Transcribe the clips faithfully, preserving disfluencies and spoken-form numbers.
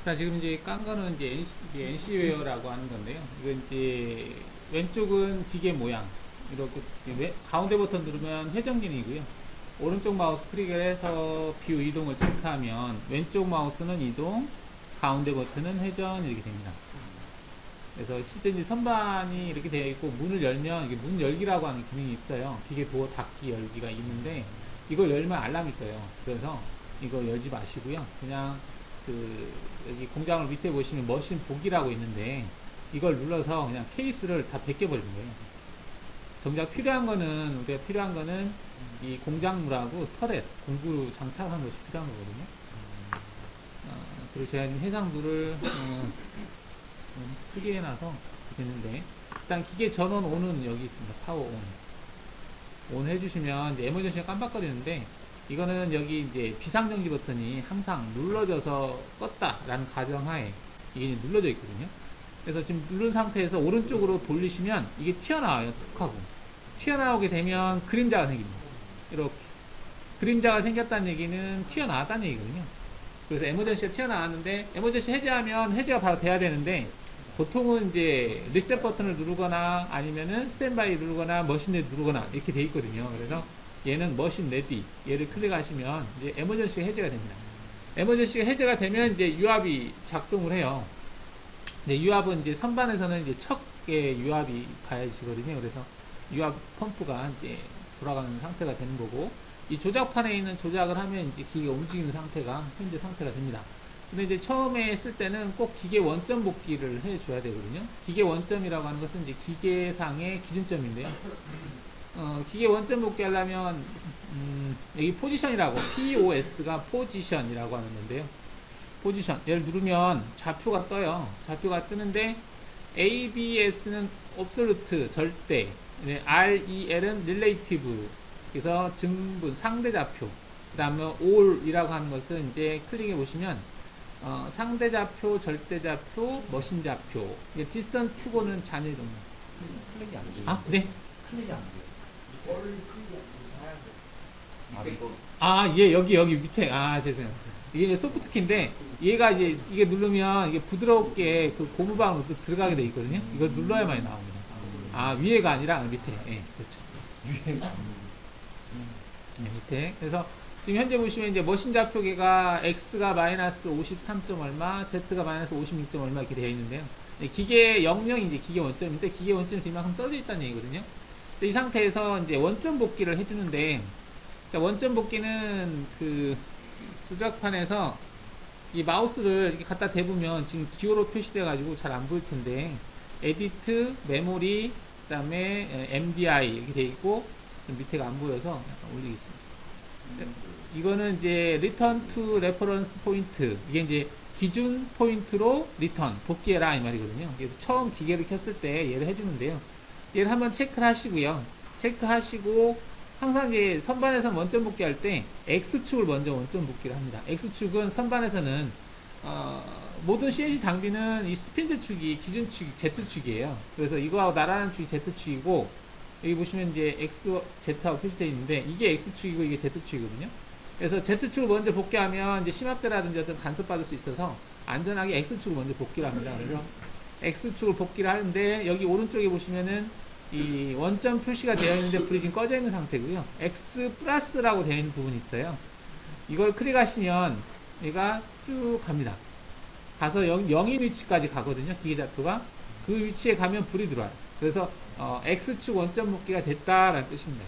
자, 지금 이제 깐 거는 이제 엔씨, 이제 엔씨웨어라고 하는 건데요. 이거 이제 왼쪽은 기계 모양. 이렇게 왼- 가운데 버튼 누르면 회전기이고요. 오른쪽 마우스 클릭을 해서 뷰 이동을 체크하면 왼쪽 마우스는 이동, 가운데 버튼은 회전 이렇게 됩니다. 그래서 실제 이제 선반이 이렇게 되어 있고 문을 열면 이게 문 열기라고 하는 기능이 있어요. 기계 도어 닫기 열기가 있는데 이걸 열면 알람이 떠요. 그래서 이거 열지 마시고요. 그냥 그 여기 공장을 밑에 보시면 머신 보기라고 있는데 이걸 눌러서 그냥 케이스를 다 벗겨버리는 거예요. 정작 필요한 거는 우리가 필요한 거는 이 공작물하고 터렛 공구 장착한 것이 필요한 거거든요. 어, 그리고 제가 해상도를 어, 음, 크게 해놔서 됐는데 일단 기계 전원 온은 여기 있습니다. 파워 온. 온 해주시면 이제 에머전시가 깜빡거리는데 이거는 여기 이제 비상정지 버튼이 항상 눌러져서 껐다 라는 가정하에 이게 이제 눌러져 있거든요. 그래서 지금 누른 상태에서 오른쪽으로 돌리시면 이게 튀어나와요. 툭 하고 튀어나오게 되면 그림자가 생깁니다. 이렇게 그림자가 생겼다는 얘기는 튀어나왔다는 얘기거든요. 그래서 에머전시가 튀어나왔는데 에머전시 해제하면 해제가 바로 돼야 되는데 보통은 이제 리셋 버튼을 누르거나 아니면은 스탠바이 누르거나 머신 레디 누르거나 이렇게 돼 있거든요. 그래서 얘는 머신 레디 얘를 클릭하시면 이제 에머전시가 해제가 됩니다. 에머전시가 해제가 되면 이제 유압이 작동을 해요. 근데 유압은 이제 선반에서는 이제 척의 유압이 가해지거든요. 그래서 유압 펌프가 이제 돌아가는 상태가 되는 거고 이 조작판에 있는 조작을 하면 이제 기계가 움직이는 상태가 현재 상태가 됩니다. 근데 이제 처음에 했을 때는 꼭 기계 원점 복귀를 해줘야 되거든요. 기계 원점이라고 하는 것은 이제 기계상의 기준점인데요. 어, 기계 원점 복귀 하려면, 음, 여기 포지션이라고, 피오에스가 포지션이라고 하는 건데요. 포지션. 얘를 누르면 좌표가 떠요. 좌표가 뜨는데, 에이비에스는 absolute, 절대. 알이엘은 relative. 그래서 증분, 상대 좌표. 그 다음에 all이라고 하는 것은 이제 클릭해 보시면, 어, 상대 좌표, 절대 좌표, 머신 좌표. 이게 디스턴스 큐고는 잔여 이동. 클릭이 안 돼요. 아, 네. 클릭이 안 돼요. 아, 이거. 아, 예, 여기, 여기 밑에. 아, 죄송해요. 이게 소프트키인데, 얘가 이제, 이게 누르면, 이게 부드럽게 그 고무방으로 또 들어가게 돼 있거든요. 이걸 눌러야만 나옵니다. 아, 위에가 아니라 밑에. 예, 그렇죠. 유행. 예, 밑에. 그래서, 지금 현재 보시면 이제 머신 좌표계가 X가 마이너스 오십삼 점 얼마, Z가 마이너스 오십육 점 얼마 이렇게 되어 있는데요. 기계 영영이 이제 기계 원점인데, 기계 원점에서 이만큼 떨어져 있다는 얘기거든요. 이 상태에서 이제 원점 복귀를 해주는데, 원점 복귀는 그 조작판에서 이 마우스를 이렇게 갖다 대보면 지금 기호로 표시돼 가지고 잘 안 보일 텐데 에디트, 메모리, 그 다음에 엠디아이 이렇게 돼 있고 밑에가 안 보여서 약간 올리겠습니다. 이거는 이제 return to reference point, 이게 이제 기준 포인트로 리턴 복귀해라 이 말이거든요. 그래서 처음 기계를 켰을 때 얘를 해주는데요. 얘를 한번 체크를 하시고요. 체크하시고 항상 이제 선반에서 원점 복귀할 때 X축을 먼저 원점 복귀를 합니다. X축은 선반에서는 어, 모든 씨엔씨 장비는 이 스핀들 축이 기준축이 Z축이에요. 그래서 이거하고 나라는 축이 Z축이고 여기 보시면 이제 X, Z하고 표시되어 있는데 이게 X축이고 이게 Z축이거든요. 그래서 Z축을 먼저 복귀하면 이제 심압대라든지 어떤 간섭 받을 수 있어서 안전하게 X축을 먼저 복귀를 합니다. 그래서 X축을 복귀를 하는데 여기 오른쪽에 보시면은 이 원점 표시가 되어 있는데 불이 지금 꺼져 있는 상태고요. X 플러스라고 되어 있는 부분이 있어요. 이걸 클릭하시면 얘가 쭉 갑니다. 가서 영, 영인 위치까지 가거든요. 기계좌표가. 그 위치에 가면 불이 들어와요. 그래서 어, X축 원점 복귀가 됐다라는 뜻입니다.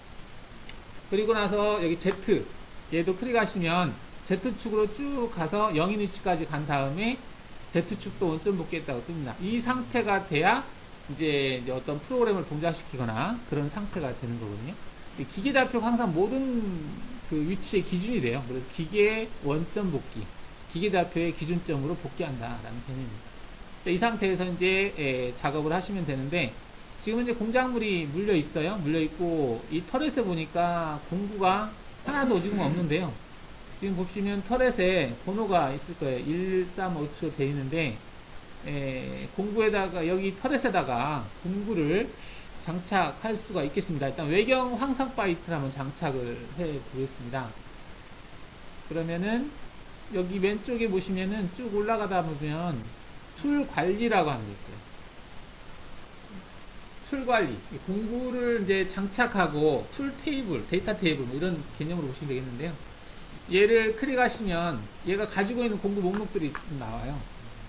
그리고 나서 여기 Z 얘도 클릭하시면 Z축으로 쭉 가서 영인 위치까지 간 다음에 Z축도 원점 복귀했다고 뜹니다. 이 상태가 돼야 이제, 이제 어떤 프로그램을 동작시키거나 그런 상태가 되는 거거든요. 기계 좌표가 항상 모든 그 위치의 기준이 돼요. 그래서 기계의 원점 복귀, 기계 좌표의 기준점으로 복귀한다라는 개념입니다. 이 상태에서 이제 에, 작업을 하시면 되는데 지금 이제 공작물이 물려 있어요. 물려 있고 이 터렛에 보니까 공구가 하나도 지금 없는데요. 지금 보시면 터렛에 번호가 있을 거예요. 일삼오칠 되어 있는데 에, 공구에다가 여기 터렛에다가 공구를 장착할 수가 있겠습니다. 일단 외경 황석 바이트를 한번 장착을 해 보겠습니다. 그러면은 여기 왼쪽에 보시면은 쭉 올라가다 보면 툴 관리라고 하는 게 있어요. 툴 관리. 공구를 이제 장착하고 툴 테이블, 데이터 테이블 뭐 이런 개념으로 보시면 되겠는데요. 얘를 클릭하시면 얘가 가지고 있는 공구 목록들이 나와요.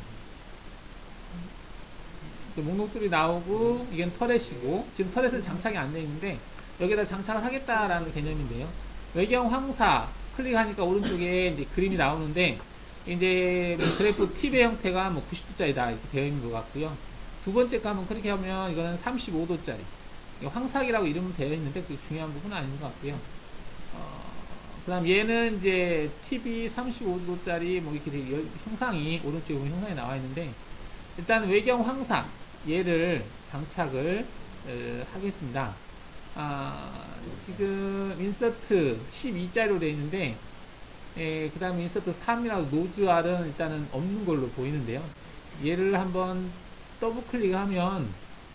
목록들이 나오고 이건 터렛이고 지금 터렛은 장착이 안 되어 있는데 여기다 장착을 하겠다라는 개념인데요. 외경 황사 클릭하니까 오른쪽에 이제 그림이 나오는데 이제 뭐 그래프 팁의 형태가 뭐 구십 도짜리다 이렇게 되어 있는 것 같고요. 두 번째 거 한번 클릭하면 이거는 삼십오 도짜리 황사기라고 이름은 되어 있는데 그게 중요한 부분은 아닌 것 같고요. 어, 그 다음 얘는 이제 팁이 삼십오 도짜리 뭐 이렇게 되게 형상이 오른쪽에 보면 형상이 나와 있는데 일단 외경 황사 얘를 장착을 어, 하겠습니다. 아, 지금 인서트 십이 짜리로 되어 있는데 그 다음에 인서트 삼이라고 노즈알은 일단은 없는 걸로 보이는데요. 얘를 한번 더블 클릭하면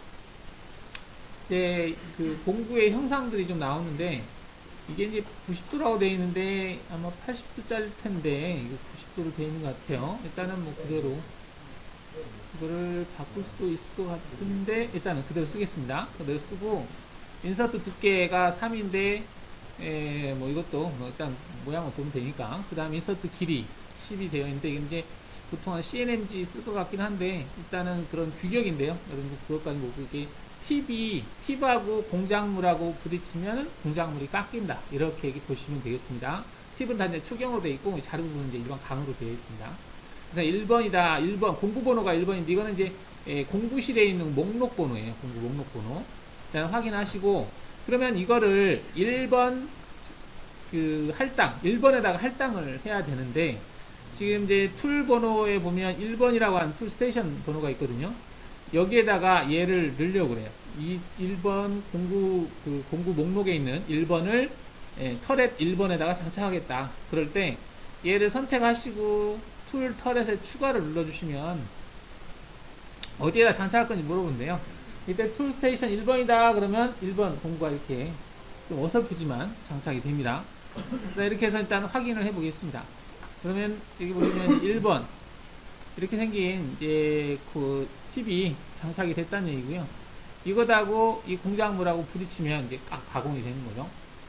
이제 그 공구의 형상들이 좀 나오는데 이게 이제 구십 도라고 되어 있는데 아마 팔십 도짜리일 텐데 이거 구십 도로 되어 있는 것 같아요. 일단은 뭐 그대로 이거를 바꿀 수도 있을 것 같은데 일단은 그대로 쓰겠습니다. 그대로 쓰고 인서트 두께가 삼인데 에, 뭐 이것도 뭐 일단 모양을 보면 되니까 그 다음 인서트 길이 십이 되어 있는데 이게 이제 보통 한 씨엔엠지 쓸 것 같긴 한데 일단은 그런 규격인데요. 여러분 그것까지 보고 이게 팁이 팁하고 공작물하고 부딪히면 공작물이 깎인다 이렇게 보시면 되겠습니다. 팁은 다 이제 초경으로 되어 있고 자르 부분은 이제 일반 강으로 되어 있습니다. 그래서 일 번이다. 일 번 공구 번호가 일 번인데 이거는 이제 에, 공구실에 있는 목록 번호예요. 공구 목록 번호. 일단 확인하시고 그러면 이거를 일 번 그 할당 일 번에다가 할당을 해야 되는데 지금 이제 툴 번호에 보면 일 번이라고 하는 툴 스테이션 번호가 있거든요. 여기에다가 얘를 넣으려고 그래요. 이 일 번 공구 그 공구 목록에 있는 일 번을 예, 터렛 일 번에다가 장착하겠다. 그럴 때 얘를 선택하시고 툴 터렛에 추가를 눌러주시면 어디에다 장착할 건지 물어본대요. 이때 툴 스테이션 일 번이다 그러면 일 번 공구가 이렇게 좀 어설프지만 장착이 됩니다. 이렇게 해서 일단 확인을 해 보겠습니다. 그러면 여기 보시면 일 번 이렇게 생긴 이제 그 팁이 장착이 됐다는 얘기고요. 이것하고 이 공작물하고 부딪히면 이제 딱 가공이 되는 거죠.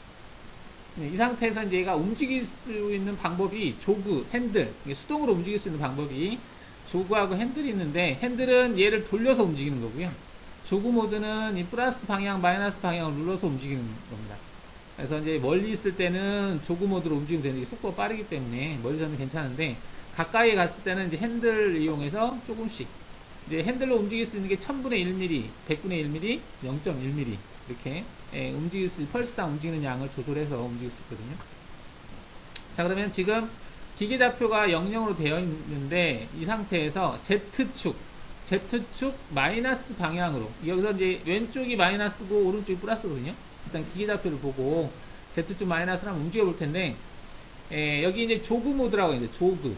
이 상태에서 이제 얘가 움직일 수 있는 방법이 조그, 핸들, 수동으로 움직일 수 있는 방법이 조그하고 핸들이 있는데 핸들은 얘를 돌려서 움직이는 거고요. 조그 모드는 이 플러스 방향, 마이너스 방향을 눌러서 움직이는 겁니다. 그래서 이제 멀리 있을 때는 조그 모드로 움직이면 되는데 속도가 빠르기 때문에 멀리서는 괜찮은데 가까이에 갔을 때는 이제 핸들 이용해서 조금씩 이제 핸들로 움직일 수 있는 게 천분의 일 밀리미터, 백분의 일 밀리미터, 영 점 일 밀리미터 이렇게 예, 움직일 수, 펄스당 움직이는 양을 조절해서 움직일 수 있거든요. 자, 그러면 지금 기계 좌표가 영영으로 되어 있는데 이 상태에서 Z축, Z축 마이너스 방향으로 여기서 이제 왼쪽이 마이너스고 오른쪽이 플러스거든요. 일단 기계 좌표를 보고 Z축 마이너스를 한번 움직여 볼 텐데 에, 여기 이제 조그 모드라고 있는데 조그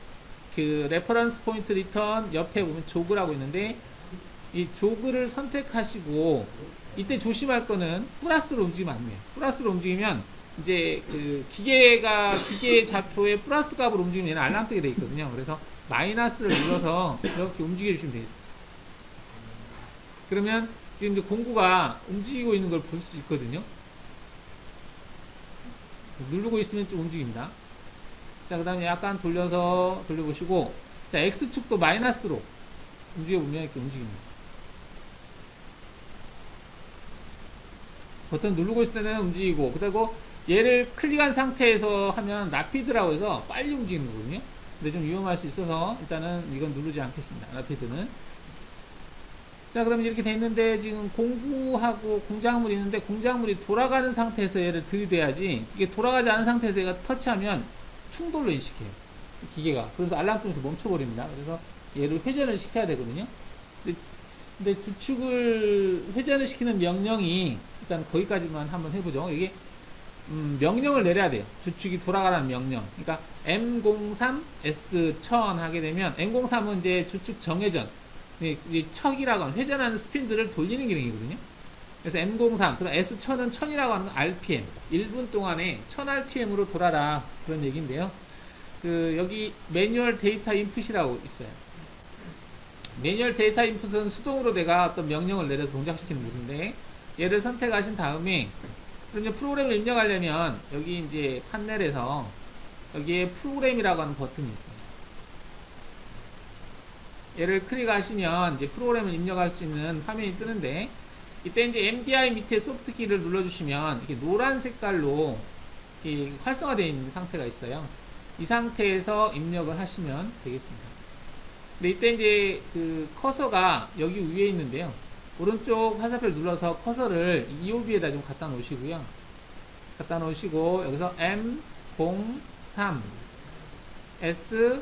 그 레퍼런스 포인트 리턴 옆에 보면 조그라고 있는데 이 조그를 선택하시고 이때 조심할 거는 플러스로 움직이면 안 돼요. 플러스로 움직이면 이제 그 기계가 기계 좌표의 플러스 값으로 움직이면 얘는 알람 뜨게 돼 있거든요. 그래서 마이너스를 눌러서 이렇게 움직여 주시면 되겠습니다. 그러면 지금 이제 공구가 움직이고 있는 걸 볼 수 있거든요. 누르고 있으면 좀 움직입니다. 자, 그 다음에 약간 돌려서 돌려보시고 자, X축도 마이너스로 움직여보면 이렇게 움직입니다. 버튼 누르고 있을 때는 움직이고 그리고 얘를 클릭한 상태에서 하면 라피드라고 해서 빨리 움직이는 거거든요. 근데 좀 위험할 수 있어서 일단은 이건 누르지 않겠습니다. 라피드는. 자, 그러면 이렇게 돼 있는데 지금 공구하고 공작물이 있는데 공작물이 돌아가는 상태에서 얘를 들이대야지 이게 돌아가지 않은 상태에서 얘가 터치하면 충돌로 인식해요. 기계가. 그래서 알람 뜨면서 멈춰버립니다. 그래서 얘를 회전을 시켜야 되거든요. 근데, 근데 주축을 회전을 시키는 명령이 일단 거기까지만 한번 해보죠. 이게 음, 명령을 내려야 돼요. 주축이 돌아가라는 명령. 그러니까 엠 공삼 에스 천 하게 되면 엠 공삼은 이제 주축 정회전, 이제 척이라고 하는 회전하는 스핀들을 돌리는 기능이거든요. 그래서 엠 공삼, 그다음 에스 천은 천이라고 하는 건 알피엠, 일 분 동안에 천 알피엠으로 돌아라 그런 얘기인데요. 그 여기 매뉴얼 데이터 인풋이라고 있어요. 매뉴얼 데이터 인풋은 수동으로 내가 어떤 명령을 내려서 동작시키는 모드인데, 얘를 선택하신 다음에 그럼 이제 프로그램을 입력하려면 여기 이제 판넬에서 여기에 프로그램이라고 하는 버튼이 있어요. 얘를 클릭하시면 이제 프로그램을 입력할 수 있는 화면이 뜨는데, 이때 이제 엠디아이 밑에 소프트 키를 눌러주시면 이렇게 노란 색깔로 이렇게 활성화되어 있는 상태가 있어요. 이 상태에서 입력을 하시면 되겠습니다. 근데 이때 이제 그 커서가 여기 위에 있는데요. 오른쪽 화살표를 눌러서 커서를 이오비에다 좀 갖다 놓으시고요. 갖다 놓으시고 여기서 엠 공삼 에스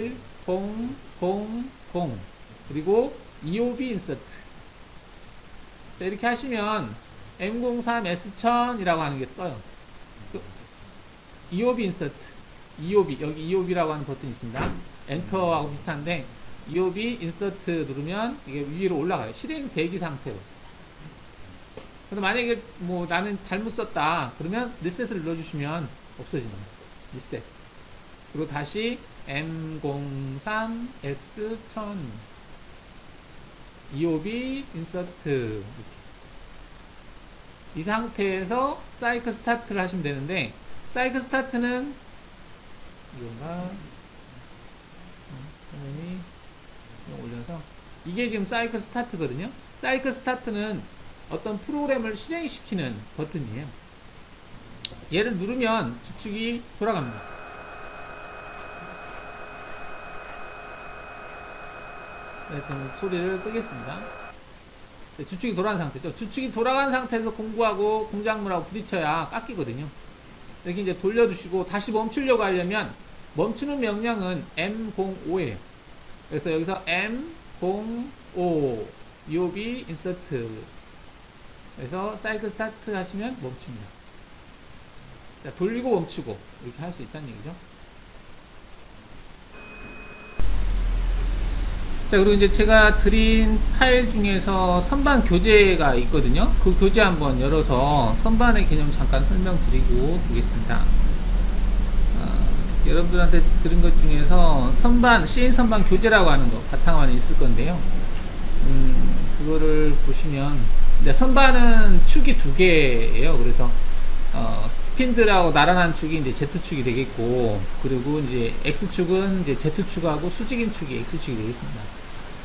일공공공 그리고 이오비 인서트, 이렇게 하시면 엠 공삼 에스 천 이라고 하는 게 떠요. 이오비 인서트, 이오비, 여기 이오비라고 하는 버튼이 있습니다. 엔터하고 비슷한데 이오비 인서트 누르면 이게 위로 올라가요. 실행 대기 상태로. 그래서 만약에 뭐 나는 잘못 썼다 그러면 리셋을 눌러주시면 없어집니다. 리셋. 그리고 다시 엠 공삼 에스 천 이오비 인서트, 이 상태에서 사이클 스타트를 하시면 되는데, 사이클 스타트는 이건가? 화면이 올려서 이게 지금 사이클 스타트거든요. 사이클 스타트는 어떤 프로그램을 실행시키는 버튼이에요. 얘를 누르면 주축이 돌아갑니다. 네, 저는 소리를 끄겠습니다. 네, 주축이 돌아간 상태죠. 주축이 돌아간 상태에서 공구하고 공작물하고 부딪혀야 깎이거든요. 이렇게 이제 돌려주시고 다시 멈추려고 하려면 멈추는 명령은 엠 공오예요. 그래서 여기서 엠 공오 이오비 인서트, 그래서 사이클 스타트 하시면 멈춥니다. 자, 돌리고 멈추고 이렇게 할 수 있다는 얘기죠. 자, 그리고 이제 제가 드린 파일 중에서 선반 교재가 있거든요. 그 교재 한번 열어서 선반의 개념 잠깐 설명드리고 보겠습니다. 어, 여러분들한테 들은 것 중에서 선반, 씨엔 선반 교재라고 하는 거 바탕화면에 있을 건데요. 음, 그거를 보시면, 근데 선반은 축이 두 개예요. 그래서 어, 스핀들하고 나란한 축이 이제 Z축이 되겠고, 그리고 이제 X축은 이제 Z축하고 수직인 축이 X축이 되겠습니다.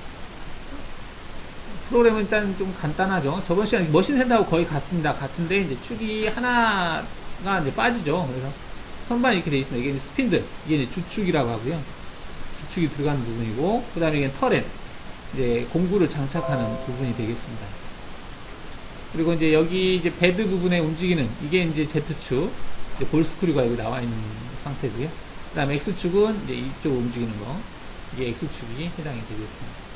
프로그램은 일단 좀 간단하죠. 저번 시간에 머신 센터하고 거의 같습니다. 같은데 이제 축이 하나가 이제 빠지죠. 그래서 선반이 이렇게 되어 있습니다. 이게 이제 스핀들, 이게 이제 주축이라고 하고요. 주축이 들어가는 부분이고, 그 다음에 이게 터렛, 이제 공구를 장착하는 부분이 되겠습니다. 그리고 이제 여기 이제 베드 부분에 움직이는 이게 이제 Z축, 이제 볼스크류가 여기 나와 있는 상태고요. 그 다음에 X축은 이제 이쪽으로 움직이는 거, 이게 X축이 해당이 되겠습니다.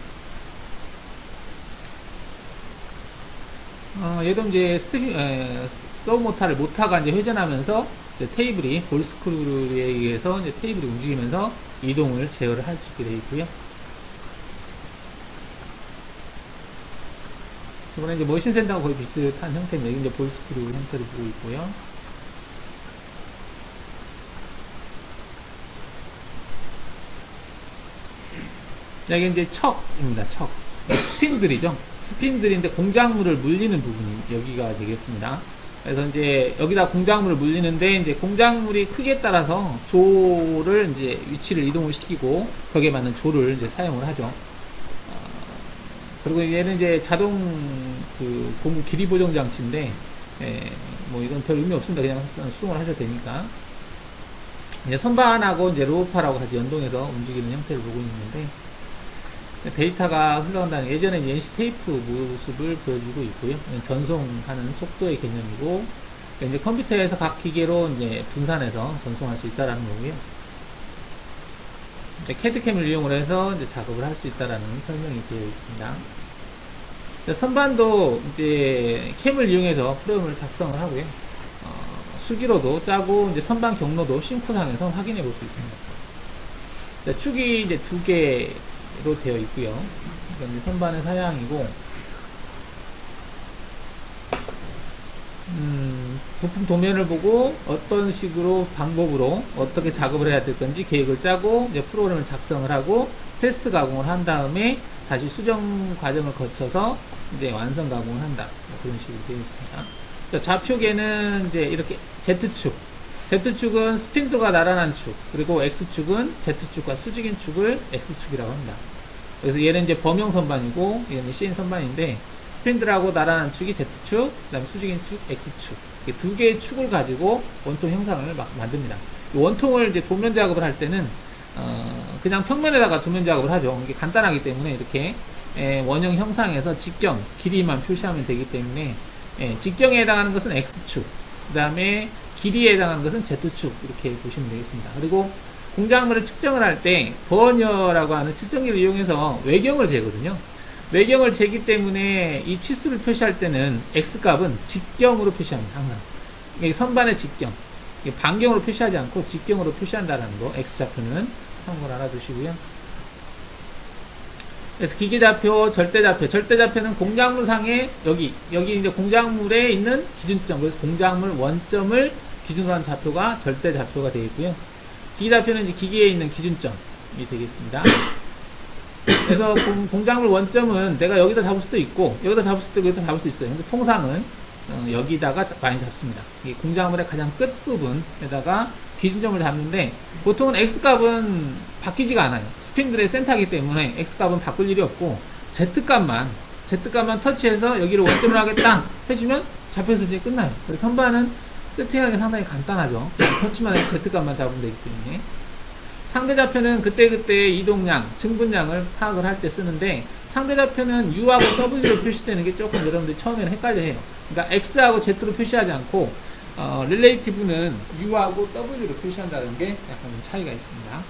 어, 얘도 이제 스트림, 서브 모타를 모타가 이제 회전하면서 이제 테이블이 볼스크루에 의해서 이제 테이블이 움직이면서 이동을 제어를 할 수 있게 되어 있고요. 이번에 이제 머신 센터가 거의 비슷한 형태입니다. 여기 이제 볼스크루 형태를 보고 있고요. 여기 이제 척입니다. 척. 스핀들이죠. 스핀들인데 공작물을 물리는 부분이 여기가 되겠습니다. 그래서 이제 여기다 공작물을 물리는데, 이제 공작물이 크기에 따라서 조를 이제 위치를 이동을 시키고 거기에 맞는 조를 이제 사용을 하죠. 어, 그리고 얘는 이제 자동 그 공구 길이 보정 장치인데, 예, 뭐 이건 별 의미 없습니다. 그냥 수동을 하셔도 되니까. 이제 선반하고 이제 로우파라고 같이 연동해서 움직이는 형태를 보고 있는데, 데이터가 흘러간다는, 예전에 엔씨 테이프 모습을 보여주고 있고요. 전송하는 속도의 개념이고, 이제 컴퓨터에서 각 기계로 이제 분산해서 전송할 수 있다라는 거고요. 이제 캐드캠을 이용을 해서 이제 작업을 할 수 있다라는 설명이 되어 있습니다. 선반도 이제 캠을 이용해서 프로그램을 작성을 하고요. 어, 수기로도 짜고, 이제 선반 경로도 싱크상에서 확인해 볼 수 있습니다. 축이 이제 두 개 로 되어 있고요. 이건 선반의 사양이고, 음, 부품 도면을 보고 어떤 식으로 방법으로 어떻게 작업을 해야 될 건지 계획을 짜고 이제 프로그램을 작성을 하고 테스트 가공을 한 다음에 다시 수정 과정을 거쳐서 이제 완성 가공을 한다. 그런 식으로 되어 있습니다. 자, 좌표계는 이제 이렇게 Z축. Z축은 스핀들과 나란한 축, 그리고 X축은 Z축과 수직인 축을 X축이라고 합니다. 그래서 얘는 이제 범용 선반이고 얘는 시인 선반인데 스핀들하고 나란한 축이 Z축, 그 다음에 수직인 축 X축. 두 개의 축을 가지고 원통 형상을 막 만듭니다. 원통을 이제 도면 작업을 할 때는 어 그냥 평면에다가 도면 작업을 하죠. 이게 간단하기 때문에 이렇게 에 원형 형상에서 직경, 길이만 표시하면 되기 때문에 에 직경에 해당하는 것은 X축, 그 다음에 길이에 해당하는 것은 Z축 이렇게 보시면 되겠습니다. 그리고 공작물을 측정을 할 때 버니어라고 하는 측정기를 이용해서 외경을 재거든요. 외경을 재기 때문에 이 치수를 표시할 때는 X값은 직경으로 표시합니다. 항상 선반의 직경, 반경으로 표시하지 않고 직경으로 표시한다는 거, X좌표는 참고를 알아두시고요. 그래서 기계좌표, 절대좌표. 절대좌표는 공작물상에 여기 여기 이제 공작물에 있는 기준점, 그래서 공작물 원점을 기준으로 한 좌표가 절대좌표가 되어 있고요. 기계좌표는 이제 기계에 있는 기준점이 되겠습니다. 그래서 공, 공작물 원점은 내가 여기다 잡을 수도 있고 여기다 잡을 수도 있고 여기다 잡을 수 있어요. 근데 통상은 어, 여기다가 많이 잡습니다. 이 공작물의 가장 끝부분에다가 기준점을 잡는데 보통은 X값은 바뀌지가 않아요. 스핀들의 센터이기 때문에 X값은 바꿀 일이 없고 Z값만 Z값만 터치해서 여기를 원점을 하겠다 해주면 잡혀서 이제 끝나요. 그래서 선반은 세팅하는 게 상당히 간단하죠. 터치만 해서 Z값만 잡으면 되기 때문에. 상대좌표는 그때그때 이동량, 증분량을 파악을 할 때 쓰는데 상대좌표는 U하고 W로 표시되는 게 조금 여러분들이 처음에는 헷갈려 해요. 그러니까 X하고 Z로 표시하지 않고 어, 릴레이티브는 U하고 W로 표시한다는 게 약간 좀 차이가 있습니다.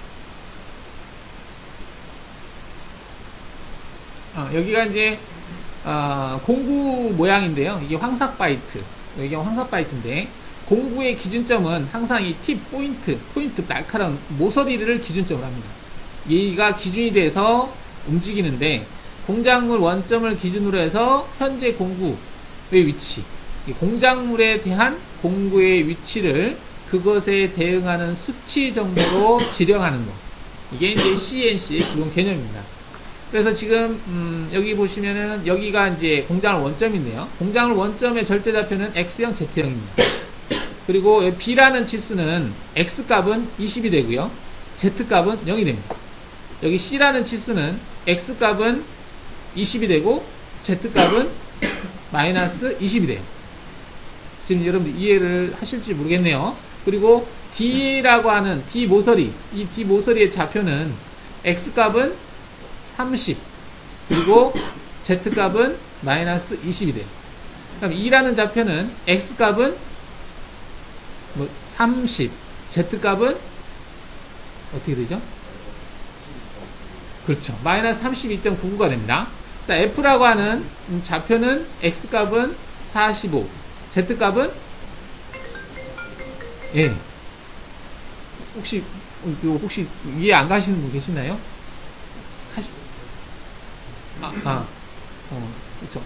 어, 여기가 이제 어, 공구 모양인데요. 이게 황삭바이트, 이게 황삭바이트인데 공구의 기준점은 항상 이 팁, 포인트, 포인트, 날카로운 모서리를 기준점으로 합니다. 얘가 기준이 돼서 움직이는데 공작물 원점을 기준으로 해서 현재 공구의 위치, 공작물에 대한 공구의 위치를 그것에 대응하는 수치 정도로 지령하는 것. 이게 이제 씨엔씨의 기본 개념입니다. 그래서 지금 음 여기 보시면은 여기가 이제 공작물 원점인데요. 공작물 원점의 절대좌표는 X형, Z형입니다. 그리고 B라는 치수는 X값은 이십이 되고요. Z값은 영이 됩니다. 여기 C라는 치수는 X값은 이십이 되고 Z값은 마이너스 이십이 돼요. 지금 여러분들 이해를 하실지 모르겠네요. 그리고 D라고 하는 D 모서리, 이 D 모서리의 좌표는 X값은 삼십, 그리고 Z값은 마이너스 이십이 돼요. 그럼 E라는 좌표는 X값은 뭐 삼십, Z값은 어떻게 되죠? 그렇죠. 마이너스 삼십이 점 구구가 됩니다. 자, F라고 하는 좌표는 X값은 사십오, Z값은 예. 혹시 혹시 이해 안 가시는 분 계시나요? 하시 아, 아, 어, 그렇죠.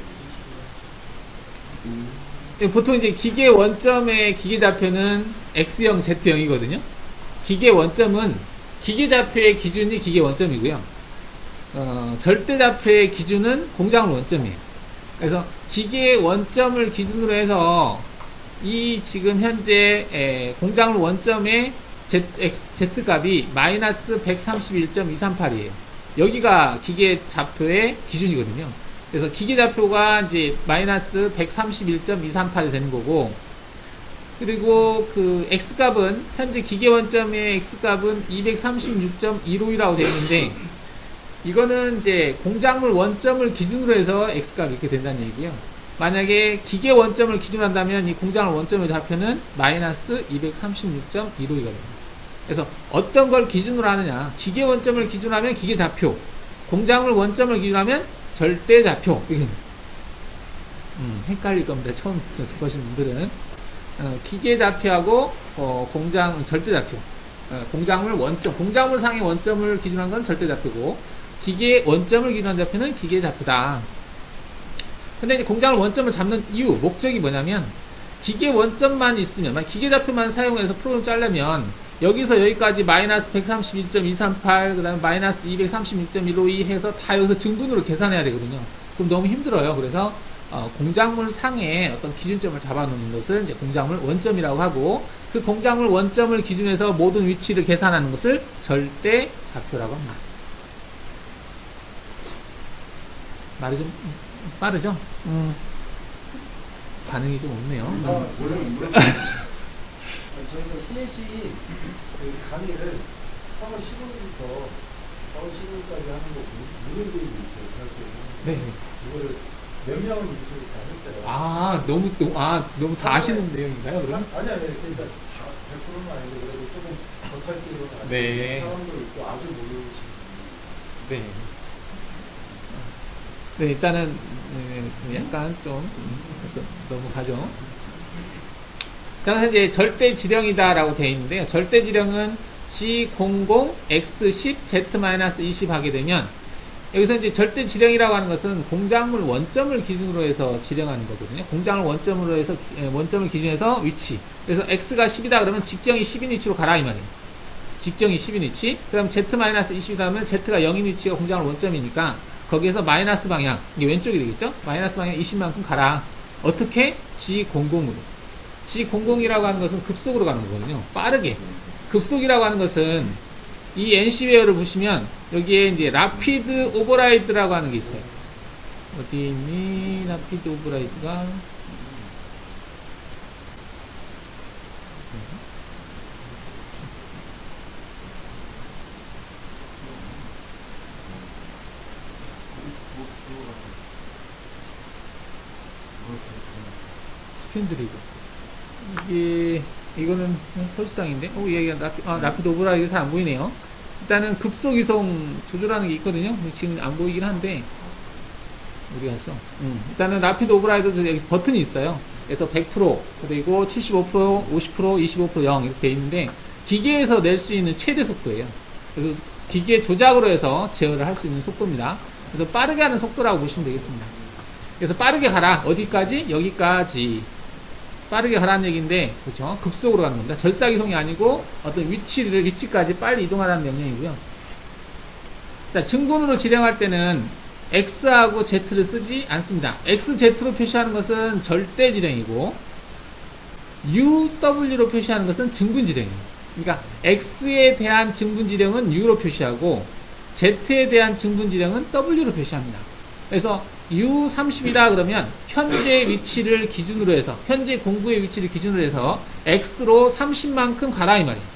보통 이제 기계 원점의 기계 좌표는 X형, Z형이거든요. 기계 원점은 기계 좌표의 기준이 기계 원점이고요. 어, 절대 좌표의 기준은 공작물 원점이에요. 그래서 기계 원점을 기준으로 해서 이 지금 현재 에, 공작물 원점의 Z, X, Z값이 마이너스 백삼십일 점 이삼팔이에요. 여기가 기계 좌표의 기준이거든요. 그래서 기계 좌표가 이제 마이너스 백삼십일 점 이삼팔이 되는 거고, 그리고 그 X값은 현재 기계 원점의 X값은 이백삼십육 점 일오이라고 되어 있는데, 이거는 이제 공작물 원점을 기준으로 해서 X값이 이렇게 된다는 얘기고요. 만약에 기계 원점을 기준으로 한다면 이 공작물 원점의 좌표는 마이너스 이백삼십육 점 일오이가 됩니다. 그래서 어떤 걸 기준으로 하느냐, 기계 원점을 기준으로 하면 기계 좌표, 공작물 원점을 기준으로 하면 절대 좌표. 음, 헷갈릴 겁니다. 처음 보시는 분들은 어, 기계 좌표하고 어, 공장 절대 좌표, 어, 공작물 원점, 공작물 상의 원점을 기준한 건 절대 좌표고 기계 원점을 기준한 좌표는 기계 좌표다. 근데 이제 공작물 원점을 잡는 이유, 목적이 뭐냐면 기계 원점만 있으면, 기계 좌표만 사용해서 프로그램 짜려면 여기서 여기까지 마이너스 백삼십일 점 이삼팔, 그 다음에 마이너스 이백삼십육 점 일오이 해서 다 여기서 증분으로 계산해야 되거든요. 그럼 너무 힘들어요. 그래서 어, 공작물 상에 어떤 기준점을 잡아놓는 것을 이제 공작물 원점이라고 하고, 그 공작물 원점을 기준해서 모든 위치를 계산하는 것을 절대 좌표라고 합니다. 말이 좀 빠르죠? 음, 반응이 좀 없네요. 음. 아, 물론, 물론. 저희가 씨엔씨 그 강의를 삼월 십오일부터 사월 십오일까지 하는 거 무료 교육이 있어요. 네. 이거를 몇 명을 무료로 다 했어요. 아, 너무, 너무, 아, 너무 다 아시는 내용인가요, 그럼? 아니, 아니, 그러니까 다 백 퍼센트는 아닌데, 그래도 조금 겉핥기로는 네. 사람도 있고 아주 모르시는 분이. 네. 네, 일단은, 네, 약간 좀, 음, 그래서 넘어가죠. 자, 현재 절대 지령이다라고 되어 있는데요. 절대 지령은 지 공공, 엑스 십, 제트 이십 하게 되면, 여기서 이제 절대 지령이라고 하는 것은 공작물 원점을 기준으로 해서 지령하는 거거든요. 공작물 원점으로 해서, 원점을 기준해서 위치. 그래서 x가 십이다 그러면 직경이 십인 위치로 가라, 이 말이에요. 직경이 십인 위치. 그 다음 z 이십이다 하면 z가 영인 위치가 공작물 원점이니까, 거기에서 마이너스 방향, 이게 왼쪽이 되겠죠? 마이너스 방향 이십만큼 가라. 어떻게? 지 공공으로. 지 공공이라고 하는 것은 급속으로 가는 거거든요. 빠르게. 급속이라고 하는 것은 이 엔씨웨어를 보시면 여기에 이제 라피드 오버라이드라고 하는 게 있어요. 어디 있니? 라피드 오버라이드가. 스캔드리고. 이게, 이거는 펄스당인데? 오, 얘가 라피, 아, 라피드 오버라이드 잘 안 보이네요. 일단은 급속 이송 조절하는 게 있거든요. 지금 안 보이긴 한데, 어디 갔어? 음. 일단은 라피드 오버라이드도 여기 버튼이 있어요. 그래서 백 퍼센트, 그리고 칠십오 퍼센트, 오십 퍼센트, 이십오 퍼센트 영 이렇게 돼 있는데, 기계에서 낼 수 있는 최대 속도예요. 그래서 기계 조작으로 해서 제어를 할 수 있는 속도입니다. 그래서 빠르게 하는 속도라고 보시면 되겠습니다. 그래서 빠르게 가라. 어디까지? 여기까지. 빠르게 가라는 얘기인데, 그렇죠? 급속으로 가는 겁니다. 절삭이송이 아니고 어떤 위치를, 위치까지 빨리 이동하라는 명령이고요. 자, 증분으로 지령할 때는 X하고 Z를 쓰지 않습니다. 엑스 제트로 표시하는 것은 절대 지령이고, 유 더블유로 표시하는 것은 증분 지령이에요. 그러니까 X에 대한 증분 지령은 U로 표시하고, Z에 대한 증분 지령은 W로 표시합니다. 그래서 유 삼십이다 그러면 현재 위치를 기준으로 해서, 현재 공구의 위치를 기준으로 해서 X로 삼십만큼 가라 이 말이에요.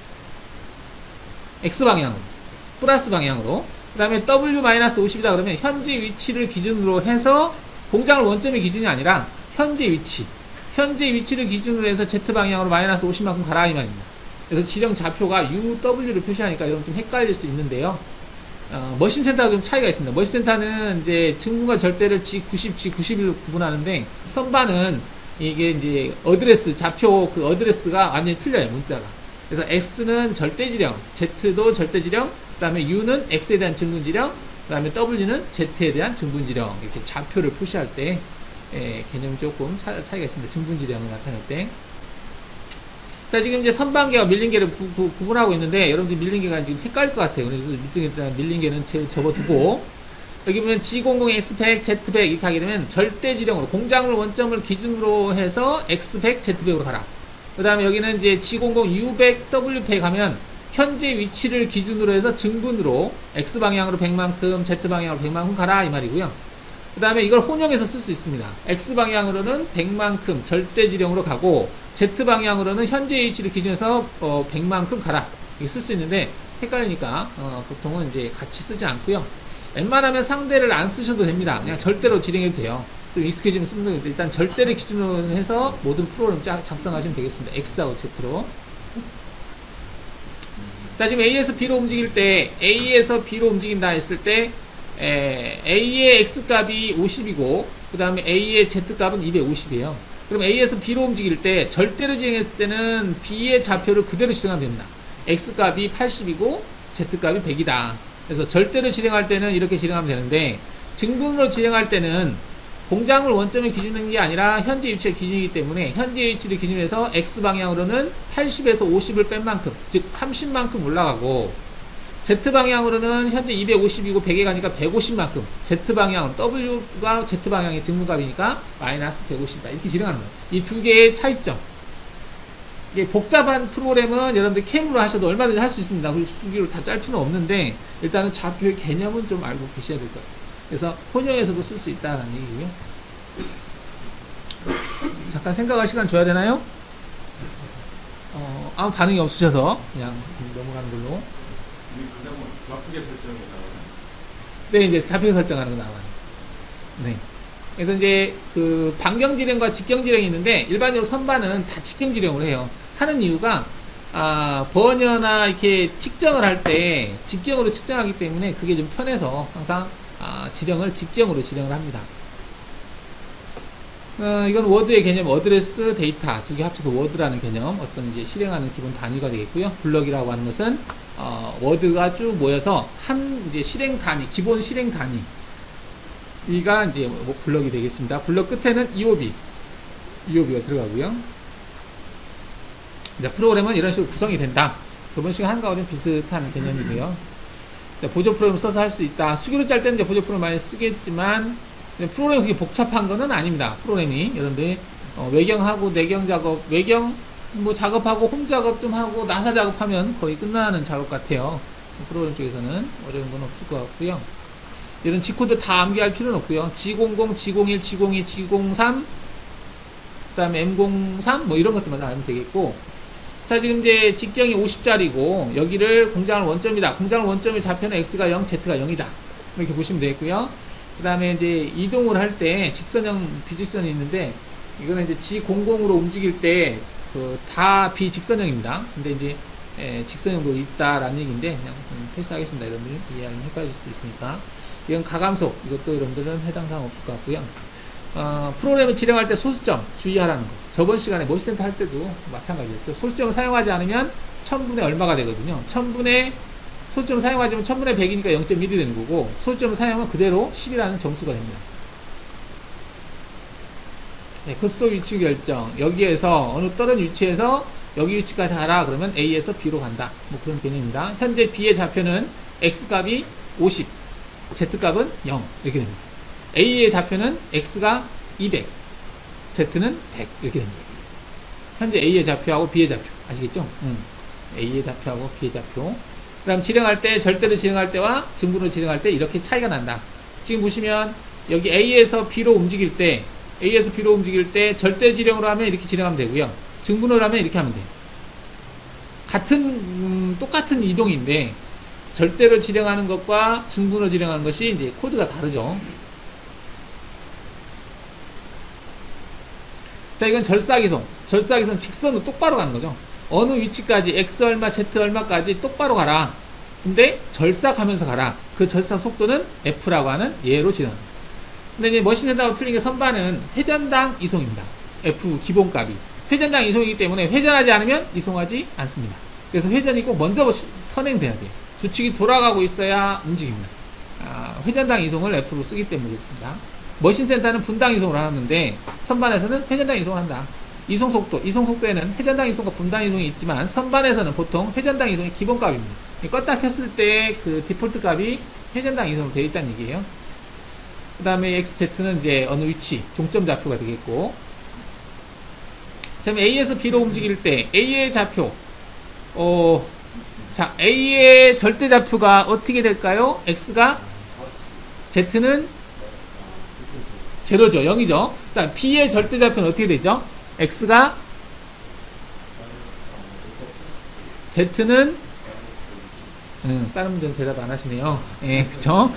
X방향으로, 플러스 방향으로. 그 다음에 더블유 오십이다 그러면 현재 위치를 기준으로 해서, 공작물 원점의 기준이 아니라 현재 위치, 현재 위치를 기준으로 해서 Z방향으로 마이너스 오십만큼 가라 이 말입니다. 그래서 지령 좌표가 유 더블유를 표시하니까 여러분 좀 헷갈릴 수 있는데요. 어, 머신센터가 좀 차이가 있습니다. 머신센터는 이제 증분과 절대를 지 구십, 지 구십일로 구분하는데, 선반은 이게 이제 어드레스, 좌표 그 어드레스가 완전히 틀려요, 문자가. 그래서 X는 절대지령, Z도 절대지령, 그 다음에 U는 X에 대한 증분지령, 그 다음에 W는 Z에 대한 증분지령. 이렇게 좌표를 표시할 때, 예, 개념이 조금 차, 차이가 있습니다. 증분지령을 나타낼 때. 자, 지금 이제 선반계와 밀린계를 구, 구, 구분하고 있는데, 여러분들 밀린계가 지금 헷갈릴 것 같아요. 그래서 일단 밀린계는 접어두고, 여기 보면 지 공공, 엑스 백, 제트 백 이렇게 하게 되면 절대지령으로, 공작물 원점을 기준으로 해서 엑스 백, 제트 백으로 가라. 그 다음에 여기는 이제 지 공공, 유 백, 더블유 백 하면 현재 위치를 기준으로 해서 증분으로 X방향으로 백만큼, Z방향으로 백만큼 가라 이 말이고요. 그 다음에 이걸 혼용해서 쓸 수 있습니다. X방향으로는 백만큼 절대지령으로 가고, Z방향으로는 현재 위치를 기준해서 어, 백만큼 가라 이렇게 쓸 수 있는데, 헷갈리니까 어, 보통은 이제 같이 쓰지 않고요. 웬만하면 상대를 안 쓰셔도 됩니다. 그냥 절대로 지령해도 돼요. 좀 익숙해지면 쓰면 되는데, 일단 절대를 기준으로 해서 모든 프로그램 작성하시면 되겠습니다. X하고 Z로. 자, 지금 A에서 B로 움직일 때, A에서 B로 움직인다 했을 때, 에, A의 X값이 오십이고, 그 다음에 A의 Z값은 이백오십이에요. 그럼 A에서 B로 움직일 때, 절대로 지정했을 때는 B의 좌표를 그대로 지정하면 됩니다. X값이 팔십이고, Z값이 백이다. 그래서 절대로 지정할 때는 이렇게 지정하면 되는데, 증분으로 지정할 때는 공장을 원점에 기준한 게 아니라 현재 위치가 기준이기 때문에 현재 위치를 기준으로 해서 X방향으로는 팔십에서 오십을 뺀 만큼, 즉 삼십만큼 올라가고, Z방향으로는 현재 이백오십이고 백에 가니까 백오십만큼, Z방향, W가 Z방향의 증문값이니까 마이너스 백오십이다. 이렇게 실행하는 거예요. 이 두 개의 차이점. 이게 복잡한 프로그램은 여러분들 캠으로 하셔도 얼마든지 할 수 있습니다. 그 수기로 다 짤 필요는 없는데, 일단은 좌표의 개념은 좀 알고 계셔야 될 거예요. 그래서 혼용해서도 쓸 수 있다는 얘기고요. 잠깐 생각할 시간 줘야 되나요? 어, 아무 반응이 없으셔서 그냥 넘어가는 걸로. 좌표계 설정이 나와요. 네, 이제 좌표 설정하는 거 나와요. 네. 그래서 이제 그 반경지령과 직경지령이 있는데, 일반적으로 선반은 다 직경지령으로 해요. 하는 이유가 아, 버녀나 이렇게 측정을 할 때 직경으로 측정하기 때문에 그게 좀 편해서 항상 아, 지령을 직경으로 지령을 합니다. 어, 이건 워드의 개념, 어드레스, 데이터 두 개 합쳐서 워드라는 개념, 어떤 이제 실행하는 기본 단위가 되겠고요. 블럭이라고 하는 것은 어, 워드가 쭉 모여서 한 이제 실행 단위, 기본 실행 단위 이가 이제 뭐 블럭이 되겠습니다. 블럭 끝에는 이오비, 이오비가 들어가고요. 이제 프로그램은 이런 식으로 구성이 된다. 저번 시간 한 거와 좀 비슷한 개념이고요. 보조 프로그램 써서 할 수 있다. 수기로 짤 때는 이제 보조 프로그램 많이 쓰겠지만, 프로그램이 그렇게 복잡한 거는 아닙니다. 프로그램이. 여러분들이 어, 외경하고 내경 작업, 외경 뭐 작업하고 홈 작업 좀 하고 나사 작업하면 거의 끝나는 작업 같아요. 프로그램 쪽에서는 어려운 건 없을 것 같고요. 이런 G코드 다 암기할 필요는 없고요. 지 공공, 지 공일, 지 공이, 지 공삼, 그 다음에 엠 공삼 뭐 이런 것들만 알면 되겠고, 자, 지금 이제 직경이 오십짜리고 여기를 공장을 원점이다. 공장을 원점의 좌표는 X가 영, Z가 영이다. 이렇게 보시면 되겠고요. 그 다음에 이제 이동을 할 때 직선형, 비직선이 있는데, 이거는 이제 지 공공으로 움직일 때 그 다 비직선형입니다. 근데 이제 예, 직선형도 있다라는 얘기인데 그냥 패스하겠습니다. 여러분들 이해하면 헷갈릴 수도 있으니까. 이건 가감속, 이것도 여러분들은 해당 사항 없을 것 같고요. 어, 프로그램을 실행할 때 소수점 주의하라는 거. 저번 시간에 모시센터 할 때도 마찬가지였죠. 소수점을 사용하지 않으면 천분의 얼마가 되거든요. 천분의 소수점을 사용하지 않으면 천분의 백이니까 영 점 일이 되는 거고, 소수점을 사용하면 그대로 십이라는 점수가 됩니다. 네, 급소 위치 결정. 여기에서 어느 다른 위치에서 여기 위치까지 가라 그러면 A에서 B로 간다. 뭐 그런 개념입니다. 현재 B의 좌표는 X값이 오십, Z값은 영 이렇게 됩니다. A의 좌표는 X가 이백, Z는 백 이렇게 됩니다. 현재 A의 좌표하고 B의 좌표 아시겠죠? 음. A의 좌표하고 B의 좌표. 그 다음 실행할 때, 절대로 실행할 때와 증분으로 실행할 때 이렇게 차이가 난다. 지금 보시면 여기 A에서 B로 움직일 때, A에서 B로 움직일 때 절대 지령으로 하면 이렇게 진행하면 되고요. 증분으로 하면 이렇게 하면 돼요. 같은 음, 똑같은 이동인데 절대로 지령하는 것과 증분으로 지령하는 것이 이제 코드가 다르죠. 자, 이건 절사기송. 절사기송 직선으로 똑바로 가는 거죠. 어느 위치까지 X 얼마, Z 얼마까지 똑바로 가라. 근데 절사 가면서 가라. 그 절사 속도는 F라고 하는 예로 지령합니다. 근데 이제 머신 헤드하고 틀린 게 선반은 회전당 이송입니다. F 기본값이. 회전당 이송이기 때문에 회전하지 않으면 이송하지 않습니다. 그래서 회전이 꼭 먼저 선행돼야 돼요. 주축이 돌아가고 있어야 움직입니다. 아, 회전당 이송을 F로 쓰기 때문에 그렇습니다. 머신센터는 분당 이송을 하는데 선반에서는 회전당 이송을 한다. 이송 속도, 이송 속도에는 회전당 이송과 분당 이송이 있지만 선반에서는 보통 회전당 이송이 기본값입니다. 껐다 켰을 때 그 디폴트 값이 회전당 이송으로 되어 있다는 얘기예요. 그 다음에 엑스 제트는 이제 어느 위치, 종점 좌표가 되겠고, 그럼 A에서 B로 움직일 때 A의 좌표, 어, 자, A의 절대 좌표가 어떻게 될까요? X가, Z는 제로죠, 영이죠. 자, B의 절대 좌표는 어떻게 되죠? X가, Z는, 음, 다른 분들은 대답 안 하시네요. 예, 그쵸?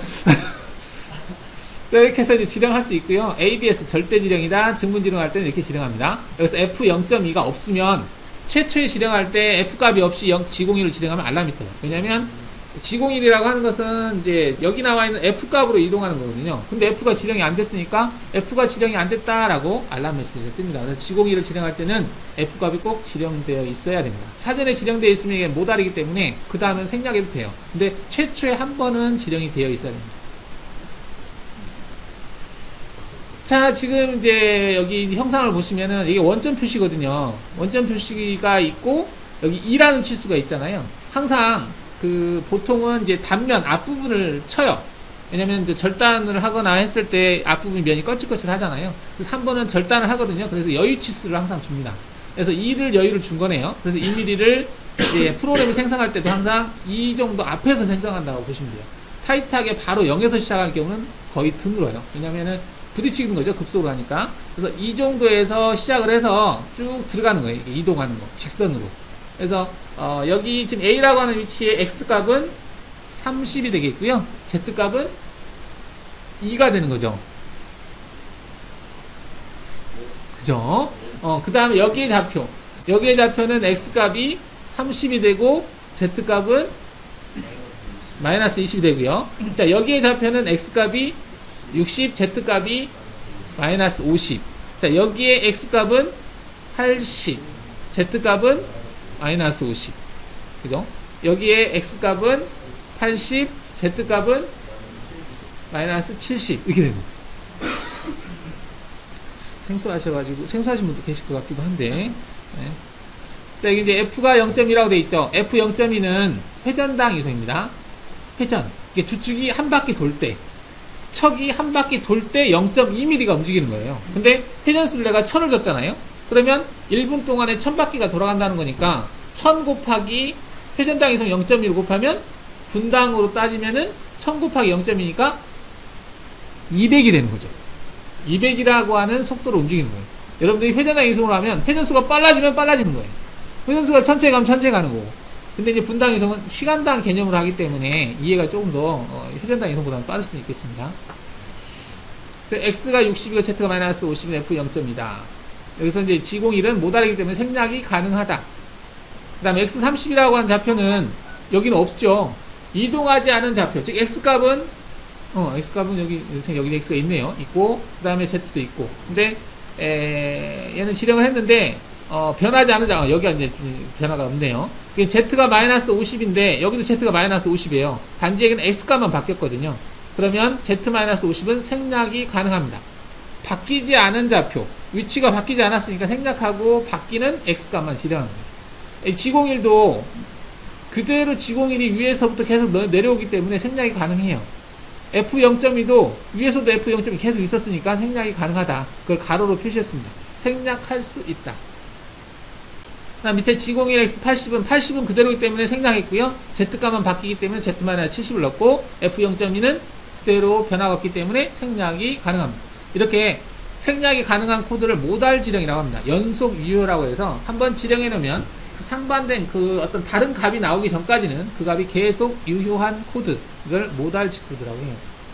자, 이렇게 해서 이제 지령할 수 있고요. 에이비에스 절대 지령이다. 증분 지령할 때는 이렇게 지령합니다. 여기서 에프 영 점 이가 없으면 최초에 지령할 때 F 값이 없이 지 공일을 지령하면 알람이 떠요. 왜냐면 지 공일이라고 하는 것은 이제 여기 나와 있는 F 값으로 이동하는 거거든요. 근데 F가 지령이 안 됐으니까 F가 지령이 안 됐다라고 알람 메시지가 뜹니다. 그래서 지 공일을 지령할 때는 F 값이 꼭 지령되어 있어야 됩니다. 사전에 지령되어 있으면 이게 모달이기 때문에 그 다음은 생략해도 돼요. 근데 최초에 한 번은 지령이 되어 있어야 됩니다. 자, 지금 이제 여기 형상을 보시면은 이게 원점 표시거든요. 원점 표시가 있고 여기 이라는 치수가 있잖아요. 항상 그 보통은 이제 단면 앞부분을 쳐요. 왜냐면 이제 절단을 하거나 했을 때 앞부분 면이 거칠거칠 하잖아요. 그래서 한 번은 절단을 하거든요. 그래서 여유 치수를 항상 줍니다. 그래서 이를 여유를 준 거네요. 그래서 이 밀리미터를 이제 프로그램이 생성할 때도 항상 이 정도 앞에서 생성한다고 보시면 돼요. 타이트하게 바로 영에서 시작할 경우는 거의 드물어요. 왜냐면은 부딪히는 거죠. 급속으로 하니까. 그래서 이 정도에서 시작을 해서 쭉 들어가는 거예요. 이동하는 거. 직선으로. 그래서 어 여기 지금 A라고 하는 위치에 X값은 삼십이 되겠고요. Z값은 이가 되는 거죠. 그죠? 어, 그 다음에 여기에 좌표. 여기에 좌표는 X값이 삼십이 되고 Z값은 마이너스 이십이 되고요. 자, 여기에 좌표는 X값이 육십, Z값이 마이너스 오십. 자, 여기에 X값은 팔십, Z값은 마이너스 오십. 그죠? 여기에 X값은 팔십, Z값은 마이너스 칠십. 이렇게 됩니다. 생소하셔가지고, 생소하신 분도 계실 것 같기도 한데. 네. 자, 이게 이제 F가 영 점 이라고 되어 있죠. 에프 영 점 이는 회전당 이성입니다. 회전. 이게 주축이 한 바퀴 돌 때, 척이 한 바퀴 돌 때 영 점 이 밀리미터가 움직이는 거예요. 근데 회전수를 내가 천을 줬잖아요. 그러면 일 분 동안에 천 바퀴가 돌아간다는 거니까 천 곱하기 회전당 이성 영 점 이를 곱하면 분당으로 따지면은 천 곱하기 영 점 이니까 이백이 되는 거죠. 이백이라고 하는 속도로 움직이는 거예요. 여러분들이 회전당 이성으로 하면 회전수가 빨라지면 빨라지는 거예요. 회전수가 천천히 가면 천천히 가는 거고. 근데 이제 분당 이성은 시간당 개념으로 하기 때문에 이해가 조금 더 어, 회전당 이성보다는 빠를 수는 있겠습니다. X가 육십이고 Z가 마이너스 오십은 에프 영 점 이다. 여기서 이제 지공일은 모달이기 때문에 생략이 가능하다. 그 다음에 엑스 삼십이라고 하는 좌표는 여기는 없죠. 이동하지 않은 좌표. 즉, X값은, 어, X값은 여기, 여기 X가 있네요. 있고, 그 다음에 Z도 있고. 근데, 에, 얘는 실행을 했는데, 어, 변하지 않은 좌표. 여기가 이제 변화가 없네요. Z가 마이너스 오십인데, 여기도 Z가 마이너스 오십이에요. 단지 여기는 X값만 바뀌었거든요. 그러면 Z 마이너스 오십은 생략이 가능합니다. 바뀌지 않은 좌표. 위치가 바뀌지 않았으니까 생략하고 바뀌는 X값만 실행하는 거예요. 지공일도 그대로 지공일이 위에서부터 계속 내려오기 때문에 생략이 가능해요. 에프 영 점 이도 위에서도 에프 영 점 이 계속 있었으니까 생략이 가능하다. 그걸 가로로 표시했습니다. 생략할 수 있다. 그다음 밑에 지공일 엑스 팔십은 팔십은 그대로이기 때문에 생략했고요. Z값만 바뀌기 때문에 Z 마이너스 칠십을 넣고 에프 영 점 이는 그대로 변화가 없기 때문에 생략이 가능합니다. 이렇게 생략이 가능한 코드를 모달 지령이라고 합니다. 연속 유효라고 해서 한번 지령해 놓으면 그 상반된 그 어떤 다른 값이 나오기 전까지는 그 값이 계속 유효한 코드, 이걸 모달 코드라고 해요.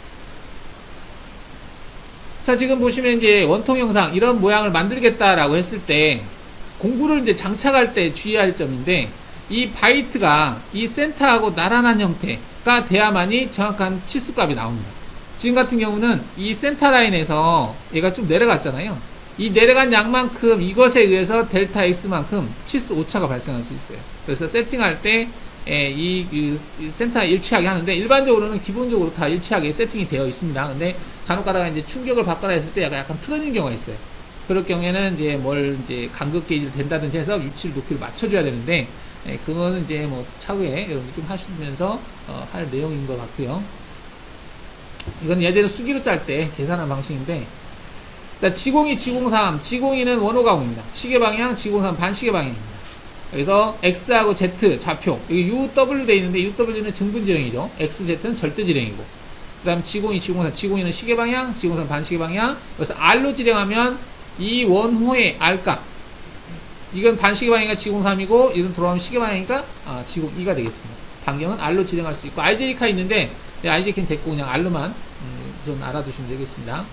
자, 지금 보시면 이제 원통 형상 이런 모양을 만들겠다라고 했을 때 공구를 이제 장착할 때 주의할 점인데, 이 바이트가 이 센터하고 나란한 형태가 돼야만이 정확한 치수값이 나옵니다. 지금 같은 경우는 이 센터 라인에서 얘가 좀 내려갔잖아요. 이 내려간 양만큼 이것에 의해서 델타 X만큼 치수 오차가 발생할 수 있어요. 그래서 세팅할 때 이 그 센터 일치하게 하는데, 일반적으로는 기본적으로 다 일치하게 세팅이 되어 있습니다. 근데 간혹 가다가 이제 충격을 받거나 했을 때 약간, 약간 틀어진 경우가 있어요. 그럴 경우에는 이제 뭘 이제 간극 게이지를 댄다든지 해서 위치를 높이를 맞춰줘야 되는데, 예, 그거는 이제 뭐 차후에 여러분이 좀 하시면서 어, 할 내용인 것 같고요. 이건 예전에 수기로 짤 때 계산한 방식인데, 자, 지공이, 지공삼, 지공이는 원호가공입니다. 시계방향, 지공삼 반시계 방향입니다. 여기서 X하고 Z 좌표, 여기 유 더블유 돼 있는데 유 더블유는 증분지령이죠. 엑스 제트는 절대지령이고, 그 다음 지공이, 지공삼, 지공이는 시계방향, 지공삼 반시계방향. 그래서 R로 지령하면 이 원호의 R값, 이건 반시계방향이니까 지공삼이고 이건 돌아오면 시계방향이니까 아, 지공이가 되겠습니다. 반경은 R로 지령할 수 있고, 알제리카 있는데 알제리카는 됐고 그냥 R로만 음, 좀 알아두시면 되겠습니다.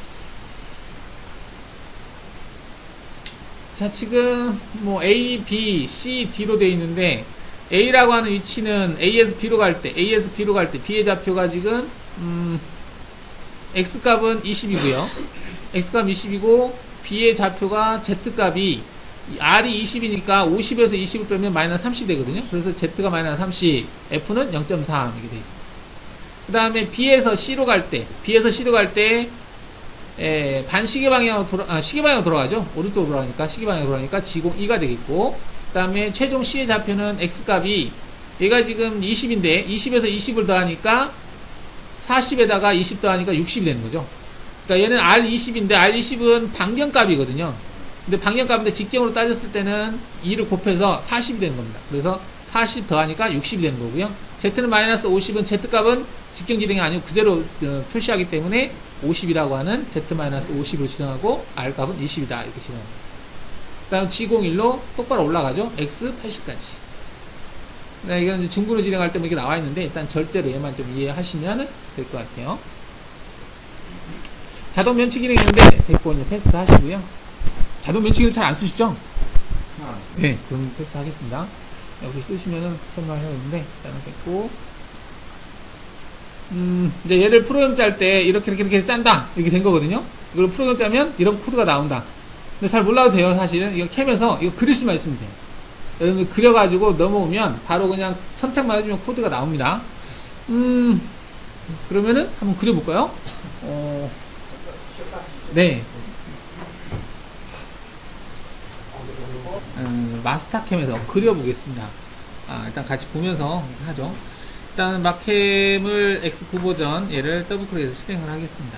자, 지금 뭐 A, B, C, D로 되어 있는데, A라고 하는 위치는 A에서 B로 갈 때, A에서 B로 갈 때 B의 좌표가 지금 음, X값은 이십이고요. X값 이십이고 B의 좌표가 Z값이 R이 이십이니까 오십에서 이십을 빼면 마이너스 삼십 되거든요. 그래서 Z가 마이너스 삼십, F는 영 점 삼 이렇게 되어 있습니다. 그 다음에 B에서 C로 갈 때, B에서 C로 갈 때 에, 반시계 방향으로 돌아, 아, 시계 방향으로 돌아가죠. 오른쪽으로 돌아가니까, 시계 방향으로 돌아가니까 지공 이가 되겠고, 그 다음에 최종 C의 좌표는 X값이, 얘가 지금 이십인데, 이십에서 이십을 더하니까, 사십에다가 이십 더하니까 육십이 되는 거죠. 그러니까 얘는 알 이십인데, 알 이십은 방정값이거든요. 근데 방정값인데 직경으로 따졌을 때는 이를 곱해서 사십이 되는 겁니다. 그래서 사십 더하니까 육십이 되는 거고요. Z는 마이너스 오십은 Z값은 직경지정이 아니고 그대로 어, 표시하기 때문에 오십이라고 하는 Z 마이너스 오십으로 지정하고 R값은 이십이다. 이렇게 지정합니다. 그 다음 지공일로 똑바로 올라가죠. X 팔십까지. 네, 이건 증분을 진행할 때 이렇게 나와 있는데 일단 절대로 얘만 좀 이해하시면 될 것 같아요. 자동 면치 기능이 있는데 됐고 이제 패스 하시고요. 자동 면치 기능 잘 안 쓰시죠? 네, 그럼 패스 하겠습니다. 여기 쓰시면은 설명을 해야되는데 일단은 됐고, 음, 이제 얘를 프로그램 짤 때 이렇게 이렇게 이렇게 짠다 이렇게 된 거거든요. 이걸 프로그램 짜면 이런 코드가 나온다. 근데 잘 몰라도 돼요. 사실은 이거 캠에서 이거 그릴 수만 있으면 돼요. 여러분들 그려가지고 넘어오면 바로 그냥 선택만 해주면 코드가 나옵니다. 음, 그러면은 한번 그려볼까요? 어, 네. 음, 마스터캠에서 그려보겠습니다. 아, 일단 같이 보면서 하죠. 일단 마캠을 엑스 구 버전 얘를 더블 클릭해서 실행을 하겠습니다.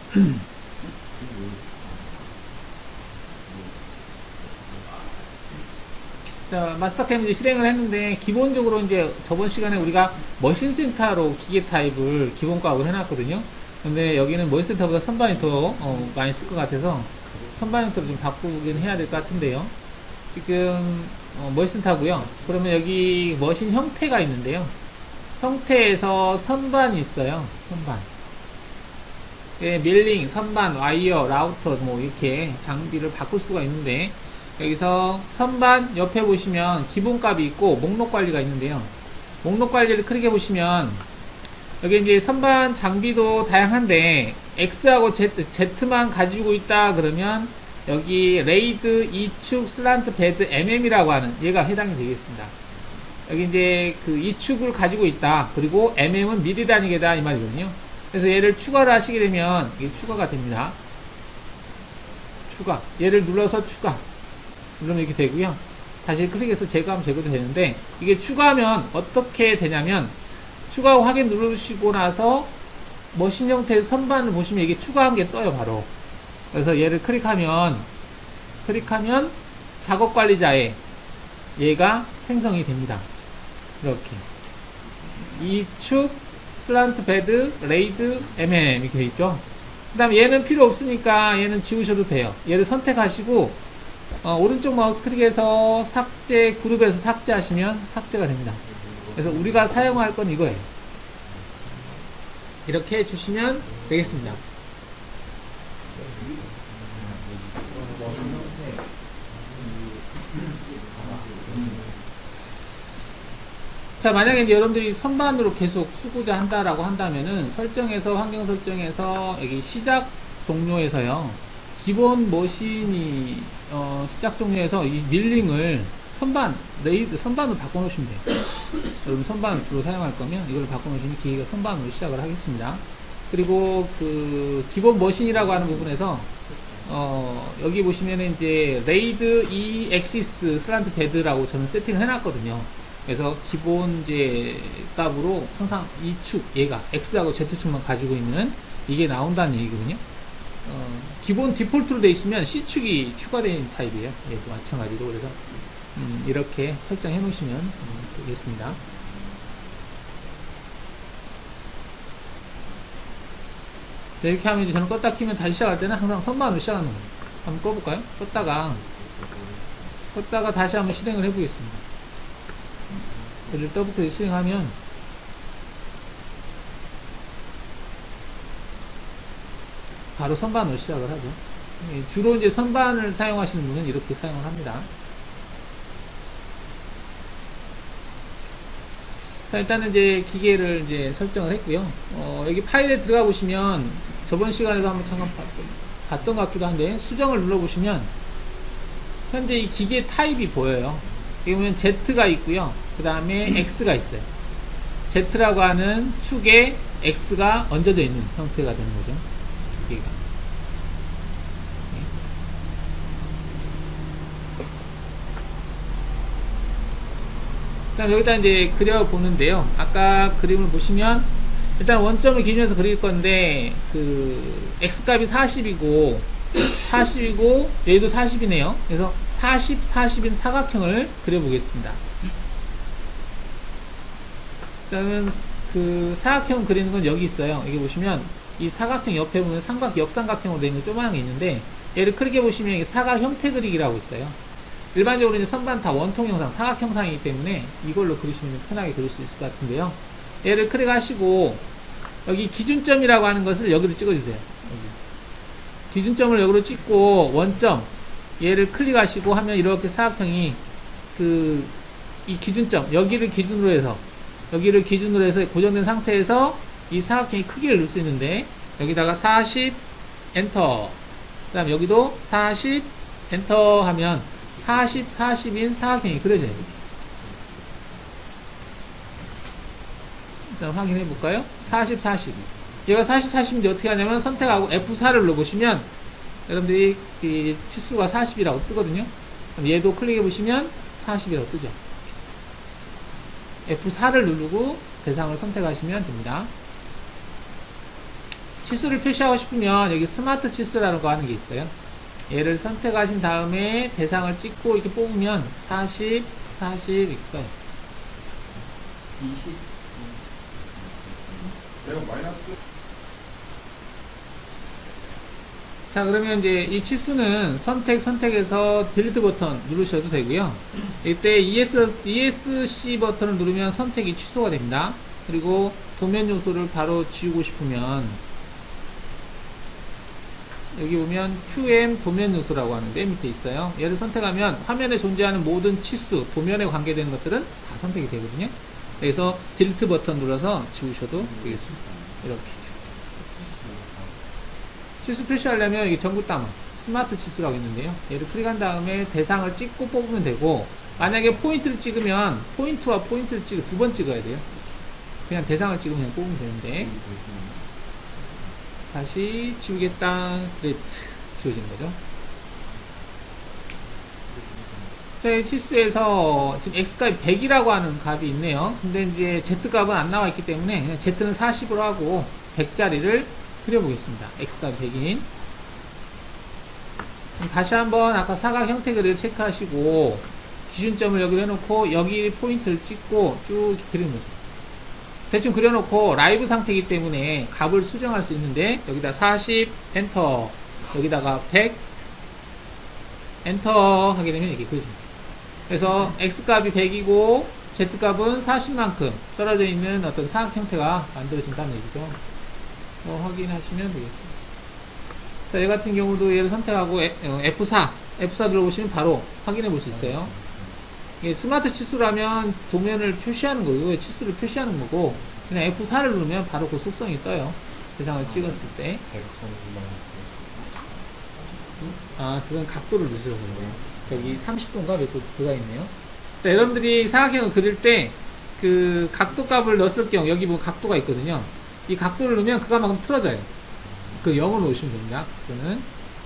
자, 마스터캠 이제 실행을 했는데 기본적으로 이제 저번 시간에 우리가 머신센터로 기계 타입을 기본값으로 해놨거든요. 근데 여기는 머신센터보다 선반이 더 어, 많이 쓸 것 같아서 선반 형태로 좀 바꾸긴 해야 될 것 같은데요. 지금 어, 머신센터고요. 그러면 여기 머신 형태가 있는데요. 형태에서 선반이 있어요. 선반. 예, 밀링, 선반, 와이어, 라우터 뭐 이렇게 장비를 바꿀 수가 있는데 여기서 선반 옆에 보시면 기본값이 있고 목록 관리가 있는데요. 목록 관리를 클릭해 보시면 여기 이제 선반 장비도 다양한데 X하고 Z, Z만 가지고 있다 그러면 여기 레이드, 이축, 슬란트, 베드, 엠엠이라고 하는 얘가 해당이 되겠습니다. 여기 이제 그 이축을 가지고 있다. 그리고 엠엠은 미리 단위계다 이 말이거든요. 그래서 얘를 추가를 하시게 되면 이게 추가가 됩니다. 추가. 얘를 눌러서 추가. 누르면 이렇게 되고요. 다시 클릭해서 제거하면 제거도 되는데 이게 추가하면 어떻게 되냐면 추가 확인 누르시고 나서 머신 형태의 선반을 보시면 이게 추가한 게 떠요 바로. 그래서 얘를 클릭하면 클릭하면 작업 관리자에 얘가 생성이 됩니다. 이렇게 이축, 슬란트 베드, 레이드, 엠엠 이렇게 돼 있죠. 그 다음에 얘는 필요 없으니까 얘는 지우셔도 돼요. 얘를 선택하시고 어, 오른쪽 마우스 클릭해서 삭제, 그룹에서 삭제하시면 삭제가 됩니다. 그래서 우리가 사용할 건 이거예요. 이렇게 해주시면 되겠습니다. 자, 만약에 이제 여러분들이 선반으로 계속 쓰고자 한다라고 한다면은 설정에서, 환경 설정에서 여기 시작 종료에서요. 기본 머신이 어, 시작 종료에서 이 밀링을 선반, 레이드 선반으로 바꿔 놓으시면 돼요. 여러분 선반을 주로 사용할 거면 이걸 바꿔 놓으시면 기계가 선반으로 시작을 하겠습니다. 그리고 그 기본 머신이라고 하는 부분에서 어, 여기 보시면은 이제 레이드 이 엑시스 슬란트 베드라고 저는 세팅을 해놨거든요. 그래서 기본 이제 값으로 항상 이 축 얘가 X하고 Z축만 가지고 있는 이게 나온다는 얘기거든요. 어, 기본 디폴트로 되어 있으면 C축이 추가된 타입이에요. 얘도 마찬가지로. 그래서 음, 이렇게 설정해 놓으시면 음, 되겠습니다. 네, 이렇게 하면 이제 저는 껐다 키면 다시 시작할 때는 항상 선반으로 시작하는 거예요. 한번 꺼볼까요? 껐다가 껐다가 다시 한번 실행을 해보겠습니다. 얘를 더블클릭 실행하면 바로 선반으로 시작을 하죠. 주로 이제 선반을 사용하시는 분은 이렇게 사용을 합니다. 자, 일단은 이제 기계를 이제 설정을 했고요. 어, 여기 파일에 들어가 보시면 저번 시간에도 한번 잠깐 봤던, 봤던 것 같기도 한데 수정을 눌러보시면 현재 이 기계 타입이 보여요. 여기 보면 Z가 있고요. 그 다음에 X가 있어요. Z라고 하는 축에 X가 얹어져 있는 형태가 되는 거죠. 기계가. 일단 여기다 이제 그려보는데요. 아까 그림을 보시면 일단 원점을 기준해서 그릴 건데 그 x값이 사십이고 사십이고 여기도 사십이네요. 그래서 사십, 사십인 사각형을 그려보겠습니다. 일단은 그 사각형 그리는 건 여기 있어요. 여기 보시면 이 사각형 옆에 보면 삼각, 역삼각형으로 되어 있는 조그마한 게 있는데 얘를 크게 보시면 이게 사각 형태 그리기라고 있어요. 일반적으로 이제 선반 다 원통 형상, 사각 형상이기 때문에 이걸로 그리시면 편하게 그릴 수 있을 것 같은데요. 얘를 클릭하시고 여기 기준점이라고 하는 것을 여기로 찍어주세요. 여기. 기준점을 여기로 찍고 원점 얘를 클릭하시고 하면 이렇게 사각형이 그 이 기준점 여기를 기준으로 해서 여기를 기준으로 해서 고정된 상태에서 이 사각형의 크기를 넣을 수 있는데 여기다가 사십 엔터 그 다음 여기도 사십 엔터 하면 사십, 사십인 사각형이 그려져요. 일단 확인해 볼까요? 사십, 사십. 얘가 사십, 사십인지 어떻게 하냐면 선택하고 에프 사를 눌러보시면 여러분들이 이 치수가 사십이라고 뜨거든요. 그럼 얘도 클릭해 보시면 사십이라고 뜨죠. 에프 사를 누르고 대상을 선택하시면 됩니다. 치수를 표시하고 싶으면 여기 스마트 치수라는 거 하는 게 있어요. 얘를 선택하신 다음에 대상을 찍고 이렇게 뽑으면 사십, 사십 이렇게 떠요. 이십. 내가 마이너스 자, 그러면 이제 이 치수는 선택, 선택해서 딜리트 버튼 누르셔도 되고요. 이때 이에스, 이에스씨 버튼을 누르면 선택이 취소가 됩니다. 그리고 도면 요소를 바로 지우고 싶으면 여기 보면 큐엠 도면 요소라고 하는데 밑에 있어요. 얘를 선택하면 화면에 존재하는 모든 치수, 도면에 관계되는 것들은 다 선택이 되거든요. 그래서 딜리트 버튼 눌러서 지우셔도 되겠습니다. 이렇게. 치수 표시하려면 여기 전구 따마 스마트 치수라고 있는데요. 얘를 클릭한 다음에 대상을 찍고 뽑으면 되고 만약에 포인트를 찍으면 포인트와 포인트를 찍어 두 번 찍어야 돼요. 그냥 대상을 찍으면 그냥 뽑으면 되는데 다시 지우겠다. 그래 지워지는 거죠. 자, 치수에서 지금 x값이 백이라고 하는 값이 있네요. 근데 이제 z값은 안 나와 있기 때문에 그냥 z는 사십으로 하고 백짜리를 그려보겠습니다. x값이 백인. 다시 한번 아까 사각 형태 그리를 체크하시고 기준점을 여기 해놓고 여기 포인트를 찍고 쭉 이렇게 그리는 거죠. 대충 그려놓고 라이브 상태이기 때문에 값을 수정할 수 있는데 여기다 사십 엔터 여기다가 백 엔터 하게 되면 이렇게 그려집니다. 그래서 x값이 백이고 z값은 사십만큼 떨어져 있는 어떤 사각 형태가 만들어진다는 얘기죠. 어, 확인하시면 되겠습니다. 자, 얘 같은 경우도 얘를 선택하고 에프 사, 에프 사 눌러보시면 바로 확인해 볼 수 있어요. 이게 스마트 치수라면 도면을 표시하는 거고, 치수를 표시하는 거고, 그냥 에프 사를 누르면 바로 그 속성이 떠요. 대상을 찍었을 때. 아, 그건 각도를 누르셔야 되는 저기 삼십 도인가 몇 도 들어가 있네요. 자, 여러분들이 사각형을 그릴 때, 그 각도 값을 넣었을 경우, 여기 보면 각도가 있거든요. 이 각도를 넣으면 그것만큼 틀어져요. 그 영을 놓으시면 됩니다. 그거는.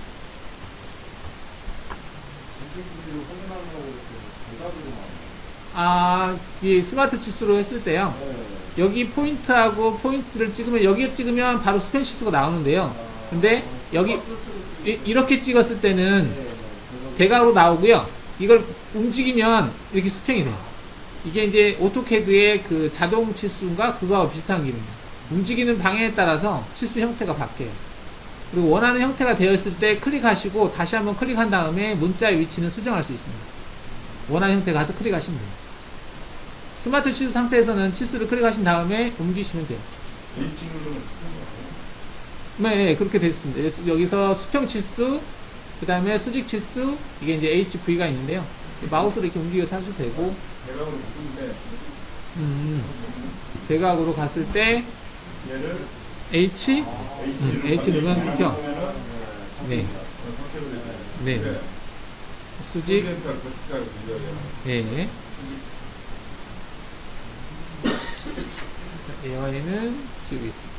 아, 이 스마트 치수로 했을 때요. 여기 포인트하고 포인트를 찍으면, 여기에 찍으면 바로 스팬 치수가 나오는데요. 근데 여기 이, 이렇게 찍었을 때는 대각으로 나오고요. 이걸 움직이면 이렇게 수평이 돼요. 이게 이제 오토캐드의 그 자동 치수인가 그거와 비슷한 기능이에요. 움직이는 방향에 따라서 치수 형태가 바뀌어요. 그리고 원하는 형태가 되었을 때 클릭하시고 다시 한번 클릭한 다음에 문자의 위치는 수정할 수 있습니다. 원하는 형태 가서 클릭하시면 돼요. 스마트 치수 상태에서는 치수를 클릭하신 다음에 옮기시면 돼요. 네, 네, 그렇게 되어 있습니다. 여기서 수평 치수, 그 다음에 수직 치수, 이게 이제 에이치브이가 있는데요. 마우스로 이렇게 움직여서 하셔도 되고, 음, 대각으로 갔을 때, H, 음, H 누르면 수평, 네, 네, 수직, 네, 에어에는 지우고 있습니다.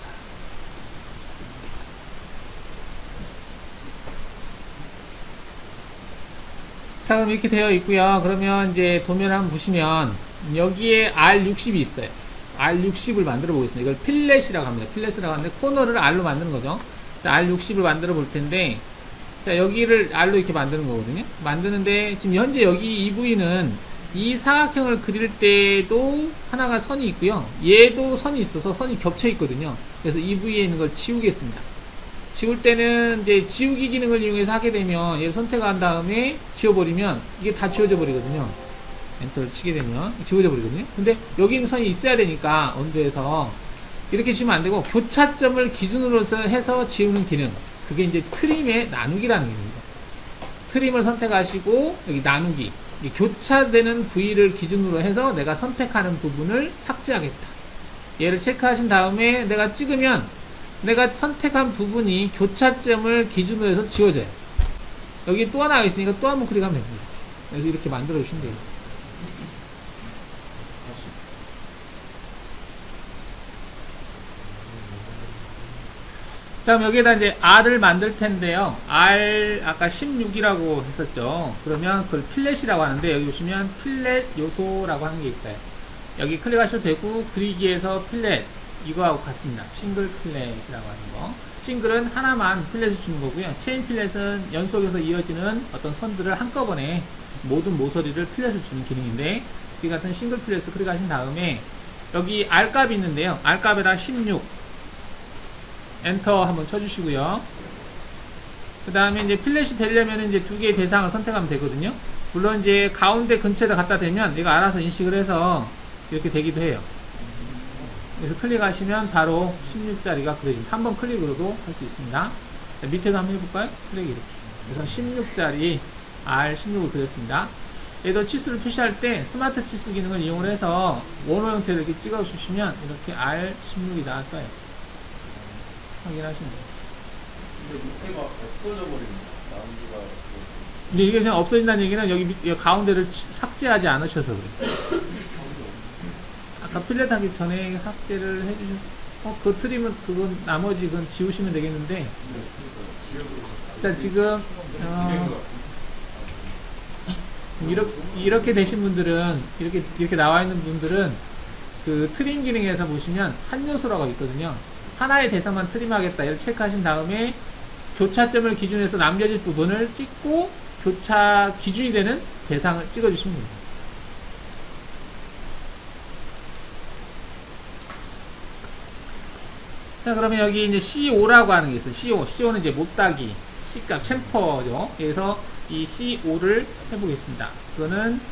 자, 그럼 이렇게 되어 있고요. 그러면 이제 도면을 한번 보시면 여기에 알 육십이 있어요. 알 육십을 만들어 보겠습니다. 이걸 필렛이라고 합니다. 필렛이라고 하는데 코너를 R로 만드는 거죠. 자, 알 육십을 만들어 볼 텐데, 자, 여기를 R로 이렇게 만드는 거거든요. 만드는데 지금 현재 여기 이 부위는 이 사각형을 그릴 때도 하나가 선이 있고요. 얘도 선이 있어서 선이 겹쳐 있거든요. 그래서 이 부위에 있는 걸 지우겠습니다. 지울 때는 이제 지우기 기능을 이용해서 하게 되면 얘를 선택한 다음에 지워버리면 이게 다 지워져 버리거든요. 엔터를 치게 되면 지워져 버리거든요. 근데 여기 있는 선이 있어야 되니까 언더에서 이렇게 지우면 안 되고 교차점을 기준으로 해서 지우는 기능, 그게 이제 트림의 나누기라는 겁니다. 트림을 선택하시고 여기 나누기, 교차되는 부위를 기준으로 해서 내가 선택하는 부분을 삭제하겠다. 얘를 체크하신 다음에 내가 찍으면 내가 선택한 부분이 교차점을 기준으로 해서 지워져요. 여기 또 하나 있으니까 또 한 번 클릭하면 됩니다. 그래서 이렇게 만들어 주시면 돼요. 자, 그럼 여기에다 이제 R을 만들 텐데요. R, 아까 십육이라고 했었죠. 그러면 그걸 필렛이라고 하는데, 여기 보시면 필렛 요소라고 하는 게 있어요. 여기 클릭하셔도 되고, 그리기에서 필렛, 이거하고 같습니다. 싱글 필렛이라고 하는 거. 싱글은 하나만 필렛을 주는 거고요. 체인 필렛은 연속해서 이어지는 어떤 선들을 한꺼번에 모든 모서리를 필렛을 주는 기능인데, 지금 같은 싱글 필렛을 클릭하신 다음에, 여기 R 값이 있는데요. R 값에다 십육. 엔터 한번 쳐주시고요. 그 다음에 이제 필렛이 되려면 이제 두 개의 대상을 선택하면 되거든요. 물론 이제 가운데 근처에다 갖다 대면 얘가 알아서 인식을 해서 이렇게 되기도 해요. 그래서 클릭하시면 바로 십육짜리가 그려집니다. 한 번 클릭으로도 할 수 있습니다. 자, 밑에도 한번 해볼까요? 클릭 이렇게. 그래서 십육짜리 알 십육을 그렸습니다. 얘도 치수를 표시할 때 스마트 치수 기능을 이용을 해서 원호 형태를 이렇게 찍어주시면 이렇게 알 십육이 나왔어요. 확인하시면 돼요. 근데 밑에가 없어져 버립니다. 나무가. 근데 이게 그냥 없어진다는 얘기는 여기, 밑, 여기 가운데를 삭제하지 않으셔서 그래요. 아까 필렛 하기 전에 삭제를 해주셔서, 어, 그 트림은, 그건, 나머지 그건 지우시면 되겠는데, 일단 지금, 어, 이렇게, 이렇게 되신 분들은, 이렇게, 이렇게 나와 있는 분들은, 그 트림 기능에서 보시면, 한 요소라고 있거든요. 하나의 대상만 트림하겠다. 이걸 체크하신 다음에 교차점을 기준으로 해서 남겨질 부분을 찍고 교차 기준이 되는 대상을 찍어주시면 됩니다. 자, 그러면 여기 이제 씨오라고 하는 게 있어요. 씨오. 씨오는 이제 못따기, C값, 챔퍼죠. 그래서 이 씨오를 해보겠습니다. 그거는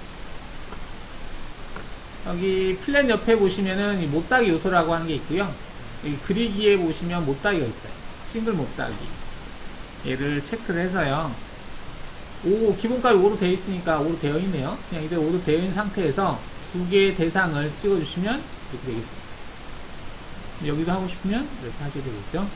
여기 필렛 옆에 보시면은 이 못따기 요소라고 하는 게 있고요. 여기 그리기에 보시면 못따기가 있어요. 싱글 못따기. 얘를 체크를 해서요. 오, 기본값이 오로 되어 있으니까 오로 되어 있네요. 그냥 이대로 오로 되어 있는 상태에서 두 개의 대상을 찍어주시면 이렇게 되겠습니다. 여기도 하고 싶으면 이렇게 하셔도 되겠죠.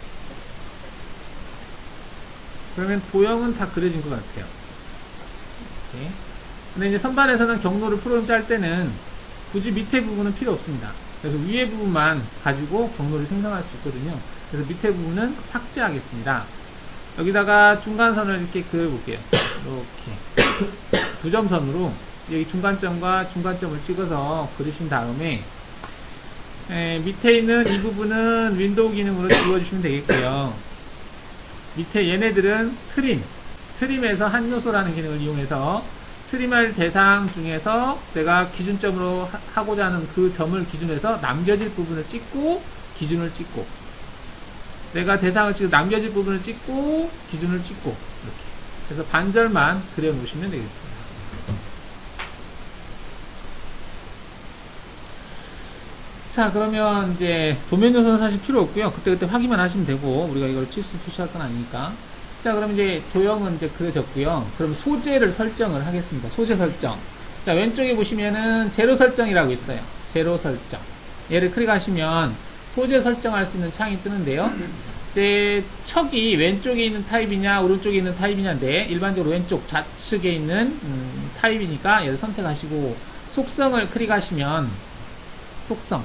그러면 도형은 다 그려진 것 같아요. 이렇게. 근데 이제 선반에서는 경로를 프로그램 짤 때는 굳이 밑에 부분은 필요 없습니다. 그래서 위에 부분만 가지고 경로를 생성할 수 있거든요. 그래서 밑에 부분은 삭제하겠습니다. 여기다가 중간선을 이렇게 그려볼게요. 이렇게 두 점선으로 여기 중간점과 중간점을 찍어서 그리신 다음에 에, 밑에 있는 이 부분은 윈도우 기능으로 지워주시면 되겠고요. 밑에 얘네들은 트림, 트림에서 한 요소라는 기능을 이용해서 트림할 대상 중에서 내가 기준점으로 하, 하고자 하는 그 점을 기준해서 남겨질 부분을 찍고 기준을 찍고, 내가 대상을 찍고 남겨질 부분을 찍고 기준을 찍고, 이렇게 그래서 반절만 그려 놓으시면 되겠습니다. 자, 그러면 이제 도면 요소는 사실 필요 없고요. 그때그때 확인만 하시면 되고, 우리가 이걸 치수 표시할 건 아니니까. 자, 그럼 이제 도형은 이제 그려졌고요. 그럼 소재를 설정을 하겠습니다. 소재 설정. 자, 왼쪽에 보시면은 제로 설정이라고 있어요. 제로 설정. 얘를 클릭하시면 소재 설정할 수 있는 창이 뜨는데요. 이제 척이 왼쪽에 있는 타입이냐 오른쪽에 있는 타입이냐인데, 일반적으로 왼쪽 좌측에 있는 음, 타입이니까 얘를 선택하시고 속성을 클릭하시면 속성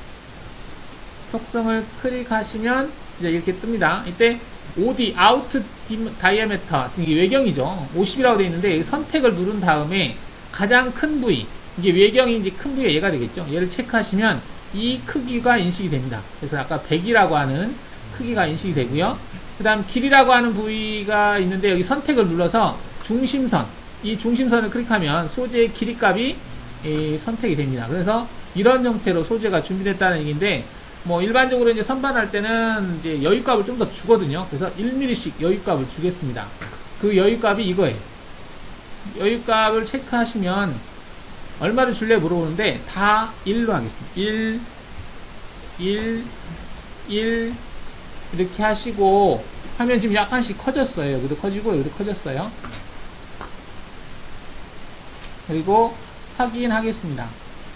속성을 클릭하시면 이제 이렇게 뜹니다. 이때 오디, 아우트 다이아메터, 이게 외경이죠. 오십이라고 되어 있는데 선택을 누른 다음에 가장 큰 부위, 이게 외경이 이제 큰 부위가 얘가 되겠죠. 얘를 체크하시면 이 크기가 인식이 됩니다. 그래서 아까 백이라고 하는 크기가 인식이 되고요. 그 다음 길이라고 하는 부위가 있는데 여기 선택을 눌러서 중심선, 이 중심선을 클릭하면 소재의 길이 값이 이, 선택이 됩니다. 그래서 이런 형태로 소재가 준비됐다는 얘기인데, 뭐 일반적으로 이제 선반할 때는 이제 여유값을 좀 더 주거든요. 그래서 일 밀리미터씩 여유값을 주겠습니다. 그 여유값이 이거예요. 여유값을 체크하시면 얼마를 줄래 물어보는데 다 일로 하겠습니다. 일, 일, 일 이렇게 하시고 하면 지금 약간씩 커졌어요. 여기도 커지고 여기도 커졌어요. 그리고 확인하겠습니다.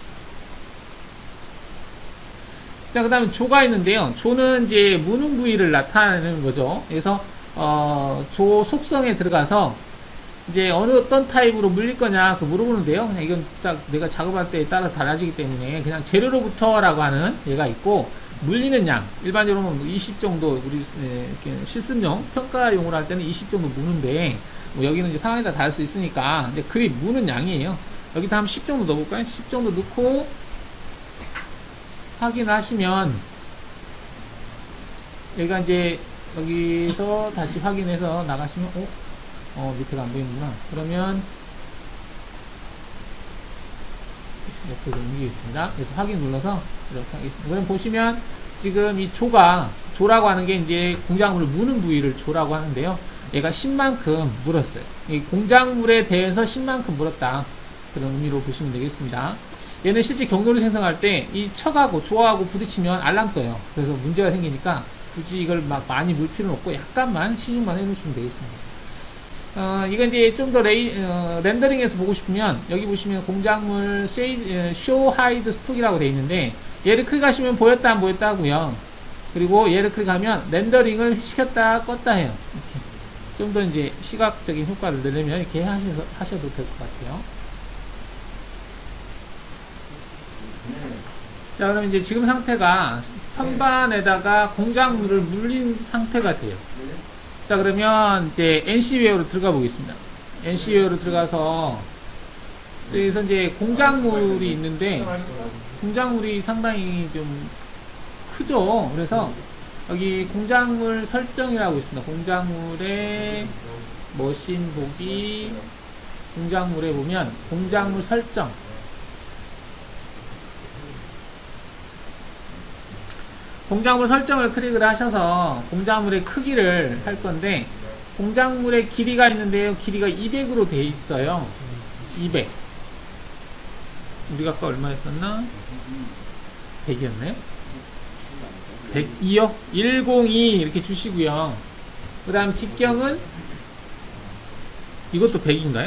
자, 그 다음에 조가 있는데요. 조는 이제 무능 부위를 나타내는 거죠. 그래서 어, 조 속성에 들어가서 이제 어느 어떤 타입으로 물릴 거냐 그 물어보는데요. 그냥 이건 딱 내가 작업할 때에 따라 달라지기 때문에 그냥 재료로부터 라고 하는 얘가 있고, 물리는 양 일반적으로 이십 정도 우리 이렇게 실습용 평가용으로 할 때는 이십 정도 무는데, 뭐 여기는 이제 상황에 따라 다를 수 있으니까 이제 그리 무는 양이에요. 여기다 한 십 정도 넣어볼까요? 십 정도 넣고 확인하시면 여기가 이제 여기서 다시 확인해서 나가시면 어? 어 밑에가 안 보이는구나. 그러면 옆으로 옮기겠습니다. 그래서 확인 눌러서 이렇게 하겠습니다. 그럼 보시면 지금 이 조가, 조라고 하는 게 이제 공작물을 무는 부위를 조라고 하는데요. 얘가 십만큼 물었어요. 이 공작물에 대해서 십만큼 물었다, 그런 의미로 보시면 되겠습니다. 얘는 실제 경로를 생성할 때 이 척하고 조하고 부딪히면 알람 떠요. 그래서 문제가 생기니까 굳이 이걸 막 많이 물 필요는 없고 약간만 시중만 해놓으시면 되겠습니다. 어, 이건 이제 좀 더 레이, 어, 렌더링에서 보고 싶으면 여기 보시면 공작물 쇼 하이드 스톡이라고 되어 있는데, 얘를 클릭하시면 보였다 안 보였다 하고요. 그리고 얘를 클릭하면 렌더링을 시켰다 껐다 해요. 좀 더 이제 시각적인 효과를 내려면 이렇게 하셔서, 하셔도 될 것 같아요. 자, 그럼 이제 지금 상태가 선반에다가 공작물을 물린 상태가 돼요. 자, 그러면 이제 엔씨웨어로 들어가 보겠습니다. 엔씨웨어로 들어가서 여기서 이제 공작물이 있는데 공작물이 상당히 좀 크죠. 그래서 여기 공작물 설정이라고 있습니다. 공작물의 머신 보기, 공작물에 보면 공작물 설정, 공작물 설정을 클릭을 하셔서 공작물의 크기를 할 건데, 공작물의 길이가 있는데요. 길이가 이백으로 돼 있어요. 이백. 우리가 아까 얼마였었나? 백이었네. 백이요? 백이 이렇게 주시고요. 그 다음 직경은 이것도 백인가요?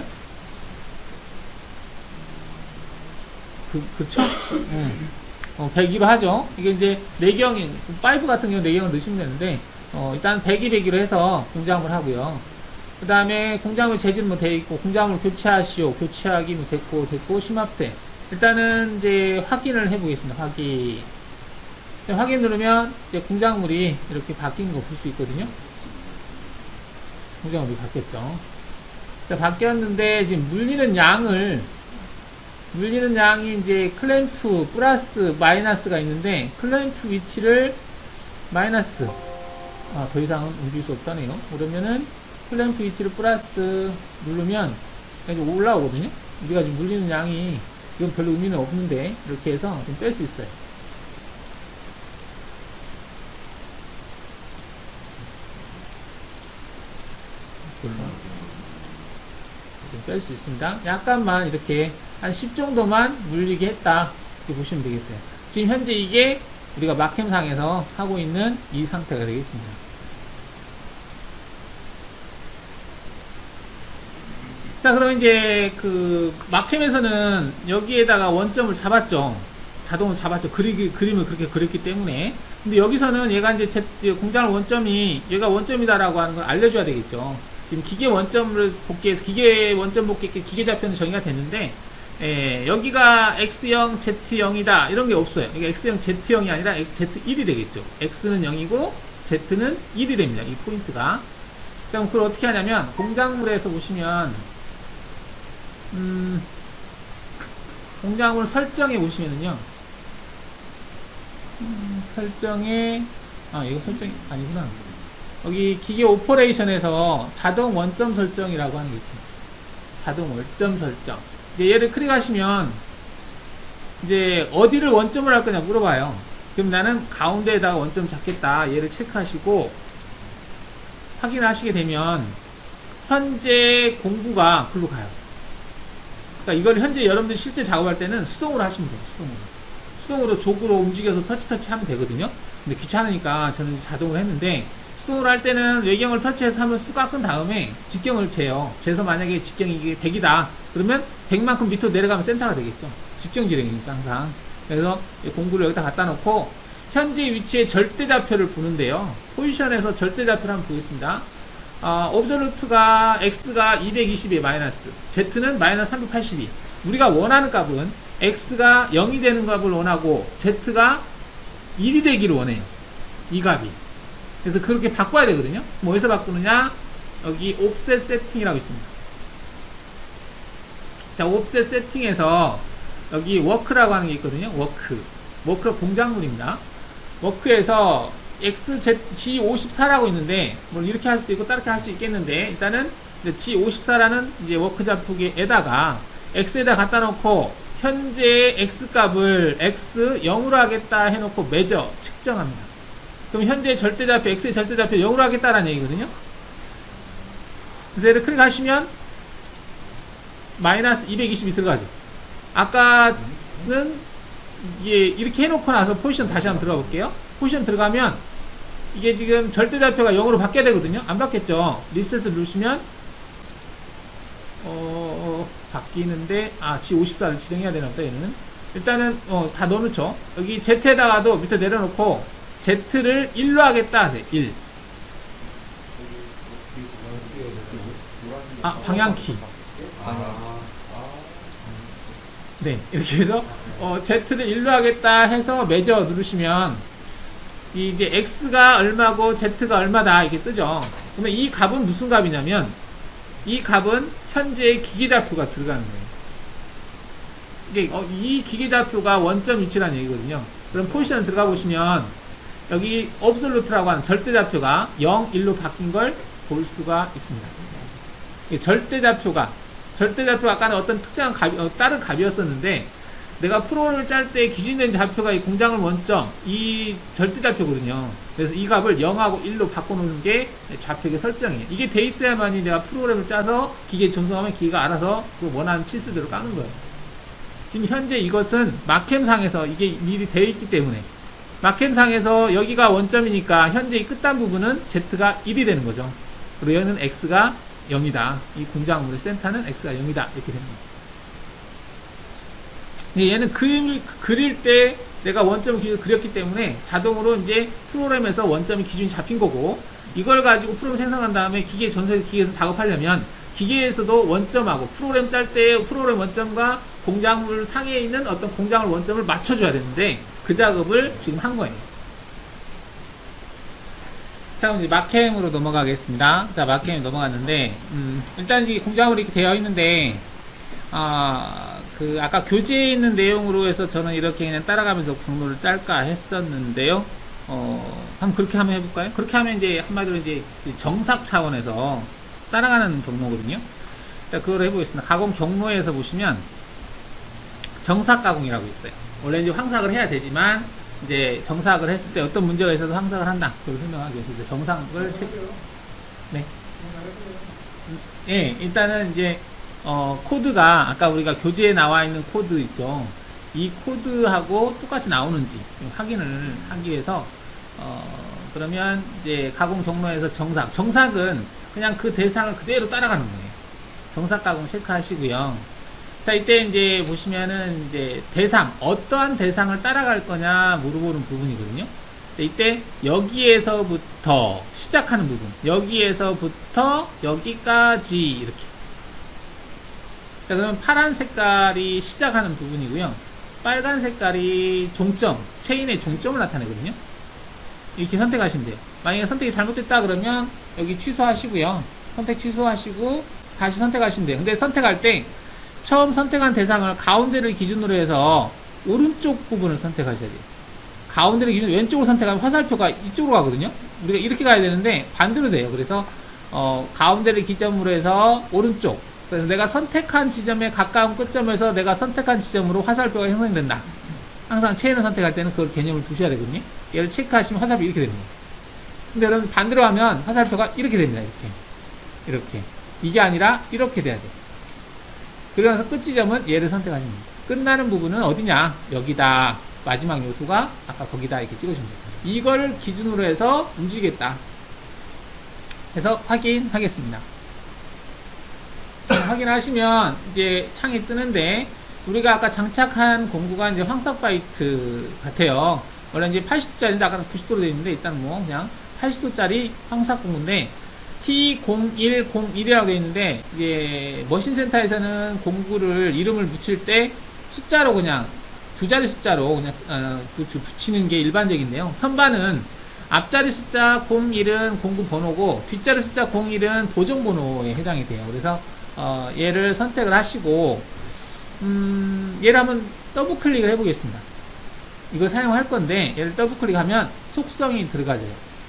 그, 그쵸? 음. 어, 백이로 하죠. 이게 이제 내경, 오 같은 경우 내경을 넣으시면 되는데, 어, 일단 백이, 백이로 해서 공작물 하고요. 그 다음에 공작물 재질 뭐 돼 있고, 공작물 교체하시오, 교체하기 뭐 됐고, 됐고, 심합대. 일단은 이제 확인을 해 보겠습니다. 확인. 확인 누르면 이제 공작물이 이렇게 바뀐 거 볼 수 있거든요. 공작물이 바뀌었죠. 자, 바뀌었는데, 지금 물리는 양을, 물리는 양이 이제 클램프 플러스 마이너스가 있는데, 클램프 위치를 마이너스, 아, 더 이상은 움직일 수 없다네요. 그러면은 클램프 위치를 플러스 누르면 이제 올라오거든요. 우리가 지금 물리는 양이 이건 별로 의미는 없는데 이렇게 해서 좀 뺄 수 있어요. 좀 뺄 수 있습니다. 약간만 이렇게 한 십 정도만 물리게 했다, 이렇게 보시면 되겠어요. 지금 현재 이게 우리가 막힘상에서 하고 있는 이 상태가 되겠습니다. 자, 그럼 이제 그 막힘에서는 여기에다가 원점을 잡았죠. 자동으로 잡았죠. 그리, 그림을 그렇게 그렸기 때문에. 근데 여기서는 얘가 이제 제, 공작물 원점이 얘가 원점이다라고 하는 걸 알려줘야 되겠죠. 지금 기계 원점을 복귀해서 기계 원점 복귀 기계 좌표는 정의가 됐는데, 예, 여기가 엑스영, 제트영이다 이런 게 없어요. 이게 엑스영, 제트영이 아니라 제트일이 되겠죠. X는 영이고 Z는 일이 됩니다. 이 포인트가. 그럼 그걸 어떻게 하냐면 공작물에서 보시면 음, 공작물 설정에 보시면은요, 음, 설정에, 아, 이거 설정이 아니구나. 여기 기계 오퍼레이션에서 자동 원점 설정이라고 하는 게 있습니다. 자동 원점 설정. 이제 얘를 클릭하시면, 이제 어디를 원점을 할 거냐 물어봐요. 그럼 나는 가운데에다가 원점 잡겠다. 얘를 체크하시고, 확인하시게 되면, 현재 공구가 글로 가요. 그러니까 이걸 현재 여러분들 실제 작업할 때는 수동으로 하시면 돼요. 수동으로. 수동으로 족으로 움직여서 터치 터치 하면 되거든요. 근데 귀찮으니까 저는 자동으로 했는데, 수동으로 할 때는 외경을 터치해서 한번 쑥 깎은 다음에 직경을 재요. 재서 만약에 직경이 이게 백이다. 그러면 백만큼 밑으로 내려가면 센터가 되겠죠. 직경 지령이니까 항상. 그래서 공구를 여기다 갖다 놓고 현재 위치에 절대좌표를 보는데요. 포지션에서 절대좌표를 한번 보겠습니다. 어, 옵솔루트가 X가 이백이십에 마이너스, Z는 마이너스 삼백팔십이. 우리가 원하는 값은 X가 영이 되는 값을 원하고 Z가 일이 되기를 원해요. 이 값이. 그래서 그렇게 바꿔야 되거든요. 뭐 어디서 바꾸느냐? 여기 옵셋 세팅이라고 있습니다. 자, 옵셋 세팅에서 여기 워크라고 하는 게 있거든요. 워크. 워크가 공작물입니다. 워크에서 엑스 지 오십사라고 있는데, 뭐 이렇게 할 수도 있고 다르게 할 수 있겠는데, 일단은 지 오십사라는 이제 워크 좌표에다가 X에다 갖다 놓고 현재 X 값을 X 영으로 하겠다 해놓고 매저 측정합니다. 그럼 현재 절대좌표, X의 절대좌표 영으로 하겠다라는 얘기거든요. 그래서 얘를 클릭하시면 마이너스 이백이십이 들어가죠. 아까는 이게 이렇게 해놓고 나서 포지션 다시 한번 들어가 볼게요. 포지션 들어가면 이게 지금 절대좌표가 영으로 바뀌어야 되거든요. 안 바뀌었죠. 리셋을 누르시면 어, 바뀌는데, 아, 지 오십사를 지정해야 되나보다. 얘는 일단은 어, 다 넣어놓죠. 여기 Z에다가도 밑에 내려놓고 Z를 일로 하겠다 하세요. 일. 아, 방향키. 네, 이렇게 해서 어, Z를 일로 하겠다 해서 매저 누르시면 이 이제 X가 얼마고 Z가 얼마다 이렇게 뜨죠. 그러면 이 값은 무슨 값이냐면, 이 값은 현재의 기계좌표가 들어가는 거예요. 이게 어, 이 기계좌표가 원점 위치라는 얘기거든요. 그럼 포지션을 들어가 보시면 여기 옵솔루트라고 하는 절대좌표가 영, 일로 바뀐 걸 볼 수가 있습니다. 절대좌표가 절대좌표 아까는 어떤 특정한 값, 어, 다른 값이었었는데, 내가 프로그램을 짤 때 기준된 좌표가 이 공작물 원점, 이 절대좌표거든요. 그래서 이 값을 영하고 일로 바꿔놓는 게 좌표의 설정이에요. 이게 돼 있어야만이 내가 프로그램을 짜서 기계에 전송하면 기계가 알아서 그 원하는 치수대로 까는 거예요. 지금 현재 이것은 마캠상에서 이게 미리 되어 있기 때문에, 마캠상에서 여기가 원점이니까 현재 이 끝단 부분은 Z가 일이 되는 거죠. 그리고 여기는 X가 영이다. 이 공작물의 센터는 X가 영이다. 이렇게 됩니다. 얘는 그림을 그릴 때 내가 원점 기준을 그렸기 때문에 자동으로 이제 프로그램에서 원점이 기준이 잡힌 거고, 이걸 가지고 프로그램 생성한 다음에 기계 전체 기계에서 작업하려면 기계에서도 원점하고 프로그램 짤 때 프로그램 원점과 공작물 상에 있는 어떤 공작물 원점을 맞춰줘야 되는데, 그 작업을 지금 한 거예요. 자, 그럼 이제 마캠으로 넘어가겠습니다. 자, 마캠에 넘어갔는데, 음, 일단 이게 공작물이 이렇게 되어 있는데, 아, 그, 아까 교재에 있는 내용으로 해서 저는 이렇게 그냥 따라가면서 경로를 짤까 했었는데요. 어, 한번 그렇게 한번 해볼까요? 그렇게 하면 이제 한마디로 이제 정삭 차원에서 따라가는 경로거든요. 자, 그걸 해보겠습니다. 가공 경로에서 보시면 정삭 가공이라고 있어요. 원래 이제 황삭을 해야 되지만, 이제 정삭을 했을 때 어떤 문제가 있어서 황삭을 한다. 그걸 설명하기 위해서 이제 정삭을 체... 네. 예, 일단은 이제 어, 코드가 아까 우리가 교재에 나와 있는 코드 있죠. 이 코드하고 똑같이 나오는지 확인을 하기 위해서 어, 그러면 이제 가공 경로에서 정삭. 정삭은 그냥 그 대상을 그대로 따라가는 거예요. 정삭 가공 체크하시고요. 자, 이때 이제 보시면은 이제 대상, 어떠한 대상을 따라갈 거냐 물어보는 부분이거든요. 이때 여기에서부터 시작하는 부분, 여기에서부터 여기까지 이렇게. 자, 그러면 파란 색깔이 시작하는 부분이고요. 빨간 색깔이 종점, 체인의 종점을 나타내거든요. 이렇게 선택하시면 돼요. 만약에 선택이 잘못됐다 그러면 여기 취소하시고요. 선택 취소하시고 다시 선택하시면 돼요. 근데 선택할 때 처음 선택한 대상을 가운데를 기준으로 해서 오른쪽 부분을 선택하셔야 돼요. 가운데를 기준으로 왼쪽으로 선택하면 화살표가 이쪽으로 가거든요. 우리가 이렇게 가야 되는데 반대로 돼요. 그래서 어, 가운데를 기점으로 해서 오른쪽. 그래서 내가 선택한 지점에 가까운 끝점에서 내가 선택한 지점으로 화살표가 형성된다. 항상 체인을 선택할 때는 그걸 개념을 두셔야 되거든요. 얘를 체크하시면 화살표 이렇게 됩니다. 근데 여러분 반대로 하면 화살표가 이렇게 됩니다. 이렇게. 이렇게. 이게 아니라 이렇게 돼야 돼요. 그러면서 끝 지점은 얘를 선택하시면 됩니다. 끝나는 부분은 어디냐? 여기다. 마지막 요소가 아까 거기다 이렇게 찍으시면 돼요. 이걸 기준으로 해서 움직이겠다. 해서 확인하겠습니다. 확인하시면 이제 창이 뜨는데 우리가 아까 장착한 공구가 이제 황석 바이트 같아요. 원래 이제 팔십 도짜리인데 아까 구십 도로 되어 있는데 일단 뭐 그냥 팔십 도짜리 황석 공구인데 티 공일공일이라고 되어 있는데 이게 머신센터에서는 공구를 이름을 붙일 때 숫자로 그냥 두 자리 숫자로 그냥 어, 붙이는 게 일반적인데요. 선반은 앞자리 숫자 공일은 공구 번호고 뒷자리 숫자 공일은 보정 번호에 해당이 돼요. 그래서 어, 얘를 선택을 하시고 음, 얘를 한번 더블 클릭을 해 보겠습니다. 이걸 사용할 건데 얘를 더블 클릭하면 속성이 들어가져요.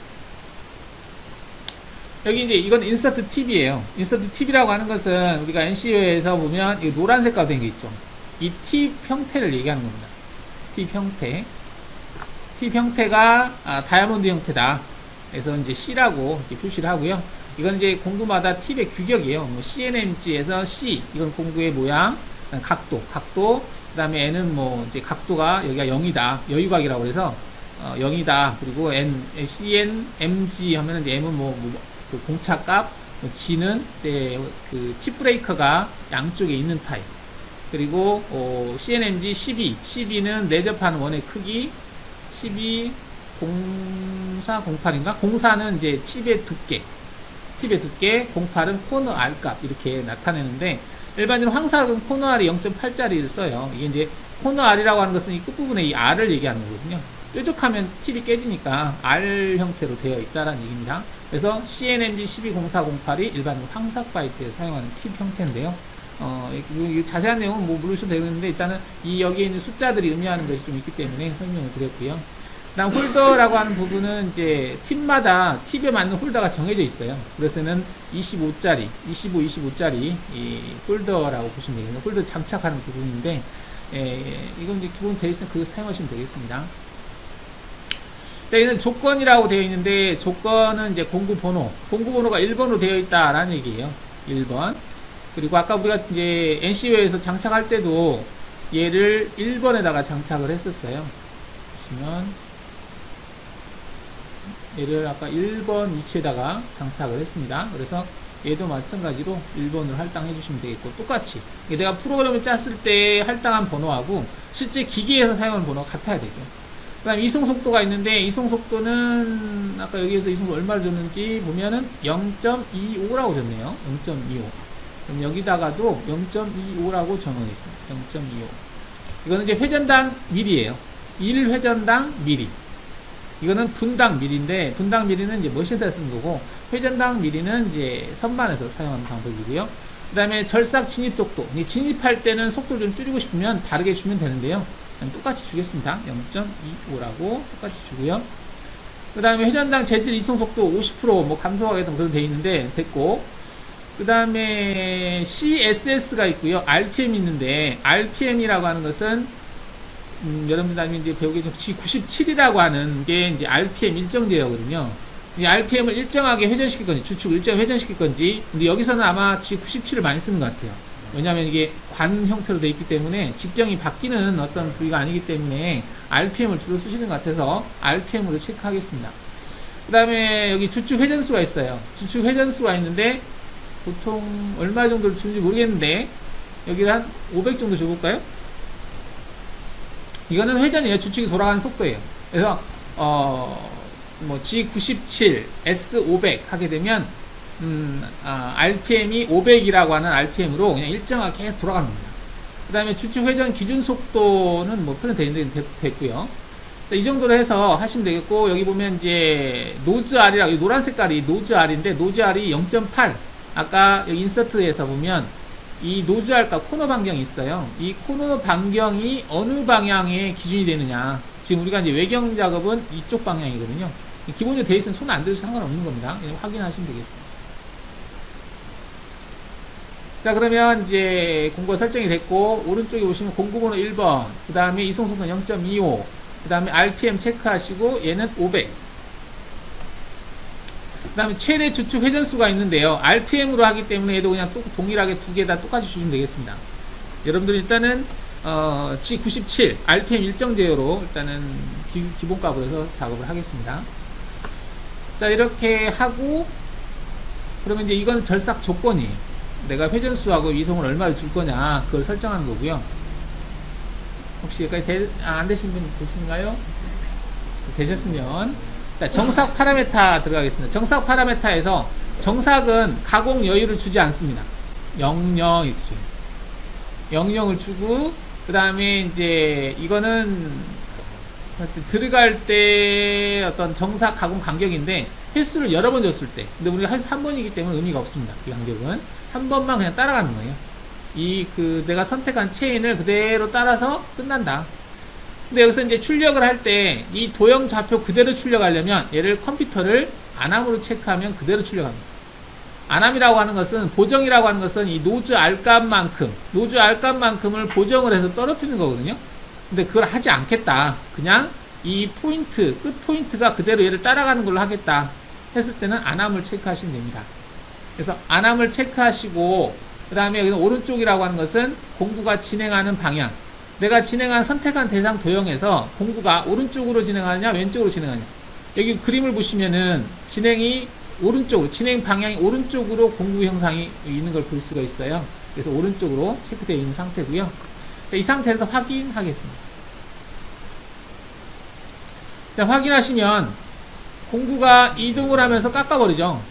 여기 이제 이건 인서트 팁이에요. 인서트 팁이라고 하는 것은 우리가 엔씨유에서 보면 이 노란 색깔로 된 게 있죠. 이 팁 형태를 얘기하는 겁니다. 팁 형태. 팁 형태가 아, 다이아몬드 형태다. 그래서 이제 C라고 이렇게 표시를 하고요. 이건 이제 공구마다 팁의 규격이에요. 뭐 씨엔엠지에서 C, 이건 공구의 모양, 각도, 각도, 그 다음에 N은 뭐 이제 각도가 여기가 영이다. 여유각이라고 해서 어, 영이다. 그리고 N, 씨엔엠지 하면은 이제 M은 뭐, 뭐 그 공차값, 뭐 G는 네, 그 칩 브레이커가 양쪽에 있는 타입. 그리고 어, 씨엔엠지 십이, 십이는 내접하는 원의 크기, 십이, 공사, 공팔인가? 공사는 이제 칩의 두께, 팁의 두께, 공팔은 코너 R값 이렇게 나타내는데 일반적으로 황석은 코너 R이 영 점 팔짜리를 써요. 이게 이제 코너 R이라고 하는 것은 이 끝부분에 이 R을 얘기하는 거거든요. 뾰족하면 팁이 깨지니까 R 형태로 되어 있다는 얘기입니다. 그래서 씨엔엠지 십이 공사공팔이 일반적으로 황석 바이트에 사용하는 팁 형태인데요. 어, 이, 이 자세한 내용은 뭐 모르셔도 되겠는데 일단은 이 여기에 있는 숫자들이 의미하는 것이 좀 있기 때문에 설명을 드렸고요. 다음 홀더라고 하는 부분은 이제 팁마다 팁에 맞는 홀더가 정해져 있어요. 그래서는 이십오짜리, 이십오, 이십오짜리 이 홀더라고 보시면 되겠네요. 홀더 장착하는 부분인데 에, 이건 이제 기본 되어 있으면 그거 사용하시면 되겠습니다. 여기는 조건이라고 되어 있는데 조건은 이제 공구 번호, 공구 번호가 일 번으로 되어 있다라는 얘기예요. 일 번. 그리고 아까 우리가 이제 엔씨유에서 장착할 때도 얘를 일 번에다가 장착을 했었어요. 보시면 얘를 아까 일 번 위치에다가 장착을 했습니다. 그래서 얘도 마찬가지로 일 번으로 할당해 주시면 되겠고 똑같이 내가 프로그램을 짰을 때 할당한 번호하고 실제 기기에서 사용하는 번호가 같아야 되죠. 그 다음 이송 속도가 있는데 이송 속도는 아까 여기에서 이송 속도 얼마를 줬는지 보면은 영 점 이오라고 줬네요. 영 점 이오. 그럼 여기다가도 영 점 이오라고 전원했습니다. 영 점 이오. 이거는 이제 회전당 밀이에요. 일 회전당 밀이. 이거는 분당 밀인데 분당 밀이는 이제 머신에다 쓰는 거고 회전당 밀이는 이제 선반에서 사용하는 방법이고요. 그 다음에 절삭 진입 속도. 진입할 때는 속도를 좀 줄이고 싶으면 다르게 주면 되는데요. 똑같이 주겠습니다. 영 점 이오라고 똑같이 주고요. 그 다음에 회전당 재질 이송 속도 오십 퍼센트 뭐 감소하게끔 그런 돼 있는데 됐고. 그 다음에 씨에스에스가 있고요. 알피엠이 있는데 알피엠이라고 하는 것은 음, 여러분들 이제 배우기 좀 지 구십칠이라고 하는 게 이제 알피엠 일정제어거든요. 이 알피엠을 일정하게 회전시킬 건지 주축을 일정하게 회전시킬 건지 근데 여기서는 아마 지 구십칠을 많이 쓰는 것 같아요. 왜냐하면 이게 관 형태로 되어 있기 때문에 직경이 바뀌는 어떤 부위가 아니기 때문에 알피엠을 주로 쓰시는 것 같아서 알피엠으로 체크하겠습니다. 그 다음에 여기 주축 회전수가 있어요. 주축 회전수가 있는데 보통 얼마 정도를 주는지 모르겠는데 여기를 한 오백 정도 줘볼까요? 이거는 회전이에요. 주축이 돌아가는 속도예요. 그래서 어, 뭐 지 구십칠, 에스 오백 하게 되면 음, 아, 알피엠이 오백이라고 하는 알피엠으로 그냥 일정하게 계속 돌아가는 겁니다. 그 다음에 주축 회전 기준 속도는 뭐 표현 되어 있는데 됐고요. 이 정도로 해서 하시면 되겠고 여기 보면 이제 노즈 R이라고 노란 색깔이 노즈 R인데 노즈 R이 영 점 팔 아까 여기 인서트에서 보면 이 노즈 알까 코너 반경이 있어요. 이 코너 반경이 어느 방향의 기준이 되느냐. 지금 우리가 이제 외경 작업은 이쪽 방향이거든요. 기본적으로 돼 있으면 손 안 대도 상관없는 겁니다. 그냥 확인하시면 되겠습니다. 자, 그러면 이제 공구가 설정이 됐고, 오른쪽에 보시면 공구번호 일 번, 그 다음에 이송속도 영 점 이오, 그 다음에 알피엠 체크하시고, 얘는 오백. 그 다음에 최대 주축 회전수가 있는데요. 알피엠으로 하기 때문에 얘도 그냥 또 동일하게 두 개 다 똑같이 주시면 되겠습니다. 여러분들 일단은, 어, 지 구십칠, 알피엠 일정 제어로 일단은 기, 기본값으로 해서 작업을 하겠습니다. 자, 이렇게 하고, 그러면 이제 이건 절삭 조건이에요. 내가 회전수하고 이송을 얼마를 줄 거냐, 그걸 설정하는 거고요. 혹시 여기까지 되, 아, 안 되신 분 계신가요? 되셨으면, 자, 정삭 파라메타 들어가겠습니다. 정삭 파라메타에서 정삭은 가공 여유를 주지 않습니다. 영영 이렇게 줘요. 영영을 주고, 그 다음에 이제 이거는 들어갈 때 어떤 정삭 가공 간격인데 횟수를 여러 번 줬을 때, 근데 우리가 횟수 한 번이기 때문에 의미가 없습니다. 이 간격은 한 번만 그냥 따라가는 거예요. 이 그 내가 선택한 체인을 그대로 따라서 끝난다. 근데 여기서 이제 출력을 할 때 이 도형 좌표 그대로 출력하려면 얘를 컴퓨터를 안함으로 체크하면 그대로 출력합니다. 안함이라고 하는 것은, 보정이라고 하는 것은 이 노즈 알값만큼, 노즈 알값만큼을 보정을 해서 떨어뜨리는 거거든요. 근데 그걸 하지 않겠다. 그냥 이 포인트, 끝 포인트가 그대로 얘를 따라가는 걸로 하겠다 했을 때는 안함을 체크하시면 됩니다. 그래서 안함을 체크하시고, 그 다음에 여기는 오른쪽이라고 하는 것은 공구가 진행하는 방향. 내가 진행한 선택한 대상 도형에서 공구가 오른쪽으로 진행하느냐 왼쪽으로 진행하느냐. 여기 그림을 보시면은 진행이 오른쪽으로, 진행 방향이 오른쪽으로 공구 형상이 있는 걸 볼 수가 있어요. 그래서 오른쪽으로 체크되어 있는 상태고요. 이 상태에서 확인하겠습니다. 자, 확인하시면 공구가 이동을 하면서 깎아버리죠.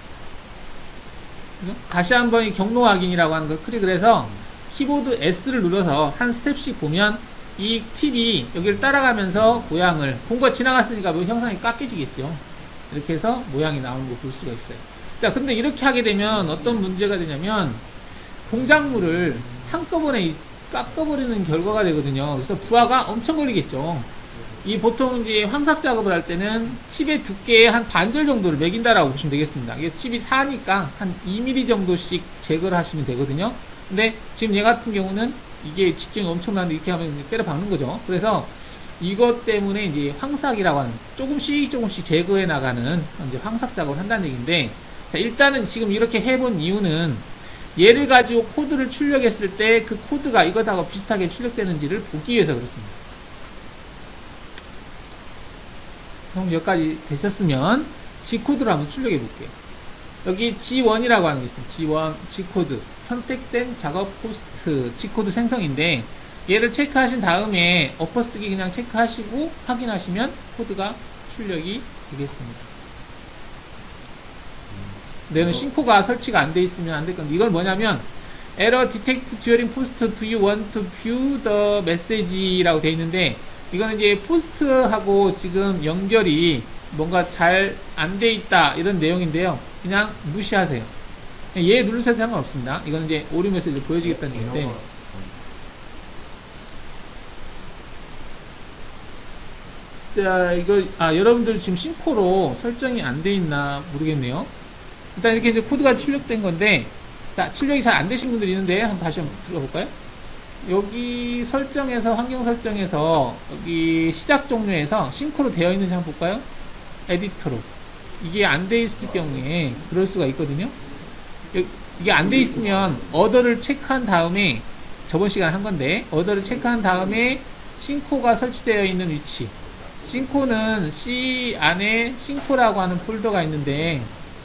다시 한번 이 경로 확인이라고 하는 걸 클릭을 해서 키보드 S를 눌러서 한 스텝씩 보면 이 팁이 여기를 따라가면서 모양을, 공구가 지나갔으니까 뭐 형상이 깎여지겠죠. 이렇게 해서 모양이 나오는 거 볼 수가 있어요. 자, 근데 이렇게 하게 되면 어떤 문제가 되냐면 공작물을 한꺼번에 깎아버리는 결과가 되거든요. 그래서 부하가 엄청 걸리겠죠. 이 보통 이제 황삭 작업을 할 때는 칩의 두께의 한 반절 정도를 매긴다라고 보시면 되겠습니다. 그래서 칩이 사니까 한 이 밀리미터 정도씩 제거를 하시면 되거든요. 근데 지금 얘 같은 경우는 이게 직경이 엄청난데 이렇게 하면 때려 박는 거죠. 그래서 이것 때문에 이제 황삭이라고 하는, 조금씩 조금씩 제거해 나가는 이제 황삭 작업을 한다는 얘기인데, 자, 일단은 지금 이렇게 해본 이유는 얘를 가지고 코드를 출력했을 때 그 코드가 이것하고 비슷하게 출력되는지를 보기 위해서 그렇습니다. 그럼 여기까지 되셨으면 G코드를 한번 출력해 볼게요. 여기 지 원이라고 하는 게 있어요. 지 원, G코드. 선택된 작업 호스트 G코드 생성인데, 얘를 체크하신 다음에 엎어쓰기 그냥 체크하시고 확인하시면 코드가 출력이 되겠습니다. 내는 싱코가 설치가 안 돼 있으면 안 될 건데, 이건 뭐냐면 error detect during post do you want to view the message 라고 돼 있는데, 이거는 이제 포스트하고 지금 연결이 뭔가 잘 안 돼 있다 이런 내용인데요. 그냥 무시하세요. 얘 누르셔도 상관없습니다. 이거는 이제 오류 메시지를 보여주겠다는 얘기인데, 자, 이거, 아, 여러분들 지금 싱코로 설정이 안 돼 있나 모르겠네요. 일단 이렇게 이제 코드가 출력된 건데, 자, 출력이 잘 안 되신 분들이 있는데, 한번 다시 한번 들어볼까요? 여기 설정에서, 환경 설정에서, 여기 시작 종료에서 싱코로 되어 있는지 한번 볼까요? 에디터로. 이게 안 돼 있을 경우에 그럴 수가 있거든요. 이게 안 돼 있으면 어더를 체크한 다음에, 저번 시간에 한 건데, 어더를 체크한 다음에 싱코가 설치되어 있는 위치. 싱코는 C 안에 싱코라고 하는 폴더가 있는데,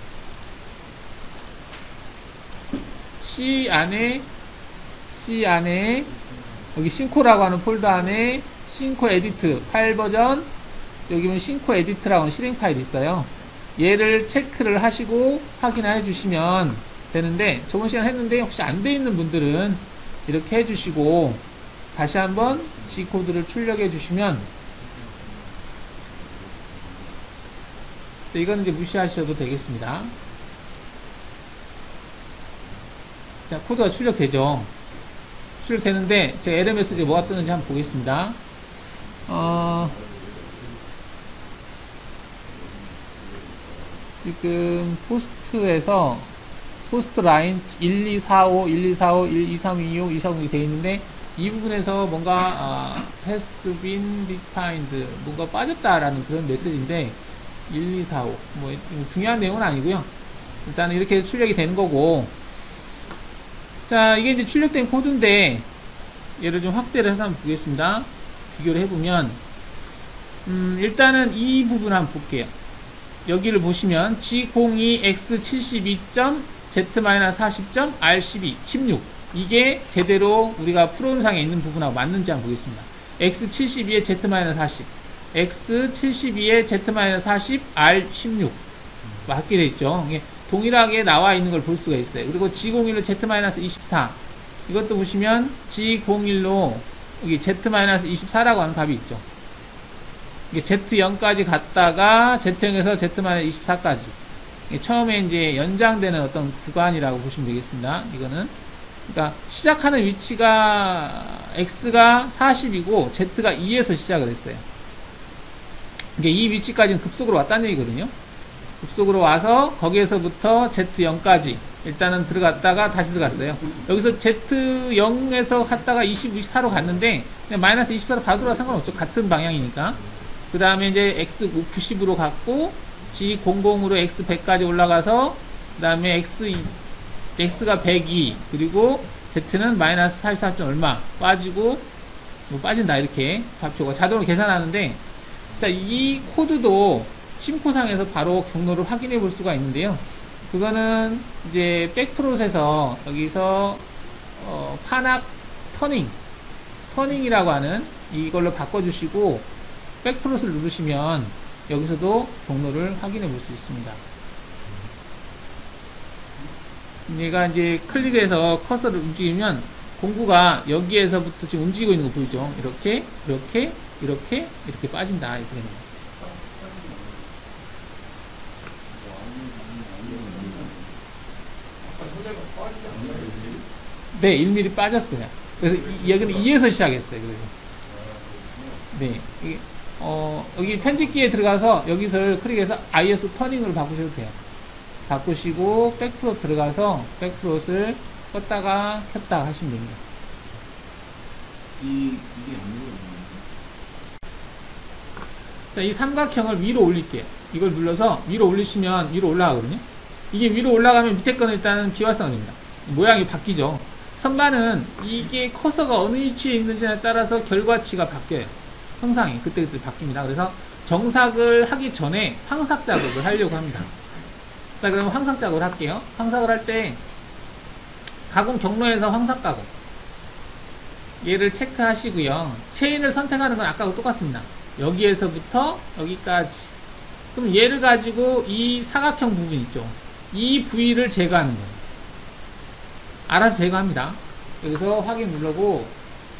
C 안에 C 안에 여기 싱코라고 하는 폴더 안에 싱코 에디트 파일 버전, 여기 보면 싱코 에디트라고 하는 실행 파일이 있어요. 얘를 체크를 하시고 확인해 주시면 되는데, 저번 시간에 했는데 혹시 안 돼 있는 분들은 이렇게 해 주시고 다시 한번 G코드를 출력해 주시면, 이건 이제 무시하셔도 되겠습니다. 자, 코드가 출력되죠. 출력되는데, 제가 엘엠에스에 뭐가 뜨는지 한번 보겠습니다. 어, 지금 포스트에서 포스트 라인 일, 이, 사, 오, 일, 이, 사, 오, 일, 이, 삼, 이, 오, 이, 사, 오 되어 있는데 이 부분에서 뭔가 아, has been defined 뭔가 빠졌다라는 그런 메시지인데 일, 이, 사, 오 뭐 중요한 내용은 아니고요. 일단은 이렇게 출력이 되는 거고, 자 이게 이제 출력된 코드인데 얘를 좀 확대를 해서 한번 보겠습니다. 비교를 해보면 음, 일단은 이 부분 한번 볼게요. 여기를 보시면 지 공이 엑스 칠십이 점 지 사십 점 알 십이, 십육 이게 제대로 우리가 프로그램상에 있는 부분하고 맞는지 한번 보겠습니다. 엑스 칠십이에 지 사십, 엑스 칠십이에 지 사십, 알 십육 맞게 돼 있죠. 이게 동일하게 나와 있는 걸 볼 수가 있어요. 그리고 지 공일로 지 이십사 이것도 보시면 지 공일로 여기 지 이십사라고 하는 값이 있죠. 이게 지 영까지 갔다가 지 영에서 지 이십사까지 처음에 이제 연장되는 어떤 구간이라고 보시면 되겠습니다. 이거는 그러니까 시작하는 위치가 x가 사십이고 z가 이에서 시작을 했어요. 이게 이 위치까지는 급속으로 왔다는 얘기거든요. 급속으로 와서 거기에서부터 지 영까지 일단은 들어갔다가 다시 들어갔어요. 여기서 지 영에서 갔다가 이십, 이십사로 갔는데 그냥 마이너스 이십사로 바로 들어가 상관없죠. 같은 방향이니까. 그 다음에 이제 엑스 구십으로 갔고 지 공공으로 엑스 백까지 올라가서 그 다음에 x x가 백이 그리고 z는 마이너스 사십사 점 얼마 빠지고 뭐 빠진다 이렇게 좌표가 자동으로 계산하는데, 자 이 코드도 심코상에서 바로 경로를 확인해 볼 수가 있는데요. 그거는 이제 백프롯에서 여기서 어, 판악 터닝 터닝이라고 하는 이걸로 바꿔주시고 백프롯을 누르시면 여기서도 경로를 확인해 볼 수 있습니다. 얘가 이제 클릭해서 커서를 움직이면 공구가 여기에서부터 지금 움직이고 있는 거 보이죠? 이렇게, 이렇게, 이렇게, 이렇게 빠진다. 이렇게 됩니다. 네, 일 밀리미터 빠졌어요. 그래서 이, 여기는 이에서 시작했어요. 그래서. 네, 이게 어, 여기 편집기에 들어가서 여기서 클릭해서 아이에스 터닝으로 바꾸셔도 돼요. 바꾸시고 백프롯 들어가서 백프롯을 껐다가 켰다가 하시면 됩니다. 이, 이게 아니고. 자, 이 삼각형을 위로 올릴게요. 이걸 눌러서 위로 올리시면 위로 올라가거든요. 이게 위로 올라가면 밑에 거는 일단은 비활성화 됩니다. 모양이 바뀌죠. 선반은 이게 커서가 어느 위치에 있는지에 따라서 결과치가 바뀌어요. 형상이 그때그때 바뀝니다. 그래서 정삭을 하기 전에 황삭 작업을 하려고 합니다. 자, 그러면 황삭 작업을 할게요. 황삭을 할 때 가공 경로에서 황삭 가공 얘를 체크하시고요. 체인을 선택하는 건 아까하고 똑같습니다. 여기에서부터 여기까지. 그럼 얘를 가지고 이 사각형 부분 있죠. 이 부위를 제거하는 거예요. 알아서 제거합니다. 여기서 확인 누르고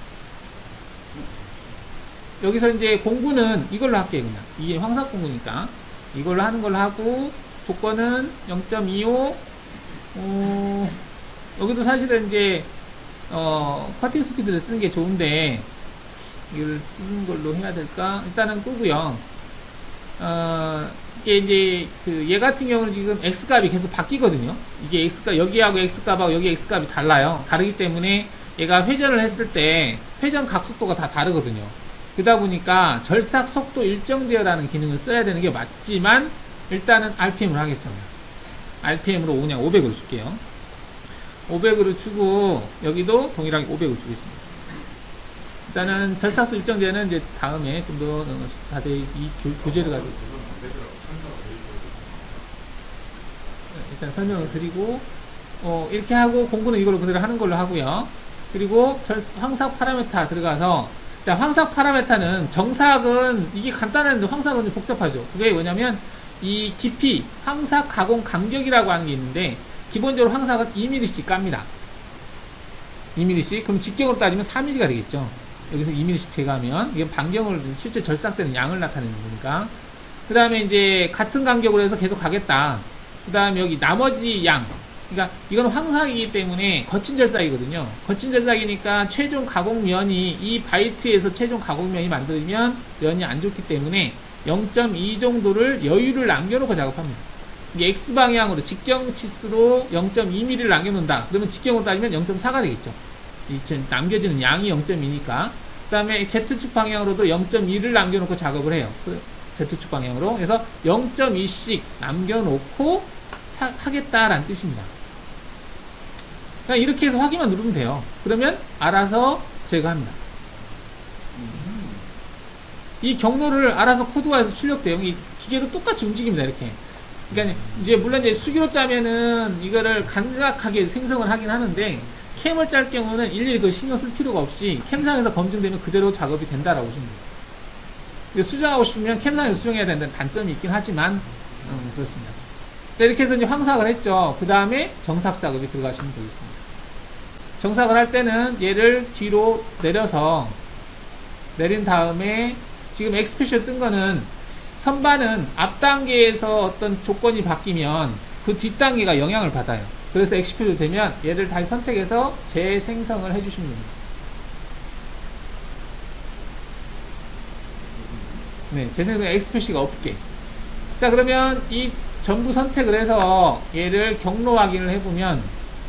여기서 이제 공구는 이걸로 할게요. 그냥 이게 황삭 공구니까 이걸로 하는 걸로 하고, 조건은 영 점 이오. 어, 여기도 사실은 이제 어, 커팅 스피드를 쓰는 게 좋은데 이걸 쓰는 걸로 해야 될까? 일단은 끄고요. 어, 이게 이제 그 얘 같은 경우는 지금 x 값이 계속 바뀌거든요. 이게 x 값 여기하고 x 값하고 여기 x 값이 달라요. 다르기 때문에 얘가 회전을 했을 때 회전 각속도가 다 다르거든요. 그러다 보니까 절삭 속도 일정되어라는 기능을 써야 되는 게 맞지만 일단은 알피엠으로 하겠습니다. 알피엠으로 그냥 오백으로 줄게요. 오백으로 주고 여기도 동일하게 오백으로 주겠습니다. 일단은 절삭수 일정되는 이제 다음에 좀 더 자세히 이 교, 교재를 가지고 일단 설명을 드리고 어, 이렇게 하고 공부는 이걸로 그대로 하는 걸로 하고요. 그리고 절, 황삭 파라메타 들어가서, 자, 황삭 파라메타는 정삭은 이게 간단한데 황삭은 좀 복잡하죠. 그게 뭐냐면 이 깊이 황삭 가공 간격이라고 하는 게 있는데 기본적으로 황삭은 이 밀리미터씩 깝니다. 이 밀리미터씩. 그럼 직경으로 따지면 사 밀리미터가 되겠죠. 여기서 이 밀리미터씩 제거하면 이게 반경을 실제 절삭되는 양을 나타내는 거니까. 그 다음에 이제 같은 간격으로 해서 계속 가겠다. 그 다음에 여기 나머지 양 그러니까 이건 황사이기 때문에 거친 절삭이거든요. 거친 절삭이니까 최종 가공면이 이 바이트에서 최종 가공면이 만들면 면이 안 좋기 때문에 영 점 이 정도를 여유를 남겨놓고 작업합니다. 이게 X방향으로 직경 치수로 영 점 이 밀리미터를 남겨놓는다. 그러면 직경으로 따지면 영 점 사가 되겠죠. 이 남겨지는 양이 영 점 이니까. 그 다음에 Z축 방향으로도 영 점 이를 남겨놓고 작업을 해요. 그 Z축 방향으로. 그래서 영 점 이씩 남겨놓고 사, 하겠다라는 뜻입니다. 그냥 이렇게 해서 확인만 누르면 돼요. 그러면 알아서 제거합니다. 이 경로를 알아서 코드화해서 출력돼요. 이 기계도 똑같이 움직입니다. 이렇게. 그러니까 이제 물론 이제 수기로 짜면은 이거를 간략하게 생성을 하긴 하는데 캠을 짤 경우는 일일이 그 신경 쓸 필요가 없이 캠상에서 검증되면 그대로 작업이 된다라고 보시면 돼요. 수정하고 싶으면 캠상에서 수정해야 된다는 단점이 있긴 하지만 음, 그렇습니다. 이렇게 해서 이제 황삭을 했죠. 그 다음에 정삭 작업이 들어가시면 되겠습니다. 정삭을 할 때는 얘를 뒤로 내려서 내린 다음에 지금 엑스페셜 뜬 거는 선반은 앞 단계에서 어떤 조건이 바뀌면 그 뒷 단계가 영향을 받아요. 그래서 엑스페셜 되면 얘를 다시 선택해서 재생성을 해주시면 됩니다. 네, 재생성 엑스페셜가 없게. 자, 그러면 이 전부 선택을 해서 얘를 경로 확인을 해보면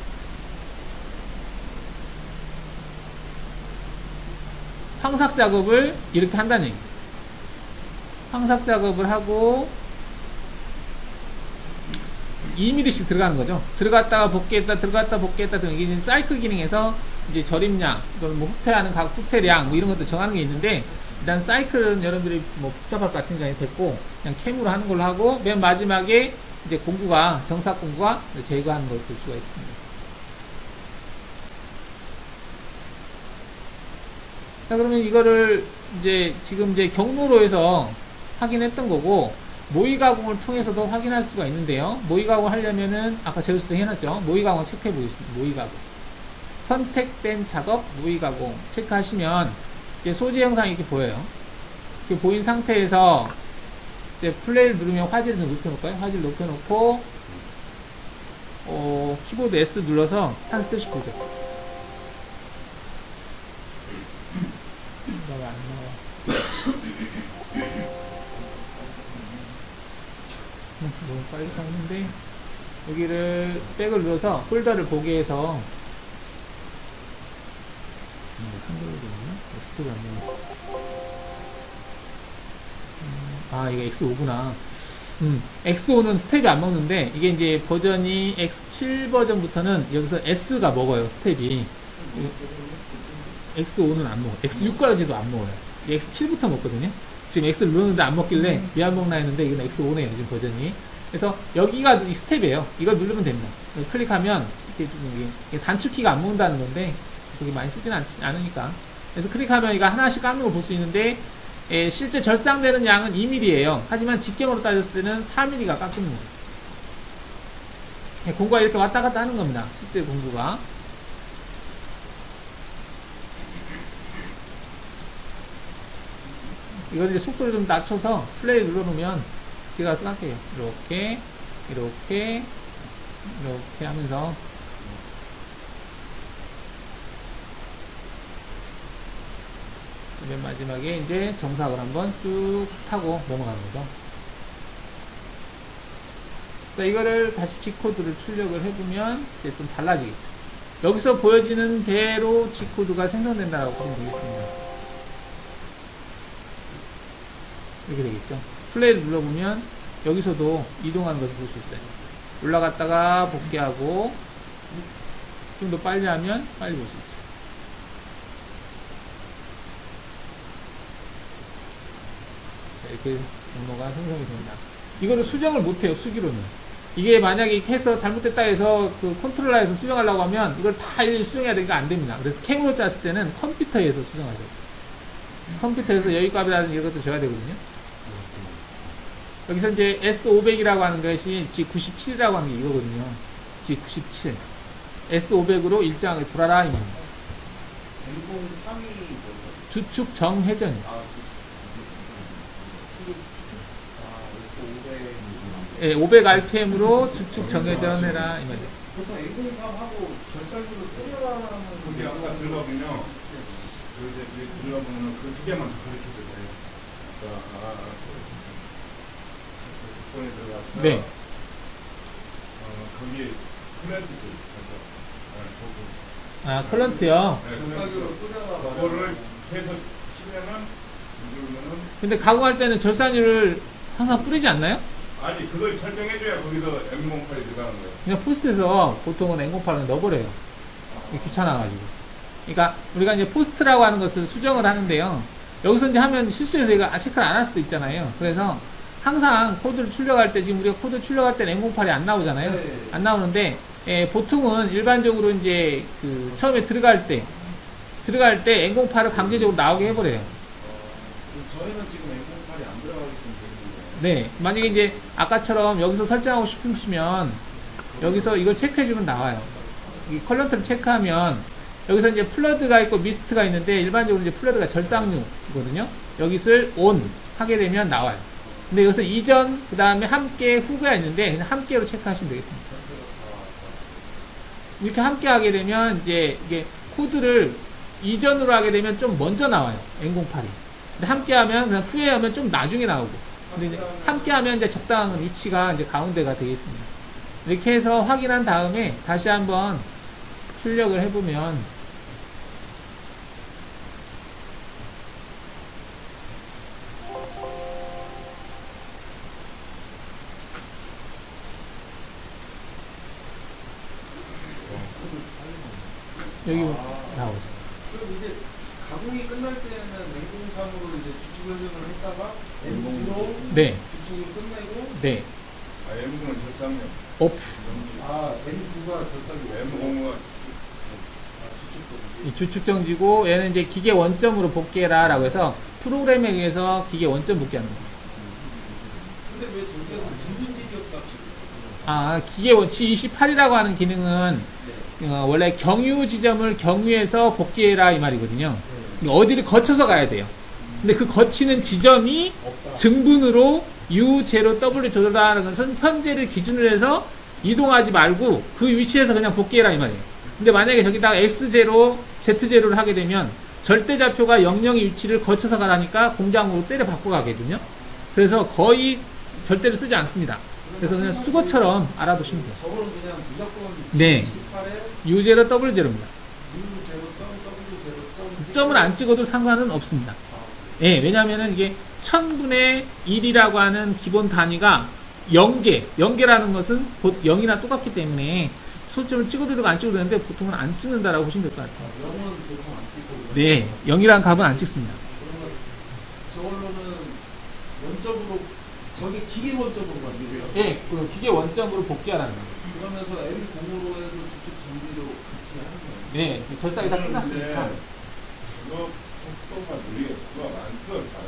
황삭 작업을 이렇게 한다는 얘기예요. 황삭 작업을 하고 이 밀리미터씩 들어가는 거죠. 들어갔다가 복귀했다, 들어갔다 복귀했다 등 이게 사이클 기능에서 이제 절임량, 또는 뭐 후퇴하는 각 후퇴량 뭐 이런 것들 정하는 게 있는데 일단 사이클은 여러분들이 뭐 복잡할 것 같은 게 됐고 그냥 캠으로 하는 걸로 하고 맨 마지막에 이제 공구가 정삭 공구가 제거하는 걸 볼 수가 있습니다. 자, 그러면 이거를 이제 지금 이제 경로로에서 확인했던 거고 모의 가공을 통해서도 확인할 수가 있는데요. 모의 가공을 하려면은 아까 제로스도 해놨죠. 모의 가공 체크해 보겠습니다. 모의 가공 선택된 작업 모의 가공 체크하시면 이제 소재 영상이 이렇게 보여요. 이렇게 보인 상태에서 이제 플레이를 누르면 화질을 좀 높여놓을까요? 화질 높여놓고 어, 키보드 S 눌러서 한 스텝씩 보죠. 왜 안 나와? 너무 빨리 가는데 여기를 백을 눌러서 폴더를 보게 해서 한글로 되나? 엑스포가 안 나와. 아, 이거 엑스 오구나. 음, 엑스 오는 스텝이 안 먹는데 이게 이제 버전이 엑스 칠 버전부터는 여기서 S가 먹어요. 스텝이. 엑스 오는 안 먹어요. 엑스 육까지도 안 먹어요. 엑스 칠부터 먹거든요. 지금 X를 누르는데 안 먹길래 왜 안 먹나 했는데 이건 엑스 오네요. 지금 버전이. 그래서 여기가 이 스텝이에요. 이걸 누르면 됩니다. 클릭하면 이렇게 좀 이게 단축키가 안 먹는다는 건데 그게 많이 쓰진 않, 않으니까. 그래서 클릭하면 이거 하나씩 깎는 걸 볼 수 있는데 에, 실제 절상되는 양은 이 밀리미터예요. 하지만 직경으로 따졌을 때는 사 밀리미터가 깎이는 거죠. 예, 공구가 이렇게 왔다 갔다 하는 겁니다. 실제 공구가. 이걸 이제 속도를 좀 낮춰서 플레이 눌러놓으면 제가 깎여요. 이렇게, 이렇게, 이렇게 하면서 맨 마지막에 이제 정삭을 한번 쭉 타고 넘어가는 거죠. 자, 이거를 다시 G코드를 출력을 해보면 이제 좀 달라지겠죠. 여기서 보여지는 대로 G코드가 생성된다고 보시면 되겠습니다. 이렇게 되겠죠. 플레이를 눌러보면 여기서도 이동하는 것을 볼 수 있어요. 올라갔다가 복귀하고 좀 더 빨리 하면 빨리 볼 수 있죠. 이렇게 경로가 생성이 됩니다. 이거를 수정을 못해요. 수기로는. 이게 만약에 이렇게 해서 잘못됐다 해서 그 컨트롤러에서 수정하려고 하면 이걸 다 일일이 수정해야 되니까 안 됩니다. 그래서 캠으로 짰을 때는 컴퓨터에서 수정하죠. 컴퓨터에서 여유값이라든지 이런 것도 줘야 되거든요. 여기서 이제 에스 오백이라고 하는 것이 지 구십칠이라고 하는 게 이거거든요. 지 구십칠. 에스 오백으로 일정하게 돌아라. 엠 공삼이 뭐예요? 주축 정회전. 아, 아, 예, 오백 알피엠으로 주축 정회전 해라. 이 말이에요. 보통 N공삼하고 절삭으로 때려라는 그게 아까 들어가면요. 그 이제 이제 들어가면은 그 두 개만 가르쳐도 돼요. 아까 아, 국번에 들어가서 네. 어 거기 클랜드지 아, 컬런트요. 절삭으로 끓여라. 그거를 해서 치면은 이러면은 근데 가공할 때는 절산율을 항상 뿌리지 않나요? 아니 그걸 설정해줘야 거기서 엠공팔이 들어가는 거예요. 그냥 포스트에서 보통은 앵공팔을 넣어버려요. 이게 귀찮아가지고. 그러니까 우리가 이제 포스트라고 하는 것을 수정을 하는데요. 여기서 이제 하면 실수해서 이거 체크를 안 할 수도 있잖아요. 그래서 항상 코드를 출력할 때, 지금 우리가 코드 출력할 때는 앵공팔이 안 나오잖아요. 네. 안 나오는데, 예, 보통은 일반적으로 이제 그 처음에 들어갈 때, 들어갈 때 앵공팔을 강제적으로 나오게 해버려요. 저희는 지금 엠공팔이 안 들어가기 때문에 네. 만약에 이제 아까처럼 여기서 설정하고 싶으시면 여기서 이걸 체크해주면 나와요. 이 컬런트를 체크하면 여기서 이제 플러드가 있고 미스트가 있는데 일반적으로 이제 플러드가 절상류거든요. 여기를 ON 하게 되면 나와요. 근데 여기서 이전, 그 다음에 함께, 후가 있는데 그냥 함께로 체크하시면 되겠습니다. 이렇게 함께 하게 되면 이제 이게 코드를 이전으로 하게 되면 좀 먼저 나와요. 앵공팔이. 근데 함께 하면 그냥 후에 하면 좀 나중에 나오고. 근데 이제 함께 하면 이제 적당한 위치가 이제 가운데가 되겠습니다. 이렇게 해서 확인한 다음에 다시 한번 출력을 해보면 여기 아. 나오죠. 그럼 이제 가공이 끝날 때는 N공삼으로 이제 주축 변경을 했다가 N구로 네, 주축을 끝내고 네, 아 엠공은 절상면. 오프. 아 N구가 절삭이 엠공은 아, 주축도 이 주축정지고 얘는 이제 기계 원점으로 복귀해라 라고 해서 프로그램에 의해서 기계 원점 복귀하는 거예요. 근데 왜 저기에서 진분지기업 값이 아, 기계 원치 이십팔이라고 하는 기능은 어, 원래 경유 지점을 경유해서 복귀해라 이 말이거든요. 어디를 거쳐서 가야 돼요. 근데 그 거치는 지점이 없다. 증분으로 유 제로 더블유 제로라는 것은 현재를 기준으로 해서 이동하지 말고 그 위치에서 그냥 복귀해라 이 말이에요. 근데 만약에 저기다가 엑스 제로, 제트 제로를 하게 되면 절대좌표가 영영의 위치를 거쳐서 가라니까 공장으로 때려 바꿔 가거든요. 그래서 거의 절대를 쓰지 않습니다. 그래서 그냥 수거처럼 알아두시면 돼요. 저거는 그냥 무조건 네. 십팔에 유 제로 더블유 제로입니다. U 제로 점 W 제로 점 점을 안 찍어도 상관은 없습니다. 예, 왜냐면은 이게 천분의 일이라고 하는 기본 단위가 영 개, 영 개라는 것은 곧 영이나 똑같기 때문에 소점을 찍어도 되고 안 찍어도 되는데 보통은 안 찍는다라고 보시면 될 것 같아요. 영은 보통 안 찍고 네, 영이라는 값은 안 찍습니다. 그러면 저걸로는 원점으로 저기 기계 원점으로 만들어요. 예, 그 기계 원점으로 복귀하라는 거예요. 그러면서 M 공으로 해서 주축 정비로 같이 하는 거예요. 네, 절삭이 다 끝났으니까. 저거 속도가 느리게 속도가 많죠 잘.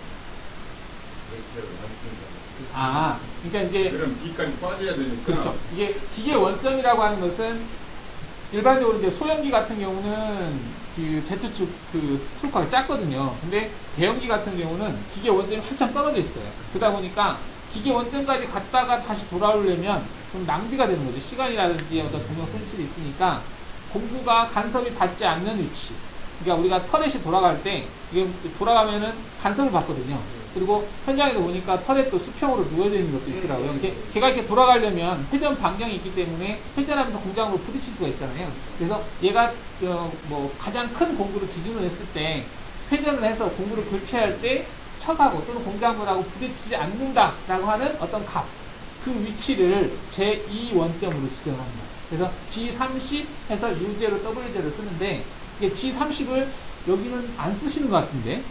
이렇게 많습니다. 아, 그러니까 이제 그럼 뒤까지 빠져야 되니까. 그렇죠. 이게 기계 원점이라고 하는 것은 일반적으로 이제 소형기 같은 경우는 그 Z축 그 수록화가 작거든요. 근데 대형기 같은 경우는 기계 원점이 한참 떨어져 있어요. 그러다 보니까 기계 원점까지 갔다가 다시 돌아오려면 좀 낭비가 되는 거죠. 시간이라든지 어떤 동력 손실이 있으니까 공구가 간섭이 닿지 않는 위치. 그러니까 우리가 터렛이 돌아갈 때 이게 돌아가면은 간섭을 받거든요. 그리고 현장에서 보니까 터렛 또 수평으로 누워져 있는 것도 있더라고요. 이게 걔가 이렇게 돌아가려면 회전 반경이 있기 때문에 회전하면서 공장으로 부딪힐 수가 있잖아요. 그래서 얘가 어, 뭐 가장 큰 공구를 기준으로 했을 때 회전을 해서 공구를 교체할 때 척하고 또는 공작물하고 부딪히지 않는다라고 하는 어떤 값, 그 위치를 제이 원점으로 지정을 합니다. 그래서 지 삼십 해서 유 제로 더블유 제로를 쓰는데 이게 지 삼십을 여기는 안 쓰시는 것 같은데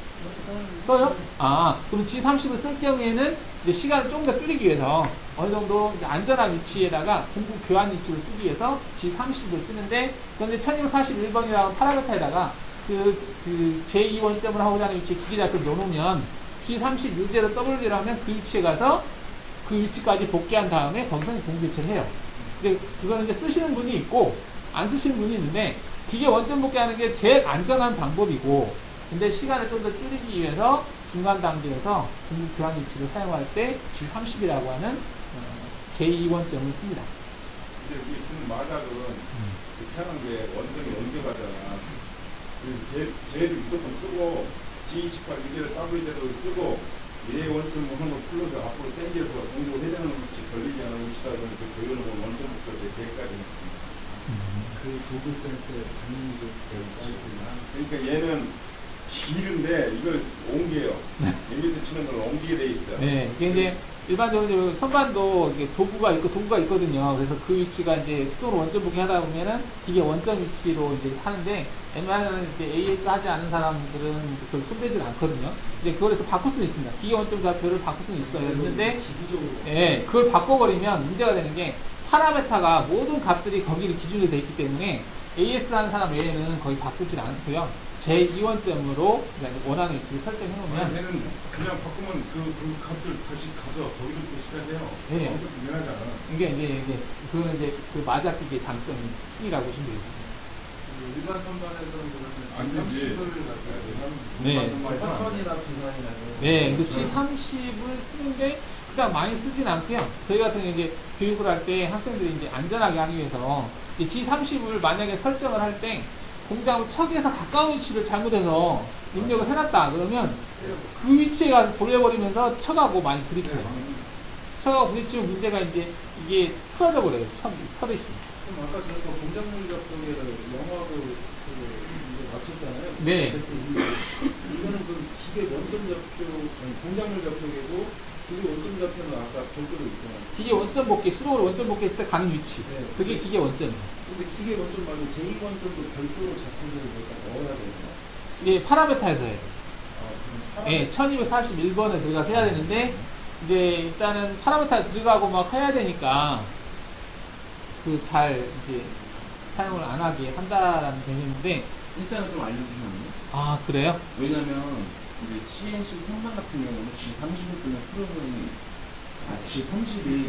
써요? 아, 그럼 지 삼십을 쓸 경우에는 이제 시간을 좀 더 줄이기 위해서 어느 정도 이제 안전한 위치에다가 공구 교환 위치를 쓰기 위해서 지 삼십을 쓰는데, 그런데 천이백사십일 번이라고 파라미터에다가 그, 그 제이 원점을 하고자 하는 위치에 기계좌표를 넣어놓으면 지 삼십 유 제로 더블유 제로 하면 그 위치에 가서 그 위치까지 복귀한 다음에 거기서 공구 교체를 해요. 근데 그거는 이제 쓰시는 분이 있고 안 쓰시는 분이 있는데 기계 원점 복귀하는 게 제일 안전한 방법이고, 근데 시간을 좀 더 줄이기 위해서 중간 단계에서 공구 교환 위치를 사용할 때 지 삼십이라고 하는 제이 원점을 씁니다. 이제 여기 쓰는 마작은 그 태어난 게 원점이 옮겨가잖아. 그래서 쟤, 쟤를 무조건 쓰고 지 이십팔 위제를 더블유제로 쓰고 얘 원점 한번 풀러서 앞으로 당겨서 공부해야 되는 위치 걸리지 않은 위치다 보면 그 교육을 원점부터 이제 걔까지 그 도구 센서에 당연히 그 배우가 있으나 그러니까 얘는 길은데 이걸 옮겨요. 엠비트 치는 걸 옮기게 돼 있어. 네, 이게 이제 일반적으로 이제 선반도 이게 도구가 있고 도구가 있거든요. 그래서 그 위치가 이제 수동으로 원점 보기 하다 보면은 이게 원점 위치로 이제 하는데 웬만하면 이제 에이에스 하지 않은 사람들은 그걸 손대질 않거든요. 이제 그걸 해서 바꿀 수는 있습니다. 기계 원점 좌표를 바꿀 수는 있어요. 있는데 기구적으로 예, 그걸 바꿔버리면 문제가 되는 게 파라메타가 모든 값들이 거기를 기준으로 되어 있기 때문에 에이에스 하는 사람 외에는 거의 바꾸질 않고요. 제이 원점으로 원하는 위치를 설정해 아니, 놓으면 얘는 그냥 바꾸면 그, 그 값을 다시 가서 거기서부터 시작해요. 네. 엄청 미안하잖아. 이게 이제 이게 그거는 이제 그 마자기의 장점이 C라고 보시면 되겠습니다. 일반 선반에서는 안 그러면 되지. 삼십을 갖다 네. 포천이나 부산이나 네, 그 지 삼십을 쓰는데 그닥 많이 쓰진 않고요. 저희 같은 경우 이제 교육을 할 때 학생들이 이제 안전하게 하기 위해서 지 삼십을 만약에 설정을 할 때 공장을 척에서 가까운 위치를 잘못해서 입력을 해놨다 그러면 그 위치에 가서 돌려버리면서 척하고 많이 부딪혀요. 척하고 부딪히면 문제가 이제 이게 틀어져 버려요. 척, 터렛이. 그럼 아까 저희가 공작물 작동에를 영화로 그 이제 맞췄잖아요. 네. 이거는 그 기계 원점 접촉, 아니 공작물 접촉이고 기계 원점 접촉은 아까 별도로 있잖아요. 기계 원점 복귀, 수동으로 원점 복귀 했을 때 가는 위치. 네. 그게 기계 원점이에요. 근데 기계 원점 말고 제이 원점도 별도로 작품을 갖다 넣어야 되나? 이게 파라메타에서 해요. 아, 그럼 예, 천이백사십일 번에 들어가서 해야 되는데, 이제 일단은 파라메타 들어가고 막 해야 되니까, 그 잘 이제 사용을 안 하게 한다라는 개념인데, 일단은 좀 알려주시면 안 돼요? 아, 그래요? 왜냐면 이제 씨엔씨 선반 같은 경우는 지 삼십을 쓰면 프로그램이 아, 지 삼십이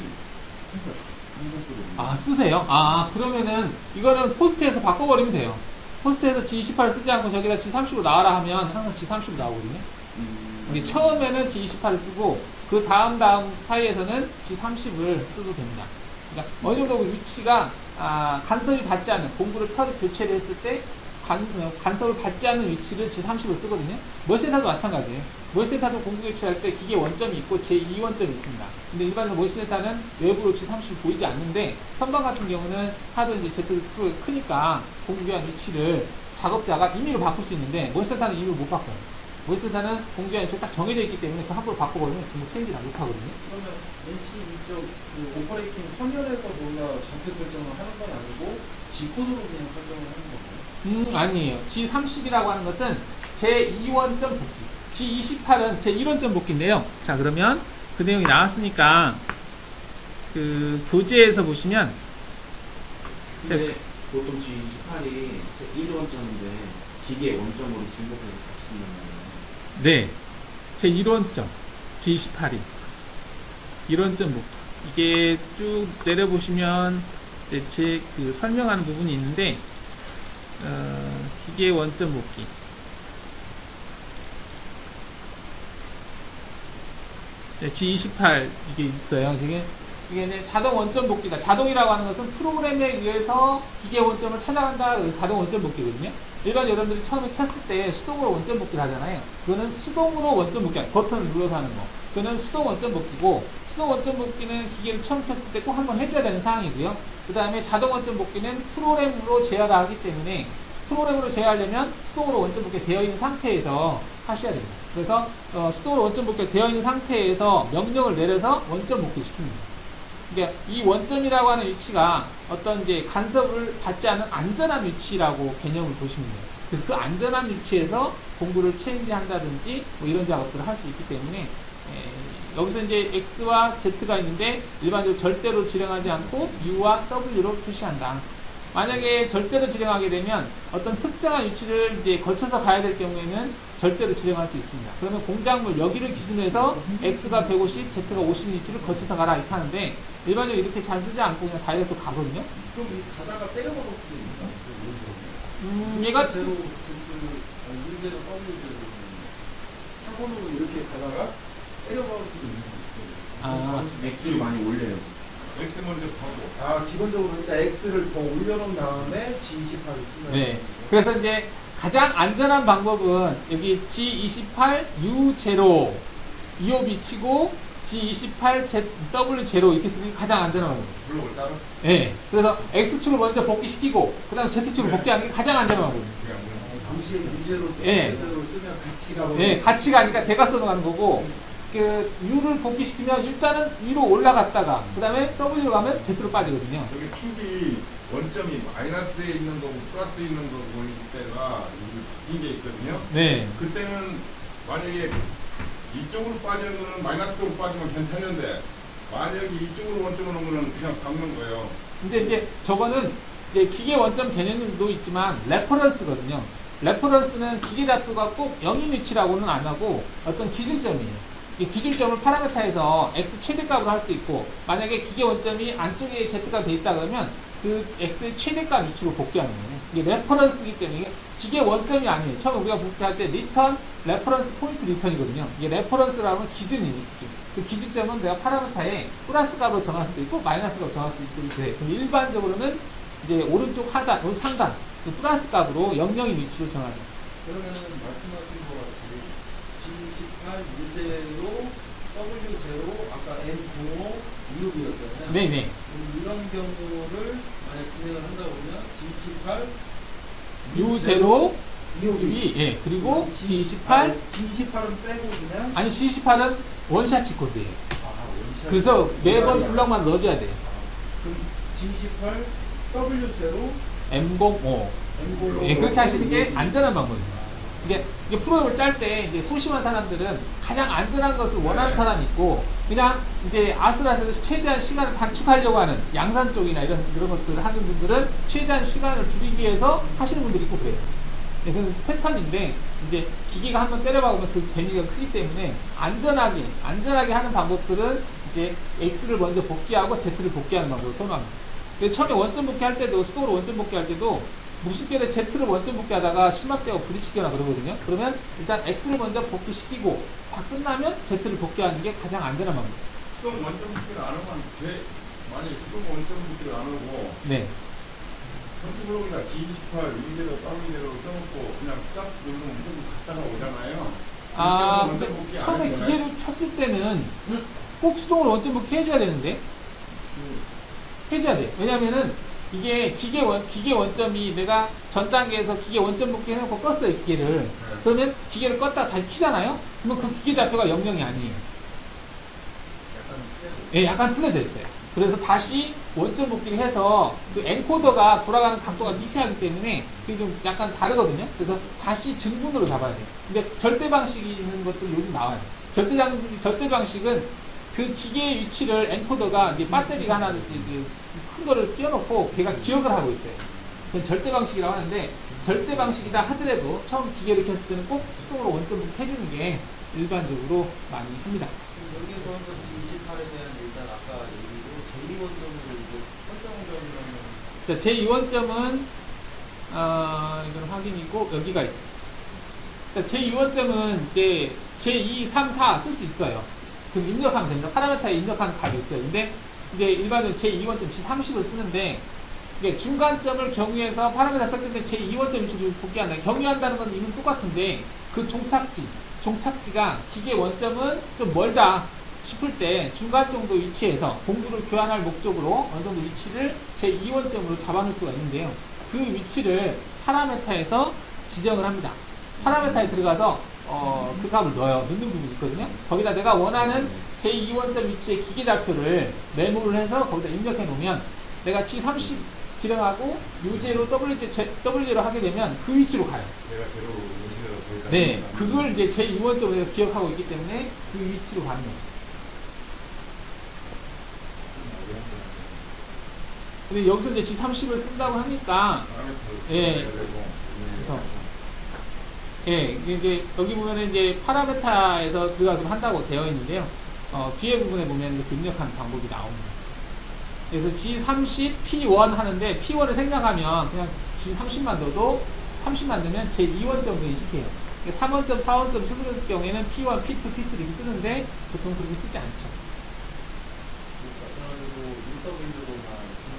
항상 쓰거든요. 아, 쓰세요? 아, 그러면은, 이거는 포스트에서 바꿔버리면 돼요. 포스트에서 지 이십팔을 쓰지 않고 저기다 지 삼십으로 나와라 하면 항상 지 삼십으로 나오거든요. 음, 우리 처음에는 지 이십팔을 쓰고, 그 다음 다음 사이에서는 지 삼십을 써도 됩니다. 그러니까 어느 정도 그 위치가 아, 간섭이 받지 않는 공구를 터를 교체를 했을 때 간, 어, 간섭을 받지 않는 위치를 지 삼십을 쓰거든요. 멀센터도 마찬가지예요. 멀센터도 공구 교체할 때 기계 원점이 있고 제이 원점이 있습니다. 근데 일반적으로 멀센터는 외부로 지 삼십이 보이지 않는데 선반 같은 경우는 하도 이제 Z 스트로크가 크니까 공구 교환 위치를 작업자가 임의로 바꿀 수 있는데 멀센터는 임의로 못 바꿔요. 멀센터는 공구 교환 위치가 딱 정해져 있기 때문에 그 함부로 바꿔버리면 공구 체인지를 못 하거든요. 그러면 엔씨 이쪽 그 오퍼레이팅 화면에서 뭔가 정태 설정을 하는 건 아니고 G 코드로 그냥 설정을 하는 건가요? 음, 아니에요. 지 삼십이라고 하는 것은 제이 원점 복귀. 지 이십팔은 제일 원점 복귀인데요. 자, 그러면 그 내용이 나왔으니까 그 교재에서 보시면 근데 보통 지 이십팔이 일 원점인데 기계 원점으로 진급해서 같이 쓴단 말이에요. 네. 제일 원점. 지 이십팔이. 일 원점 복귀. 이게 쭉 내려보시면 제 그 설명하는 부분이 있는데 어, 기계 원점 복귀. 네, 지 이십팔 이게 있어요. 지금 이게 이제 자동 원점 복귀다. 자동이라고 하는 것은 프로그램에 의해서 기계 원점을 찾아간다. 그래서 자동 원점 복귀거든요. 일반 여러분들이 처음에 켰을 때 수동으로 원점 복귀를 하잖아요. 그거는 수동으로 원점 복귀, 버튼을 눌러서 하는 거. 그거는 수동 원점 복귀고, 수동 원점 복귀는 기계를 처음 켰을 때 꼭 한번 해줘야 되는 상황이고요. 그 다음에 자동 원점 복귀는 프로그램으로 제어를 하기 때문에 프로그램으로 제어하려면 수동으로 원점 복귀 되어 있는 상태에서 하셔야 됩니다. 그래서 어, 수동으로 원점 복귀가 되어 있는 상태에서 명령을 내려서 원점 복귀 시킵니다. 그러니까 이 원점이라고 하는 위치가 어떤 이제 간섭을 받지 않은 안전한 위치라고 개념을 보시면 돼요. 그래서 그 안전한 위치에서 공구를 체인지 한다든지 뭐 이런 작업들을 할 수 있기 때문에 에, 여기서 이제 X와 Z가 있는데 일반적으로 절대로 실행하지 않고 U와 W로 표시한다. 만약에 절대로 실행하게 되면 어떤 특정한 위치를 이제 거쳐서 가야 될 경우에는 절대로 실행할 수 있습니다. 그러면 공작물 여기를 기준으로 해서 X가 백오십, Z가 오십 위치를 거쳐서 가라 이렇게 하는데 일반적으로 이렇게 잘 쓰지 않고 그냥 다이렉트 가거든요. 그럼 이 가다가 때려먹을 수도 있나? 음, 얘가 제로 Z 문제로 떠밀대로 사고로 이렇게 가다가 때려먹을 수도 있는 거예요. 아, 액수를 많이 올려요. X 먼저 하고. 아, 기본적으로 일단 X를 더 올려놓은 다음에 지 이십팔을 쓰면. 네. 그래서 이제 가장 안전한 방법은 여기 지 이십팔 유 제로 이오비 치고 지 이십팔 더블유 제로 이렇게 쓰는 게 가장 안전한 방법이에요. 블록을 따로? 네. 그래서 X축을 먼저 복귀시키고 그 다음 Z축을 복귀하는 게 가장 안전한 방법입니다. 그냥 뭐. 동시에 유제로 예. 제대로 쓰면 같이 가고. 네. 같이 가니까 대각선으로 가는 거고 그 U를 복귀시키면 일단은 위로 올라갔다가 그 다음에 W로 가면 Z로 빠지거든요. 저기 축이 원점이 마이너스에 있는 거고 플러스에 있는 거고 일 때가 긴 게 있거든요. 네. 그때는 만약에 이쪽으로 빠지는 거는 마이너스 쪽으로 빠지면 괜찮은데 만약에 이쪽으로 원점을 오는 거는 그냥 박는 거예요. 근데 이제 저거는 이제 기계 원점 개념도 있지만 레퍼런스거든요. 레퍼런스는 기계 좌표가 꼭 영인 위치라고는 안 하고 어떤 기준점이에요. 이 기준점을 파라메타에서 x 최대값으로 할 수도 있고 만약에 기계 원점이 안쪽에 z가 돼 있다 그러면 그 x의 최대값 위치로 복귀하는 거예요. 이게 레퍼런스이기 때문에 이게 기계 원점이 아니에요. 처음 우리가 복귀할 때 리턴, 레퍼런스 포인트 리턴이거든요. 이게 레퍼런스라는 기준이에요. 기준. 그 기준점은 내가 파라메타에 플러스 값으로 정할 수도 있고 마이너스 값으로 정할 수도 있고 이렇게 돼. 그럼 일반적으로는 이제 오른쪽 하단, 오른 상단 그 플러스 값으로 영영인 위치로 정하죠. 그러면 말씀하신 것 같이 지 이십팔 유제로 더블유 제로 아까 엠 공오 이오비였잖아요. 네네. 이런 경우를 만약 진행을 한다 보면 지 이십팔 유 제로 이오비 이 예, 그리고 지 이십팔 지 이십팔은 빼고 그냥 아니 지 이십팔은 원샷 코드예요. 아, 원샷. 그래서 매번 이거야. 블럭만 넣어줘야 돼요. 그럼 지 이십팔 더블유 제로 엠 공오 엠 공오 예, 그렇게 하시는 게 안전한 방법입니다. 이게, 이게 프로그램을 짤 때 이제 소심한 사람들은 가장 안전한 것을 원하는 사람이 있고 그냥 이제 아슬아슬 최대한 시간을 단축하려고 하는 양산 쪽이나 이런 이런 것들을 하는 분들은 최대한 시간을 줄이기 위해서 하시는 분들이 있고 그래요. 네, 그래서 패턴인데 이제 기계가 한번 때려박으면 그 데미지가 크기 때문에 안전하게 안전하게 하는 방법들은 이제 X를 먼저 복귀하고 Z를 복귀하는 방법을 선호합니다. 그래서 처음에 원점 복귀할 때도 수동으로 원점 복귀할 때도 무식결에 Z를 원점 복귀하다가 심합되고 부딪히거나 그러거든요. 그러면 일단 X를 먼저 복귀시키고 다 끝나면 Z를 복귀하는 게 가장 안전한 방법. 수동 원점 복귀를 안 하면 제 만약에 수동 원점 복귀를 안 하고 네. 선수블록이나 지 이십팔 유제로 더블유제로 써놓고 그냥 스타트 누르면 무조건 갔다가 오잖아요. 아, 원점 근데 복귀 안 처음에 하는 기계를 켰을 때는 꼭 수동으로 원점 복귀 해줘야 되는데 해줘야 돼. 왜냐면은 이게 기계 원, 기계 원점이 내가 전 단계에서 기계 원점 복귀 해놓고 껐어요, 기계를. 네. 그러면 기계를 껐다가 다시 키잖아요? 그러면 그 기계 좌표가 영영이 아니에요. 예, 약간 틀려져 있어요. 그래서 다시 원점 복귀를 해서 그 엔코더가 돌아가는 각도가 미세하기 때문에 그게 좀 약간 다르거든요. 그래서 다시 증분으로 잡아야 돼요. 근데 절대 방식이 있는 것도 요즘 나와요. 절대, 장, 절대 방식은 그 기계의 위치를 엔코더가 이제 배터리가 하나 이제 큰 거를 띄워놓고 걔가 기억을 하고 있어요. 그건 절대 방식이라고 하는데 절대 방식이다 하더라도 처음 기계를 켰을 때는 꼭 수동으로 원점 복귀 해주는 게 일반적으로 많이 합니다. 여기서 한번 지 이십팔에 대한 일단 아까 얘기로 제이 원점으로 이제 설정 점이라는 제이 원점은 어, 이건 확인이고 여기가 있어요. 제이 원점은 이제 제이, 삼, 사 쓸 수 있어요. 그럼 입력하면 됩니다. 파라메타에 입력하는 값이 있어요. 근데 이제 일반적으로 제이 원점, 지 삼십을 쓰는데 이게 중간점을 경유해서 파라메타 설정된 제이 원점 위치로 복귀한다. 경유한다는 건 이건 똑같은데 그 종착지, 종착지가 기계 원점은 좀 멀다 싶을 때 중간 정도 위치에서 공구를 교환할 목적으로 어느 정도 위치를 제이 원점으로 잡아놓을 수가 있는데요. 그 위치를 파라메타에서 지정을 합니다. 파라메타에 들어가서 어, 그 값을 넣어요. 넣는 부분이 있거든요. 거기다 내가 원하는 제이 원점 위치의 기계 좌표를 메모를 해서 거기다 입력해 놓으면 내가 지 삼십 지정하고 유제로 더블유제로 하게 되면 그 위치로 가요. 내가 제로 원심으로 거기까지 네, 그걸 이제 제이 원점으로 내가 기억하고 있기 때문에 그 위치로 가는 거죠. 근데 여기서 이제 지 삼십을 쓴다고 하니까 예, 그래서 예, 이제 여기 보면은 이제 파라메타에서 들어가서 한다고 되어 있는데요. 어, 뒤에 부분에 보면 이렇게 입력하는 방법이 나옵니다. 그래서 지 삼십 피 원 하는데 피 원을 생략하면 그냥 지 삼십만 넣어도 삼십만 넣으면 제이 원점으로 인식해요. 삼 원점, 사 원점 쓰는 경우에는 피 원, 피 투, 피 쓰리 이렇게 쓰는데 보통 그렇게 쓰지 않죠. 인터뷰로만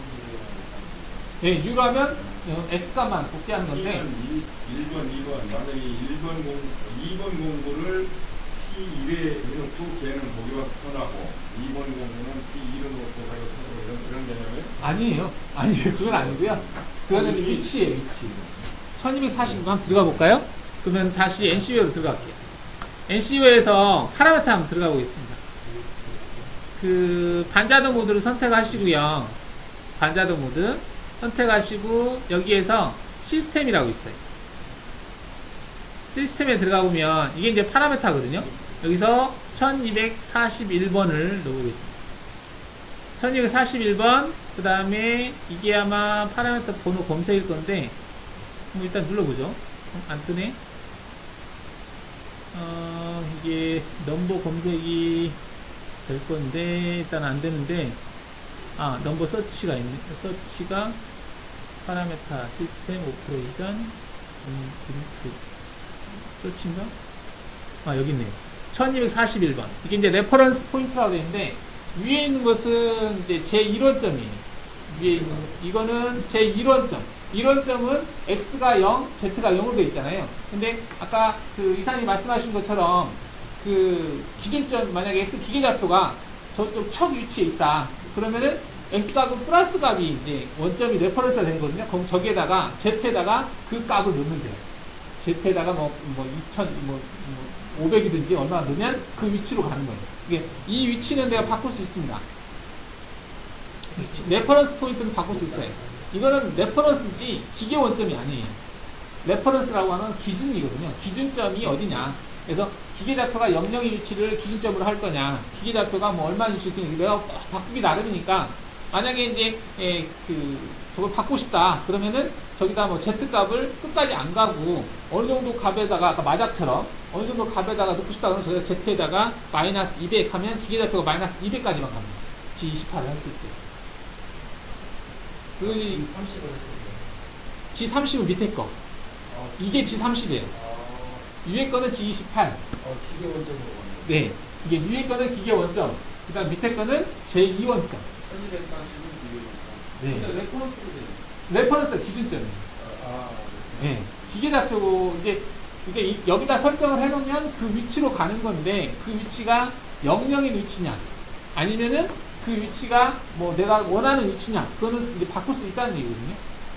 예, U로 하면 어, X값만 복귀하는 건데, 일 번, 이 번, 만약에 일 번 공, 이 번 공부를 피 일에 해놓고 걔는 거기 와서 편하고 이 번 공부는 피 일을 놓고 가서 편하고 이런, 이런 개념이에요? 아니에요. 아니에요. 그건 아니고요. 그거는 위치예요, 위치. 천이백사십구 한번 들어가 볼까요? 그러면 다시 엔씨웨어로 들어갈게요. 엔씨웨어에서 파라메터 한번 들어가 보겠습니다. 그, 반자동 모드를 선택하시고요. 반자동 모드 선택하시고, 여기에서 시스템이라고 있어요. 시스템에 들어가 보면, 이게 이제 파라메터거든요. 여기서 천이백사십일 번을 넣어보겠습니다. 천이백사십일 번, 그 다음에 이게 아마 파라미터 번호 검색일 건데, 뭐 일단 눌러보죠. 어, 안 뜨네. 어, 이게 넘버 검색이 될 건데, 일단 안 되는데, 아, 넘버 서치가 있네. 서치가 파라메터 시스템 오퍼레이션, 음, 서치인가? 아, 여기 있네요. 천이백사십일 번. 이게 이제 레퍼런스 포인트라고 되어 있는데, 위에 있는 것은 이제 제일 원점이에요. 위에 있는, 이거는 제일 원점. 일 원점은 X가 영, Z가 영으로 되어 있잖아요. 근데 아까 그 이사님이 말씀하신 것처럼 그 기준점, 만약에 X 기계좌표가 저쪽 척 위치에 있다. 그러면은 X값은 플러스 값이 이제 원점이 레퍼런스가 되는 거거든요. 그럼 저기에다가 Z에다가 그 값을 넣으면 돼요. Z에다가 뭐, 뭐, 이천, 뭐, 뭐 오백이든지 얼마나 넣으면 그 위치로 가는 거예요. 이게, 이 위치는 내가 바꿀 수 있습니다. 레퍼런스 포인트는 바꿀 수 있어요. 이거는 레퍼런스지 기계 원점이 아니에요. 레퍼런스라고 하는 기준이거든요. 기준점이 어디냐. 그래서 기계좌표가 영영의 위치를 기준점으로 할 거냐, 기계좌표가 뭐 얼마 위치를 내가 바꾸기 나름이니까, 만약에 이제 에, 그 저걸 바꾸고 싶다 그러면은 저기다 뭐 Z값을 끝까지 안 가고 어느 정도 값에다가 아까 마작처럼 어느 정도 값에다가 넣고 싶다 그러면 저기다 Z에다가 마이너스 이백 하면 기계좌표가 마이너스 이백까지만 갑니다. 지 이십팔을 했을 때. 그 삼십을 했어요. 지 삼십은 밑에 거. 아, 이게 지 삼십이에요. 아, 위에 거는 지 이십팔. 어, 기계 원점으로 가는 네. 이게 위에 거는 기계 원점. 그 다음 밑에 거는 제이 원점. 천이백사십은 기계니까. 네. 근데 레퍼런스로 돼요. 레퍼런스 기준점이에요. 아, 네. 기계좌표, 이제, 이게 이- 여기다 설정을 해놓으면 그 위치로 가는 건데, 그 위치가 영영의 위치냐, 아니면은 그 위치가 뭐 내가 원하는 위치냐, 그거는 이제 바꿀 수 있다는 얘기거든요.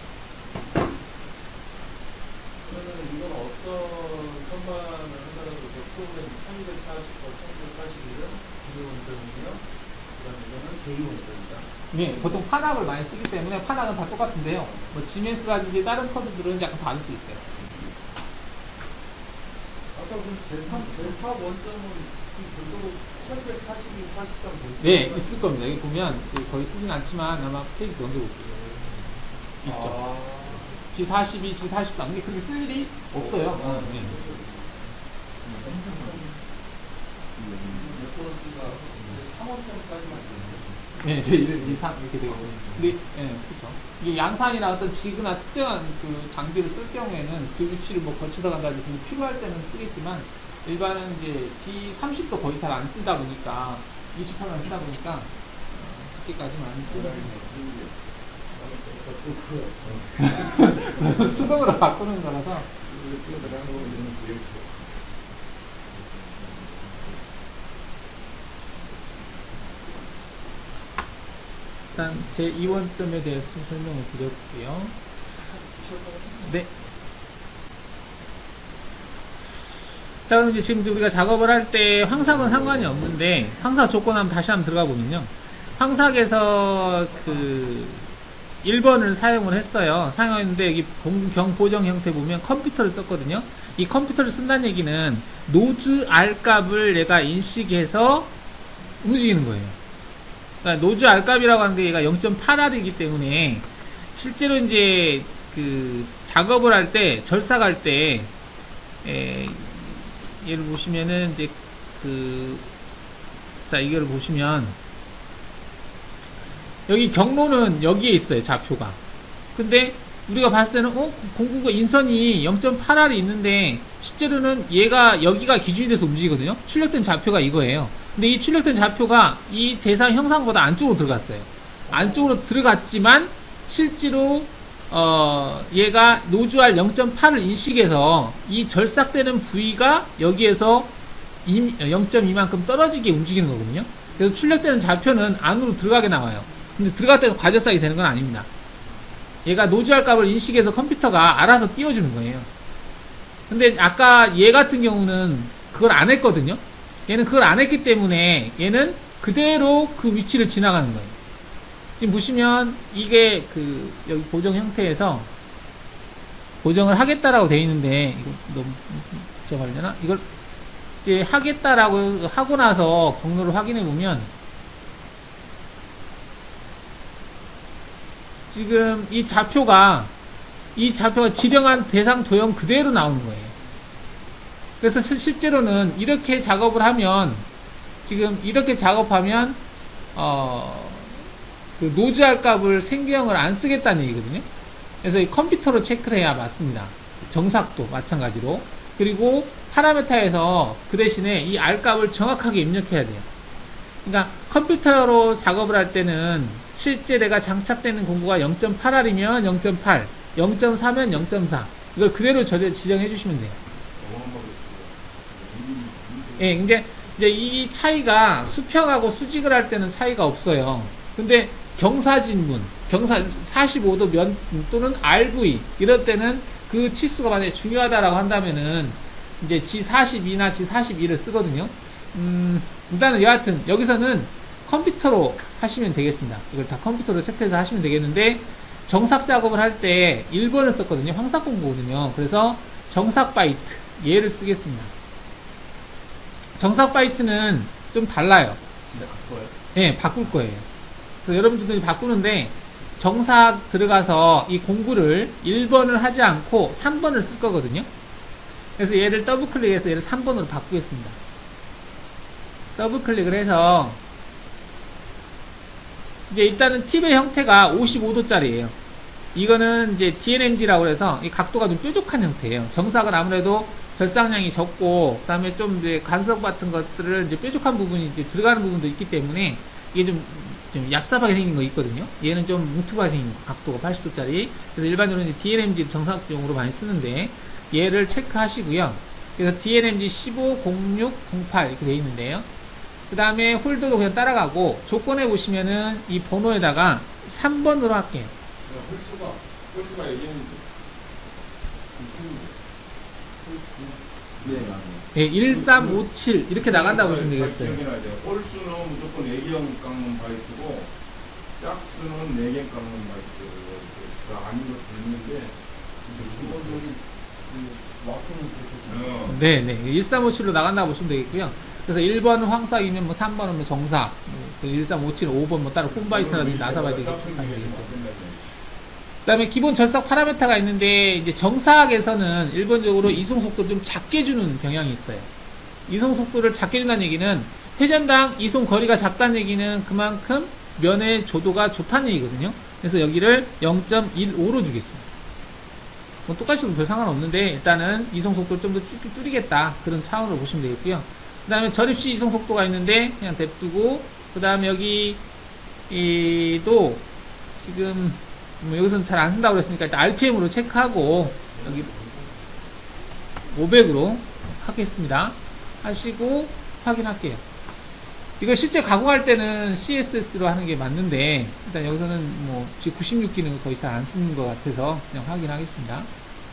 그러면 이건 어떤 선반을 하더라도 그 프로그램 천이백사십과 천이백사십일은 기계 원점이며, 그 다음에 이거는 제이 원점이다. 네, 보통 판학을 많이 쓰기 때문에 판학은 다 똑같은데요. 뭐 지멘스라든지 다른 코드들은 약간 다를 수 있어요. 아까 그 제삼, 제사 원점은 그 별도로 천이백사십이 사십삼 원점. 네, 있을 겁니다. 여기 보면 지금 거의 쓰진 않지만 아마 페이지 넘겨볼게요. 있죠. 아, 지 사십이, 지 사십삼. 근데 그렇게 쓸 일이 없어요. 아, 네. 레퍼런스가 제삼 원점까지만 되는 네, 제 일, 이, 삼 이렇게 되어 있습니다. 근데, 예, 그쵸. 이게 양산이나 어떤 지그나 특정한 그 장비를 쓸 경우에는 그 위치를 뭐 거쳐서 간다든지 그 필요할 때는 쓰겠지만, 일반은 이제 지 삼십도 거의 잘 안 쓰다 보니까, 이십팔만 쓰다 보니까, 어, 그렇게까지는 안 쓰는 수동으로 바꾸는 거라서. 일단 제 이 원점에 대해서 설명을 드렸고요. 네. 자, 그럼 이제 지금 우리가 작업을 할 때 황삭은 상관이 없는데, 황삭 조건 한번 다시 한번 들어가 보면요. 황삭에서 그 일 번을 사용을 했어요. 사용했는데 여기 공경 보정 형태 보면 컴퓨터를 썼거든요. 이 컴퓨터를 쓴다는 얘기는 노즈 R 값을 얘가 인식해서 움직이는 거예요. 그러니까 노즈 R 값이라고 하는 게 얘가 영 점 팔 알이기 때문에 실제로 이제 그 작업을 할 때, 절삭할 때, 에, 얘를 보시면은 이제 그, 자, 이거를 보시면 여기 경로는 여기에 있어요, 좌표가. 근데 우리가 봤을 때는 어? 공구가 인선이 영 점 팔 알이 있는데 실제로는 얘가 여기가 기준이 돼서 움직이거든요. 출력된 좌표가 이거예요. 근데 이 출력된 좌표가 이 대상 형상보다 안쪽으로 들어갔어요. 안쪽으로 들어갔지만 실제로 어 얘가 노즈알 영 점 팔을 인식해서 이 절삭되는 부위가 여기에서 영 점 이만큼 떨어지게 움직이는 거거든요. 그래서 출력되는 좌표는 안으로 들어가게 나와요. 근데 들어갈 때서 과절삭이 되는 건 아닙니다. 얘가 노즈알 값을 인식해서 컴퓨터가 알아서 띄워주는 거예요. 근데 아까 얘 같은 경우는 그걸 안 했거든요. 얘는 그걸 안 했기 때문에 얘는 그대로 그 위치를 지나가는 거예요. 지금 보시면 이게 그 여기 보정 형태에서 보정을 하겠다라고 되어 있는데 이거 너무 복잡하려나? 이걸 이제 하겠다라고 하고 나서 경로를 확인해 보면 지금 이 좌표가 이 좌표가 지령한 대상 도형 그대로 나오는 거예요. 그래서 실제로는 이렇게 작업을 하면 지금 이렇게 작업하면 어, 그 노즈알 값을 생계형을 안 쓰겠다는 얘기거든요. 그래서 이 컴퓨터로 체크를 해야 맞습니다. 정삭도 마찬가지로. 그리고 파라메타에서 그 대신에 이 R 값을 정확하게 입력해야 돼요. 그러니까 컴퓨터로 작업을 할 때는 실제 내가 장착되는 공구가 영 점 팔 알이면 영 점 팔, 영 점 사면 영 점 사. 이걸 그대로 지정해 주시면 돼요. 예, 근데 이제 이 차이가 수평하고 수직을 할 때는 차이가 없어요. 근데 경사진문, 경사 사십오 도 면 또는 알브이 이럴 때는 그 치수가 만약에 중요하다라고 한다면은 이제 지 사십이나 지 사십이를 쓰거든요. 음, 일단은 여하튼 여기서는 컴퓨터로 하시면 되겠습니다. 이걸 다 컴퓨터로 세트해서 하시면 되겠는데 정삭 작업을 할 때 일 번을 썼거든요. 황삭 공구거든요. 그래서 정삭 바이트 얘를 쓰겠습니다. 정삭 바이트는 좀 달라요. 진짜 바꿔요? 네, 바꿀 거예요. 그래서 여러분들이 바꾸는데 정삭 들어가서 이 공구를 일 번을 하지 않고 삼 번을 쓸 거거든요. 그래서 얘를 더블 클릭해서 얘를 삼 번으로 바꾸겠습니다. 더블 클릭을 해서 이제 일단은 팁의 형태가 오십오 도짜리예요. 이거는 이제 디엔엠지라고 해서 이 각도가 좀 뾰족한 형태예요. 정삭은 아무래도 절삭량이 적고, 그 다음에 좀 이제 간섭 같은 것들을 이제 뾰족한 부분이 이제 들어가는 부분도 있기 때문에 이게 좀, 좀 얍삽하게 생긴 거 있거든요. 얘는 좀 뭉툭하게 생긴 거, 각도가 팔십 도짜리. 그래서 일반적으로 이제 디엔엠지 정삭용으로 많이 쓰는데 얘를 체크하시고요. 그래서 디엔엠지 십오, 공육, 공팔 이렇게 되어 있는데요. 그 다음에 홀더도 그냥 따라가고 조건에 보시면은 이 번호에다가 삼 번으로 할게요. 홀수가 홀수가 얘기했는데 네, 맞아요. 예, 일삼오칠 이렇게 나간다고 보시면 되겠어요. 홀수는 무조건 네 개형 깡 바이트고 짝수는 네 개 깡 바이트. 그 아닌 것도 있는데 이거는 와꾸는 그렇게 어. 네, 네. 일삼오칠로 나간다고 보시면 되겠고요. 그래서 일 번은 황삭이면 뭐 삼 번은 뭐 정삭, 그 일삼오칠, 오 번 뭐 따로 홈바이트라든지 나사바이트 이렇게 하면 되겠어요. 그 다음에 기본 절삭 파라메타가 있는데, 이제 정삭에서는 일반적으로 이송 속도를 좀 작게 주는 경향이 있어요. 이송 속도를 작게 준다는 얘기는 회전당 이송 거리가 작다는 얘기는 그만큼 면의 조도가 좋다는 얘기거든요. 그래서 여기를 영 점 일오로 주겠습니다. 뭐 똑같이 별 상관없는데 일단은 이송 속도를 좀 더 줄이겠다, 그런 차원으로 보시면 되겠고요. 그 다음에 절입시 이송 속도가 있는데 그냥 냅두고, 그 다음에 여기 이도 지금 뭐 여기서는 잘 안 쓴다고 그랬으니까 일단 알피엠으로 체크하고 여기 오백으로 하겠습니다. 하시고 확인할게요. 이걸 실제 가공할 때는 씨에스에스로 하는 게 맞는데 일단 여기서는 뭐 지금 구십육 기는 거의 잘 안 쓰는 것 같아서 그냥 확인하겠습니다.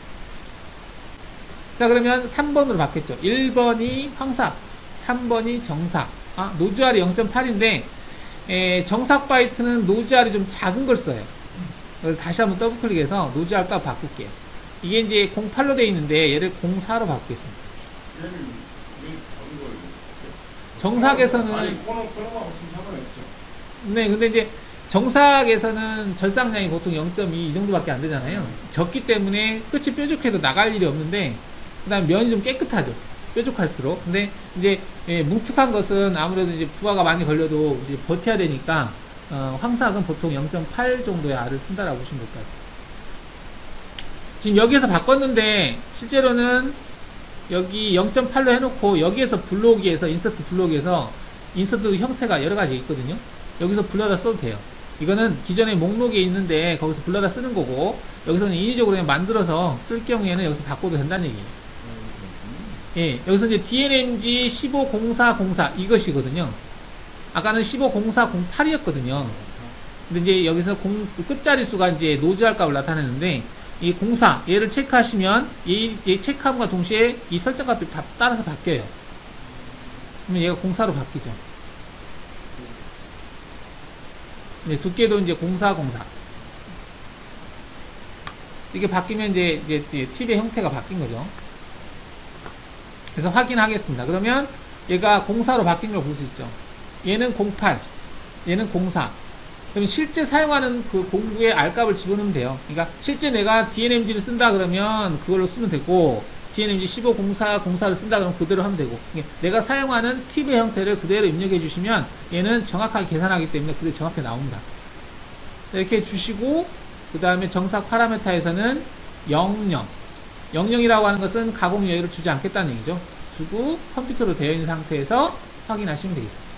자, 그러면 삼 번으로 바뀌었죠. 일 번이 황삭, 삼 번이 정삭. 아, 노즈알이 영 점 팔인데 에, 정삭 바이트는 노즈알이 좀 작은 걸 써요. 그래서 다시 한번 더블 클릭해서 노즈알 값 바꿀게요. 이게 이제 공팔로 되어 있는데 얘를 공사로 바꾸겠습니다. 얘는 왜 작은 걸 정삭에서는 아니 코너 코너가 없으면 상관없죠. 네, 근데 이제 정삭에서는 절삭량이 보통 영 점 이 이 정도밖에 안 되잖아요. 적기 때문에 끝이 뾰족해도 나갈 일이 없는데, 그 다음 면이 좀 깨끗하죠. 뾰족할수록. 근데 이제 예, 뭉툭한 것은 아무래도 이제 부하가 많이 걸려도 이제 버텨야 되니까 어, 황삭은 보통 영 점 팔 정도의 R을 쓴다라고 보시면 될 것 같아요. 지금 여기에서 바꿨는데 실제로는 여기 영 점 팔로 해놓고 여기에서 블록에서 인서트 블록에서 인서트 형태가 여러 가지 있거든요. 여기서 불러다 써도 돼요. 이거는 기존의 목록에 있는데 거기서 불러다 쓰는 거고, 여기서는 인위적으로 그냥 만들어서 쓸 경우에는 여기서 바꿔도 된다는 얘기예요. 예, 여기서 이제 디엔엠지 십오 공사공사 이것이거든요. 아까는 십오 공사공팔이었거든요. 근데 이제 여기서 공, 끝자리 수가 이제 노즈할 값을 나타내는데, 이 공사, 얘를 체크하시면, 얘, 얘 체크함과 동시에 이 설정 값이 다 따라서 바뀌어요. 그러면 얘가 공사로 바뀌죠. 이제 두께도 이제 공사, 공사. 이게 바뀌면 이제, 이제, 이제 팁의 형태가 바뀐 거죠. 그래서 확인하겠습니다. 그러면 얘가 공사로 바뀐 걸 볼 수 있죠. 얘는 공팔, 얘는 공사. 그럼 실제 사용하는 그 공구의 R값을 집어넣으면 돼요. 그러니까 실제 내가 디엔엠지를 쓴다 그러면 그걸로 쓰면 되고, 디엔엠지 십오 공사 공사를 쓴다 그러면 그대로 하면 되고, 내가 사용하는 팁의 형태를 그대로 입력해 주시면 얘는 정확하게 계산하기 때문에 그대로 정확하게 나옵니다. 이렇게 주시고, 그 다음에 정삭 파라메타에서는 영영. 영영이라고 하는 것은 가공 여유를 주지 않겠다는 얘기죠. 주고 컴퓨터로 되어 있는 상태에서 확인하시면 되겠습니다.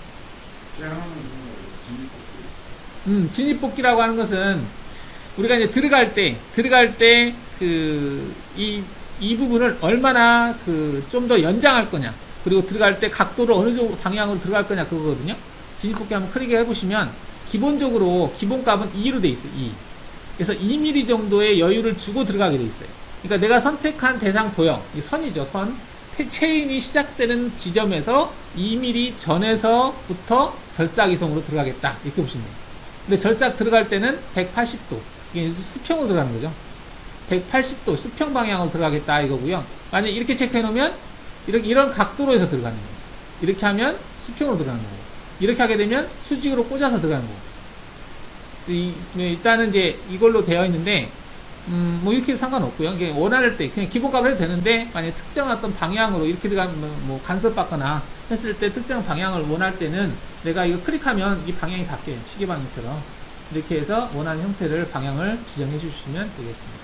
음, 진입뽑기라고 하는 것은 우리가 이제 들어갈 때, 들어갈 때 그, 이, 이 부분을 얼마나 그, 좀 더 연장할 거냐. 그리고 들어갈 때 각도를 어느 정도 방향으로 들어갈 거냐, 그거거든요. 진입뽑기 한번 클릭해 해보시면, 기본적으로, 기본값은 이로 돼 있어요, 이. 그래서 이 밀리미터 정도의 여유를 주고 들어가게 돼 있어요. 그러니까 내가 선택한 대상 도형, 이 선이죠, 선. 체인이 시작되는 지점에서 이 밀리미터 전에서부터 절삭 이송으로 들어가겠다. 이렇게 보시면 돼요. 근데 절삭 들어갈 때는 백팔십 도. 이게 수평으로 들어가는 거죠. 백팔십 도 수평 방향으로 들어가겠다 이거고요. 만약에 이렇게 체크해 놓으면 이렇게 이런 각도로 해서 들어가는 거예요. 이렇게 하면 수평으로 들어가는 거고, 이렇게 하게 되면 수직으로 꽂아서 들어가는 거고. 이, 일단은 이제 이걸로 되어 있는데, 음, 뭐 이렇게 상관없고요. 이게 원할 때 그냥 기본값을 해도 되는데, 만약에 특정한 어떤 방향으로 이렇게 들어가면 뭐 간섭받거나 했을 때 특정 방향을 원할 때는 내가 이거 클릭하면 이 방향이 바뀌어요. 시계 방향처럼. 이렇게 해서 원하는 형태를 방향을 지정해 주시면 되겠습니다.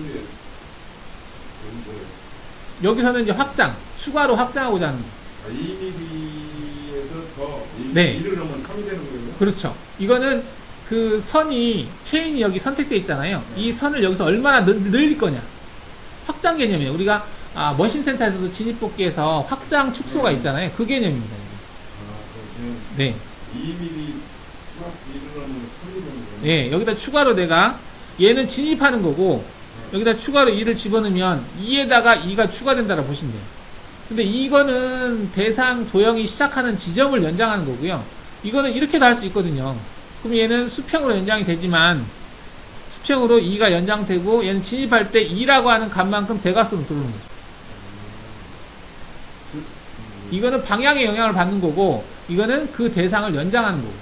여기서는 이제 확장, 추가로 확장하고자 하는 거예요. 이 밀리미터에서 더 네. 이를 넣으면 삼이 되는 거예요? 그렇죠. 이거는 그 선이, 체인이 여기 선택되어 있잖아요. 네. 이 선을 여기서 얼마나 늘, 늘릴 거냐. 확장 개념이에요. 우리가 아, 머신센터에서도 진입뽑기에서 확장 축소가 있잖아요. 그 개념입니다. 아, 네. 이 밀리미터 플러스 이를 넣으면 삼이 되는 거예요? 네. 여기다 추가로 내가 얘는 진입하는 거고, 여기다 추가로 이를 집어넣으면 이에다가 이가 추가된다고 보시면 돼요. 근데 이거는 대상 도형이 시작하는 지점을 연장하는 거고요. 이거는 이렇게도 할 수 있거든요. 그럼 얘는 수평으로 연장이 되지만, 수평으로 이가 연장되고, 얘는 진입할 때 이라고 하는 값만큼 대각선으로 들어오는 거죠. 이거는 방향의 영향을 받는 거고, 이거는 그 대상을 연장하는 거고.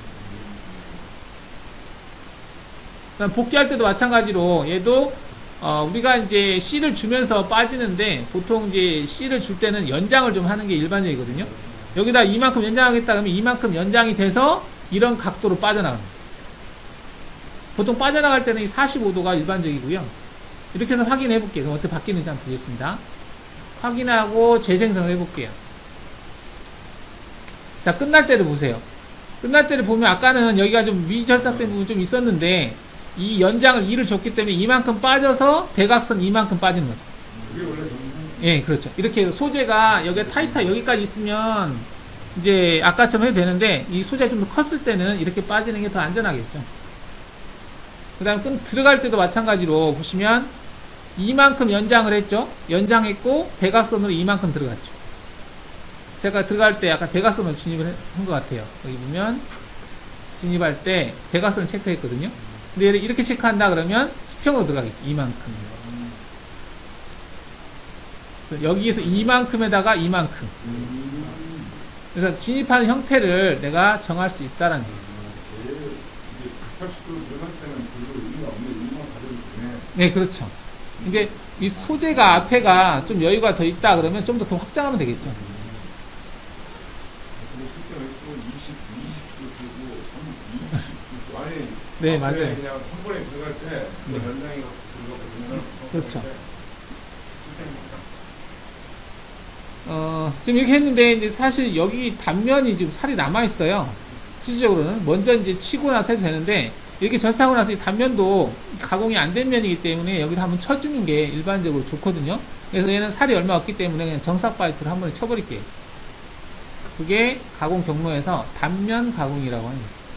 그다음 복귀할 때도 마찬가지로 얘도 어, 우리가 이제 C를 주면서 빠지는데, 보통 이제 C를 줄 때는 연장을 좀 하는 게 일반적이거든요. 여기다 이만큼 연장하겠다 그러면 이만큼 연장이 돼서 이런 각도로 빠져나가는 거예요. 보통 빠져나갈 때는 이 사십오 도가 일반적이고요. 이렇게 해서 확인해 볼게요. 그럼 어떻게 바뀌는지 한번 보겠습니다. 확인하고 재생성을 해 볼게요. 자, 끝날 때를 보세요. 끝날 때를 보면 아까는 여기가 좀 미절삭된 부분이 좀 있었는데, 이 연장을 이를 줬기 때문에 이만큼 빠져서 대각선 이만큼 빠지는 거죠. 그게 원래 정상. 예, 그렇죠. 이렇게 소재가 여기에 타이터 여기까지 있으면 이제 아까처럼 해도 되는데, 이 소재가 좀 더 컸을 때는 이렇게 빠지는 게 더 안전하겠죠. 그 다음 끈 들어갈 때도 마찬가지로 보시면 이만큼 연장을 했죠. 연장했고 대각선으로 이만큼 들어갔죠. 제가 들어갈 때 약간 대각선으로 진입을 한 것 같아요. 여기 보면 진입할 때 대각선 체크했거든요. 근데 얘를 이렇게 체크한다 그러면 수평으로 들어가겠죠. 이만큼. 여기에서 이만큼에다가 이만큼. 그래서 진입하는 형태를 내가 정할 수 있다라는 거예요. 제일 이게 백팔십 도 들어갈 때는 별로 의미가 없는데 이만 가져도 되네. 네, 그렇죠. 이게 이 소재가 앞에가 좀 여유가 더 있다 그러면 좀 더 더 확장하면 되겠죠. 근데 실제 엑스는 이십, 이십 도 들고 삼십 도 아니 네, 맞아요. 그냥 한 번에 들어갈 때 그 네. 연장이 들어가고 그러면 그렇죠. 어, 지금 이렇게 했는데, 이제 사실 여기 단면이 지금 살이 남아있어요. 실질적으로는. 먼저 이제 치고 나서 해도 되는데, 이렇게 젖하고 나서 이 단면도 가공이 안 된 면이기 때문에 여기다 한번 쳐주는 게 일반적으로 좋거든요. 그래서 얘는 살이 얼마 없기 때문에 그냥 정삭 바이트를 한번 쳐버릴게요. 그게 가공 경로에서 단면 가공이라고 하는 거죠.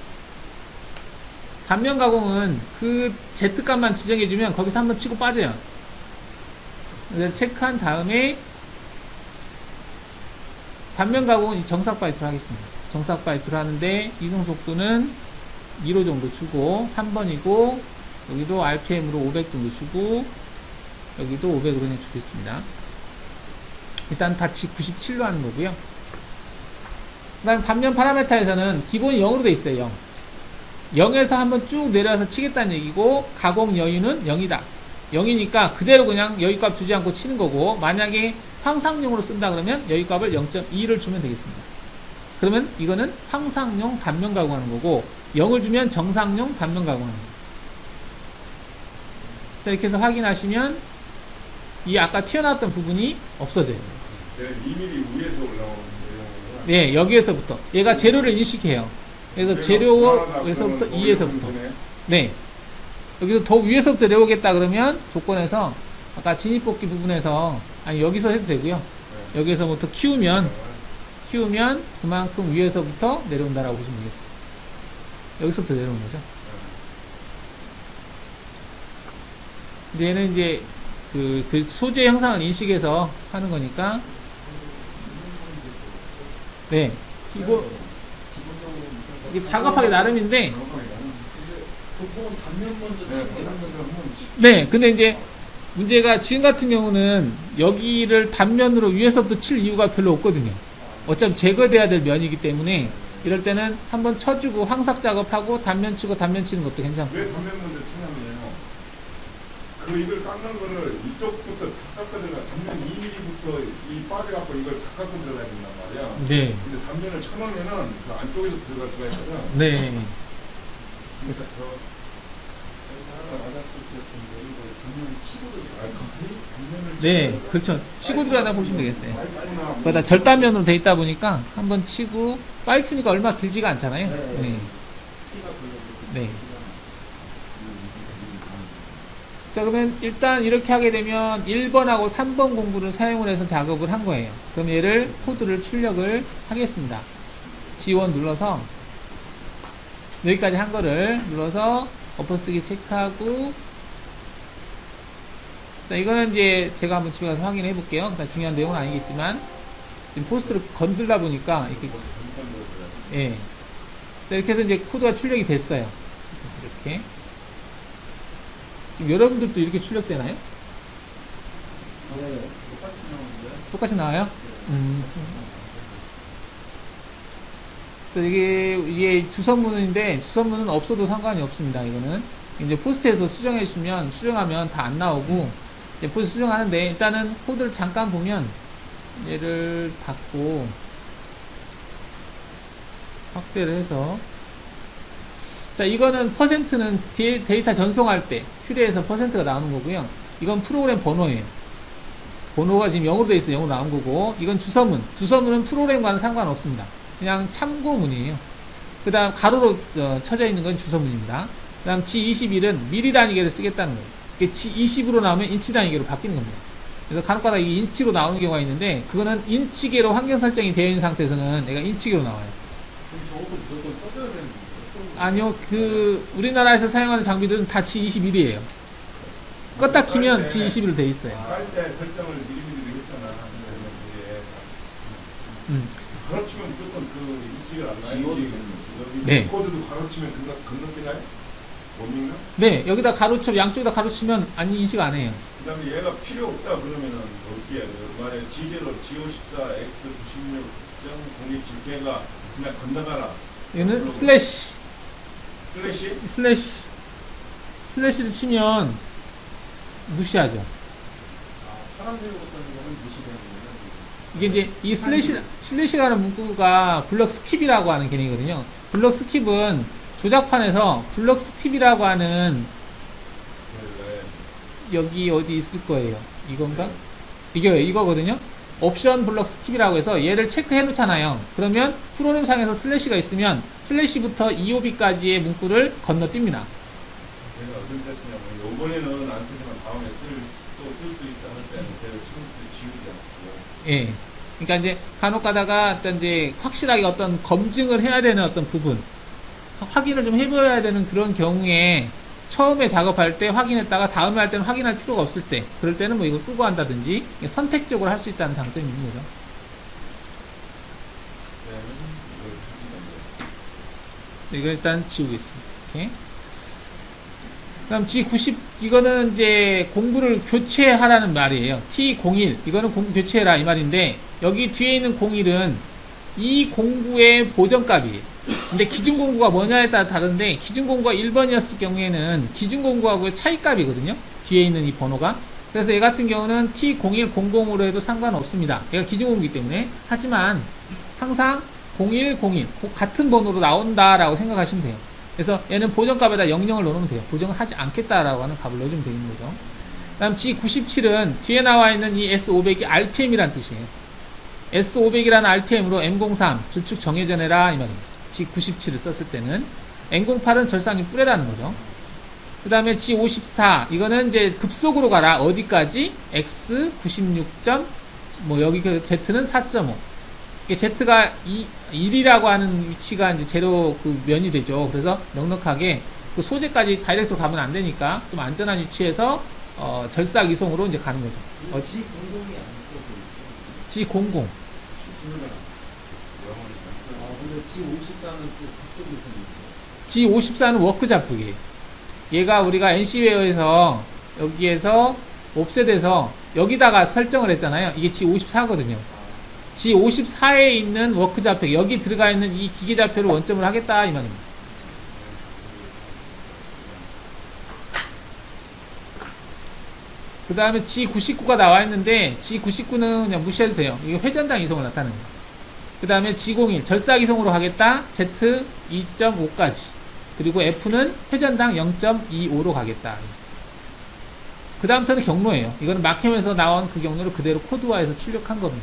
단면 가공은 그 Z값만 지정해주면 거기서 한번 치고 빠져요. 그래서 체크한 다음에 단면 가공은 이 정삭 바이트를 하겠습니다. 정삭 바이트를 하는데 이송 속도는 이 호 정도 주고 삼 번이고 여기도 알피엠으로 오백 정도 주고 여기도 오백으로 해주겠습니다. 일단 다 구십칠로 하는 거고요. 그 다음 단면 파라메타에서는 기본이 영으로 돼 있어요. 영. 영에서 한번 쭉 내려와서 치겠다는 얘기고 가공 여유는 영이다. 영이니까 그대로 그냥 여유값 주지 않고 치는 거고, 만약에 황상용으로 쓴다 그러면 여유값을 영 점 이를 주면 되겠습니다. 그러면 이거는 황상용 단면 가공하는 거고, 영을 주면 정상용 단면 가공하는 거예요. 이렇게 해서 확인하시면 이 아까 튀어나왔던 부분이 없어져요. 네, 이 밀리미터 위에서 올라오는 내용이구나. 네, 여기에서부터 얘가 재료를 인식해요. 그래서 재료에서부터 이에서부터 네, 여기서 더 위에서부터 내오겠다 그러면 조건에서 아까 진입복귀 부분에서, 아니 여기서 해도 되고요. 네. 여기서부터 키우면 키우면 그만큼 위에서부터 내려온다라고 보시면 되겠습니다. 여기서부터 내려오는 거죠. 이제 얘는 이제 그, 그 소재 형상을 인식해서 하는 거니까, 네, 이거 이게 작업하기 나름인데, 보통은 단면 먼저 치는 게 낫죠. 네, 근데 이제 문제가 지금 같은 경우는 여기를 단면으로 위에서부터 칠 이유가 별로 없거든요. 어차피 제거돼야 될 면이기 때문에 이럴 때는 한번 쳐주고 황삭 작업하고 단면 치고 단면 치는 것도 괜찮고. 왜 단면 먼저 치냐면요, 그 이걸 깎는 거를 이쪽부터 다 깎아들어가. 단면 이 밀리미터부터 이 빠져갖고 이걸 다 깎아 들어가야 된단 말이야. 네, 근데 단면을 쳐놓으면은 그 안쪽에서 들어갈 수가 있거든. 네, 그러니까 저 네, 그렇죠. 치고 들어가다 보시면 되겠어요. 거기다 절단면으로 돼 있다 보니까 한번 치고, 파이프니까 얼마 길지가 않잖아요. 네. 네. 자, 그러면 일단 이렇게 하게 되면 일 번하고 삼 번 공구를 사용을 해서 작업을 한 거예요. 그럼 얘를 코드를 출력을 하겠습니다. 지원 눌러서 여기까지 한 거를 눌러서 엎어쓰기 체크하고, 자, 이거는 이제 제가 한번 집에 가서 확인해 볼게요. 그러니까 중요한 내용은 아니겠지만 지금 포스트를 건들다 보니까 이렇게, 예. 자, 이렇게 해서 이제 코드가 출력이 됐어요. 이렇게. 지금 여러분들도 이렇게 출력되나요? 네. 똑같이 나와요? 음. 자, 이게, 이게 주선문인데, 주선문은 없어도 상관이 없습니다. 이거는. 이제 포스트에서 수정해 주시면, 수정하면 다 안 나오고, 이제 포스트 수정하는데, 일단은 코드를 잠깐 보면, 얘를 닫고, 확대를 해서, 자, 이거는 퍼센트는 디- 데이터 전송할 때 큐레에서 퍼센트가 나오는 거고요. 이건 프로그램 번호예요. 번호가 지금 영으로 되어 있어요. 영으로 나온 거고, 이건 주소문. 주소문은 프로그램과는 상관없습니다. 그냥 참고문이에요. 그 다음 가로로 어, 쳐져 있는 건 주소문입니다. 그 다음 지 이십일은 미리 단위계를 쓰겠다는 거예요. 이게 지 이십으로 나오면 인치 단위계로 바뀌는 겁니다. 그래서 간혹가다 이 인치로 나오는 경우가 있는데, 그거는 인치계로 환경 설정이 되어 있는 상태에서는 얘가 인치계로 나와요. 그럼 저것도 무조건 써줘야 되는 거예요? 아니요, 그 우리나라에서 사용하는 장비들은 다 지 이십일이에요. 껐다 키면 지 이십일로 돼 있어요. 깔때 설정을 미리미리 했잖아. 그게 음. 가로치면 무조건 그 인식을 안 나요. 지워도 여기 되는 네. 코드도 가로치면 건너 건너뛰나요? 못 읽나? 네, 여기다 가로쳐, 양쪽에다 가로치면 아니 인식 안 해요. 그다음에 얘가 필요 없다 그러면은 어떻게 해야 돼요? 만약에 지제로 지 오십사 엑스 구십육 점 공이칠 걔가 그냥 건너가라. 얘는 슬래시, 슬래시? 슬래시, 슬래시를 치면 무시하죠. 아, 사람들이 못하는 거는 무시되는 거예요? 이게 이제 이 슬래시, 슬래시라는 문구가 블럭 스킵이라고 하는 개념이거든요. 블럭 스킵은 조작판에서 블럭 스킵이라고 하는 네, 여기 어디 있을 거예요. 이건가? 이게 이거거든요. 옵션 블록 스킵이라고 해서 얘를 체크해 놓잖아요. 그러면 프로그램 상에서 슬래시가 있으면 슬래시부터 이오비까지의 문구를 건너뜁니다. 제가 어떤 때 쓰냐면 요번에는 안 쓰지만 다음에 또 쓸 수 있다 할 때는 제가 처음부터 지우지 않고 예. 그러니까 이제 간혹 가다가 어떤 이제 확실하게 어떤 검증을 해야 되는 어떤 부분, 확인을 좀 해봐야 되는 그런 경우에 처음에 작업할 때 확인했다가 다음에 할 때는 확인할 필요가 없을 때, 그럴 때는 뭐 이걸 끄고 한다든지 선택적으로 할 수 있다는 장점이 있는 거죠. 이거 일단 지우겠습니다. 이렇게. 그다음 지 구십, 이거는 이제 공구를 교체하라는 말이에요. 티 공일, 이거는 공구 교체해라 이 말인데, 여기 뒤에 있는 공일은 이 공구의 보정값이에요. 근데 기준 공구가 뭐냐에 따라 다른데, 기준 공구가 일 번이었을 경우에는 기준 공구하고의 차이값이거든요. 뒤에 있는 이 번호가. 그래서 얘 같은 경우는 티 공일 공공으로 해도 상관없습니다. 얘가 기준 공구이기 때문에. 하지만 항상 공일, 공일 같은 번호로 나온다라고 생각하시면 돼요. 그래서 얘는 보정값에다 영영을 넣으면 돼요. 보정을 하지 않겠다라고 하는 값을 넣어주면 되는 거죠. 그 다음 지 구십칠은 뒤에 나와 있는 이 에스 오백이 알피엠이라는 뜻이에요. 에스 오백이라는 알피엠으로 엠 공삼 주축 정해져 내라 이 말입니다. 지 구십칠을 썼을 때는 엠 공팔은 절상이 뿌레라는 거죠. 그 다음에 지 오십사, 이거는 이제 급속으로 가라. 어디까지? X 구십육 점, 뭐 여기 그 Z는 사 점 오. Z가 일이라고 하는 위치가 이제 제로 그 면이 되죠. 그래서 넉넉하게 그 소재까지 다이렉트로 가면 안 되니까 좀 안전한 위치에서 어, 절삭 이송으로 이제 가는 거죠. 어, 지 공공이 아니고 지 공공. 아 근데 지 오십사는 또 그쪽이 있어요. 지 오십사는 워크 자폭이에요. 얘가 우리가 엔씨웨어에서 여기에서 옵셋에서 여기다가 설정을 했잖아요. 이게 지 오십사거든요. 지 오십사에 있는 워크 좌표, 여기 들어가 있는 이 기계 좌표를 원점으로 하겠다 이 말입니다. 그 다음에 지 구십구가 나와 있는데 지 구십구는 그냥 무시해도 돼요. 이게 회전당 이송을 나타내는 거예요. 그 다음에 지 공일 절삭 이송으로 가겠다. Z 이 점 오까지. 그리고 F는 회전당 영 점 이오로 가겠다. 그 다음부터는 경로예요. 이거는 마캠에서 나온 그 경로를 그대로 코드화해서 출력한 겁니다.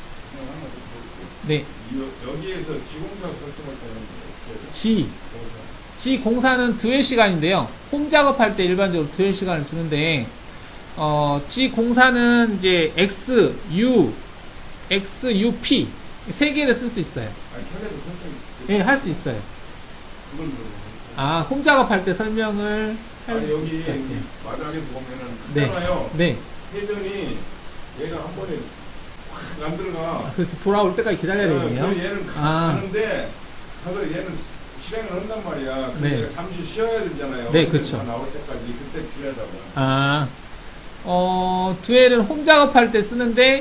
네. 여기에서 지공사 설정할 때는 G. 지 공사는 듀얼 시간인데요. 홈 작업할 때 일반적으로 듀얼 시간을 주는데, 어, 지 공사는 이제 X, U, X, U, P 세 개를 쓸 수 있어요. 아니, 현에도 설정. 예, 할 수 있어요. 그걸 물어보는 아, 홈 작업할 때 설명을 할 아니 수 여기 있어요. 마당에서 보면은 네. 크잖아요. 네. 회전이 얘가 한 번에 확 안 들어가. 그렇지. 돌아올 때까지 기다려야 되거든요. 그래서 얘는 가, 아. 가는데 가서 얘는 실행을 한단 말이야. 근데 네. 얘가 잠시 쉬어야 되잖아요. 네, 그렇죠. 나올 때까지 그때 필요하다고. 아, 어, 듀얼은 홈 작업할 때 쓰는데,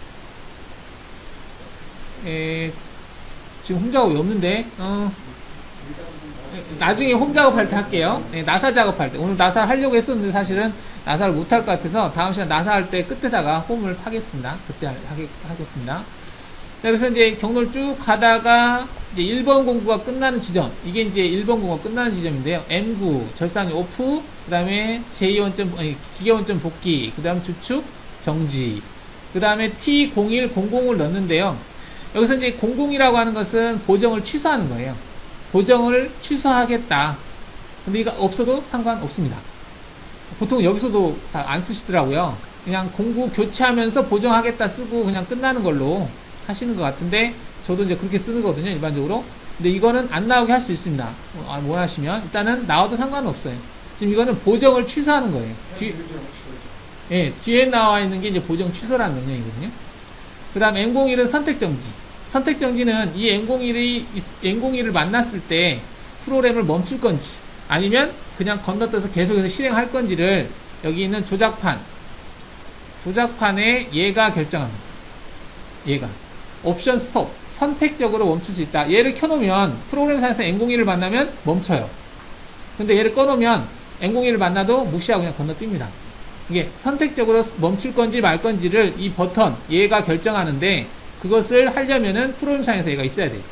에, 지금 홈 작업이 없는데, 어, 나중에 홈 작업할 때 할게요. 네, 나사 작업할 때. 오늘 나사 하려고 했었는데 사실은 나사를 못할 것 같아서 다음 시간 나사 할 때 끝에다가 홈을 하겠습니다. 그때 하, 하겠습니다. 자, 그래서 이제 경로를 쭉 가다가 이제 일 번 공구가 끝나는 지점. 이게 이제 일 번 공구가 끝나는 지점인데요. 엠 구, 절상이 오프, 그 다음에 제이 원점, 아니, 기계 원점 복귀, 그 다음 주축, 정지, 그 다음에 티 공일, 공공을 넣는데요. 여기서 이제 공공이라고 하는 것은 보정을 취소하는 거예요. 보정을 취소하겠다. 근데 이거 없어도 상관없습니다. 보통 여기서도 다 안 쓰시더라고요. 그냥 공구 교체하면서 보정하겠다 쓰고 그냥 끝나는 걸로 하시는 것 같은데, 저도 이제 그렇게 쓰거든요, 일반적으로. 근데 이거는 안 나오게 할 수 있습니다. 아, 원하시면. 일단은 나와도 상관은 없어요. 지금 이거는 보정을 취소하는 거예요. 뒤, 예, 뒤에 나와 있는 게 이제 보정 취소라는 명령이거든요. 그 다음 엠 공일은 선택정지. 선택정지는 이 엠 공일이, 엠 공일을 만났을 때 프로그램을 멈출 건지, 아니면 그냥 건너뛰어서 계속해서 실행할 건지를 여기 있는 조작판, 조작판에 얘가 결정합니다. 얘가. 옵션 스톱. 선택적으로 멈출 수 있다. 얘를 켜놓으면 프로그램상에서 엠 공일을 만나면 멈춰요. 근데 얘를 꺼놓으면 엠 공일을 만나도 무시하고 그냥 건너뜁니다. 이게 선택적으로 멈출 건지 말 건지를 이 버튼, 얘가 결정하는데, 그것을 하려면은 프로그램상에서 얘가 있어야 돼요.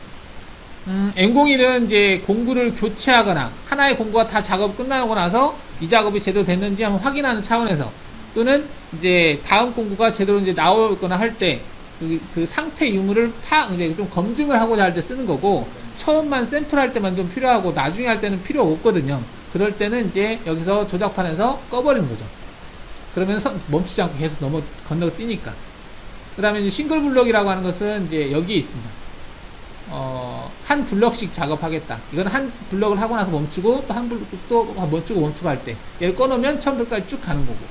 음, 엠 공일은 이제 공구를 교체하거나 하나의 공구가 다 작업 끝나고 나서 이 작업이 제대로 됐는지 한번 확인하는 차원에서, 또는 이제 다음 공구가 제대로 이제 나오거나 할 때 그, 그 상태 유무를 파, 이제 좀 검증을 하고자 할 때 쓰는 거고, 처음만 샘플 할 때만 좀 필요하고 나중에 할 때는 필요 없거든요. 그럴 때는 이제 여기서 조작판에서 꺼버리는 거죠. 그러면 서, 멈추지 않고 계속 넘어 건너고 뛰니까. 그 다음에 이제 싱글 블럭이라고 하는 것은 이제 여기에 있습니다. 어, 한 블럭씩 작업하겠다. 이건 한 블럭을 하고 나서 멈추고, 또 한 블럭 또 멈추고 멈추고 할 때, 얘를 꺼놓으면 처음부터까지 쭉 가는 거고.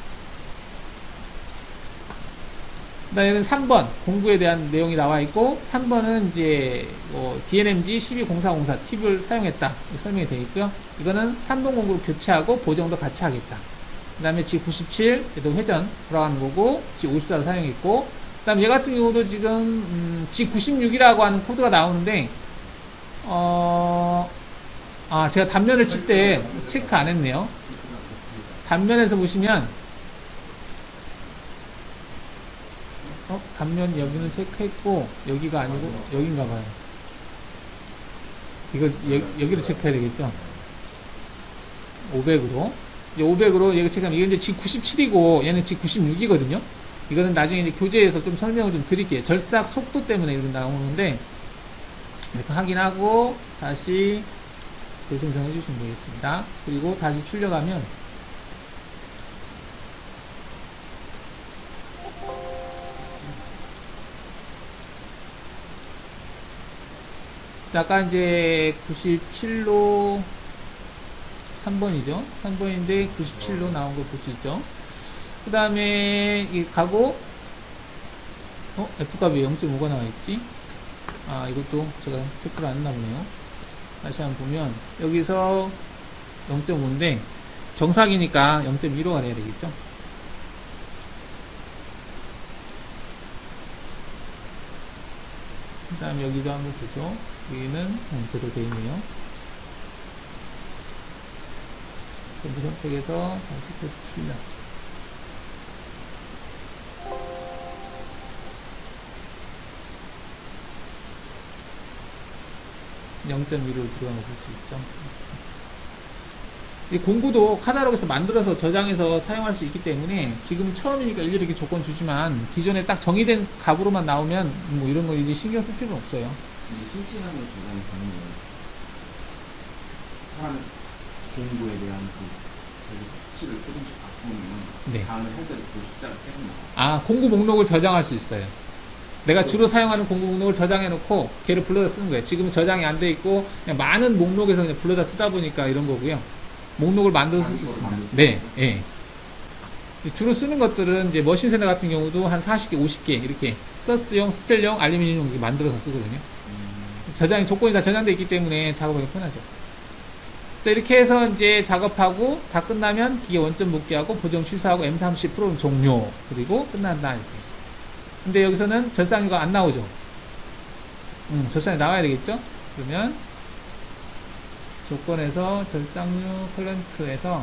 그 다음에는 삼 번 공구에 대한 내용이 나와 있고, 삼 번은 이제 뭐 디엔엠지 일이공사공사 팁을 사용했다 설명이 되어 있고요. 이거는 삼동 공구로 교체하고 보정도 같이 하겠다. 그 다음에 지 구십칠 얘도 회전 돌아가는 거고, 지 오십사를 사용했고, 그 다음 얘 같은 경우도 지금 음, 지 구십육이라고 하는 코드가 나오는데, 어, 아 제가 단면을 칠 때 체크 안 했네요. 단면에서 보시면, 어? 단면 여기는 체크했고 여기가 아니고 여긴가 봐요. 이거 여, 여기를 체크해야 되겠죠. 오백으로 이제 오백으로 여기 체크하면 이건 이제 지 구십칠이고 얘는 지 구십육이거든요. 이거는 나중에 이제 교재에서 좀 설명을 좀 드릴게요. 절삭 속도 때문에 이렇게 나오는데, 이렇게 확인하고 다시 재생성해 주시면 되겠습니다. 그리고 다시 출력하면 아까 이제 구십칠로 삼 번이죠. 삼 번인데 구십칠로 나온 걸 볼 수 있죠. 그 다음에 이 가고, 어? F값이 영 점 오가 나와 있지? 아, 이것도 제가 체크를 안 했나 보네요. 다시 한번 보면 여기서 영 점 오인데 정삭이니까 영 점 일오가 돼야 되겠죠. 그 다음 여기도 한번 보죠. 여기는 제대로 되어 있네요. 전부 선택해서 다시 또 출력. 영 점 일로 들어간 거 볼 수 있죠. 이 공구도 카탈로그에서 만들어서 저장해서 사용할 수 있기 때문에, 지금 처음이니까 일일이 이렇게 조건 주지만 기존에 딱 정의된 값으로만 나오면 뭐 이런 거 이제 신경 쓸 필요는 없어요. 실시간으로 저장이 되는 거예요. 사람 공부에 대한 그 수치를 조금씩 바꾸면 네. 다음에 할 때도 그 숫자가 계속 나와요. 아, 공구 목록을 저장할 수 있어요. 내가 주로 사용하는 공구 목록을 저장해 놓고 걔를 불러다 쓰는 거예요. 지금 저장이 안 돼 있고 그냥 많은 목록에서 그냥 불러다 쓰다 보니까 이런 거고요. 목록을 만들어서 쓸 수 있습니다. 네, 예. 주로 쓰는 것들은 이제 머신 세대 같은 경우도 한 사십 개, 오십 개 이렇게 서스용, 스텔용, 알루미늄용 이렇게 만들어서 쓰거든요. 저장 조건이 다 저장되어 있기 때문에 작업하기 편하죠. 자, 이렇게 해서 이제 작업하고 다 끝나면 기계 원점 복귀하고 보정 취소하고 엠 삼십 프로그램 종료, 그리고 끝난다 이렇게. 근데 여기서는 절상류가 안 나오죠. 음, 절상이 나와야 되겠죠. 그러면 조건에서 절상류 컬런트에서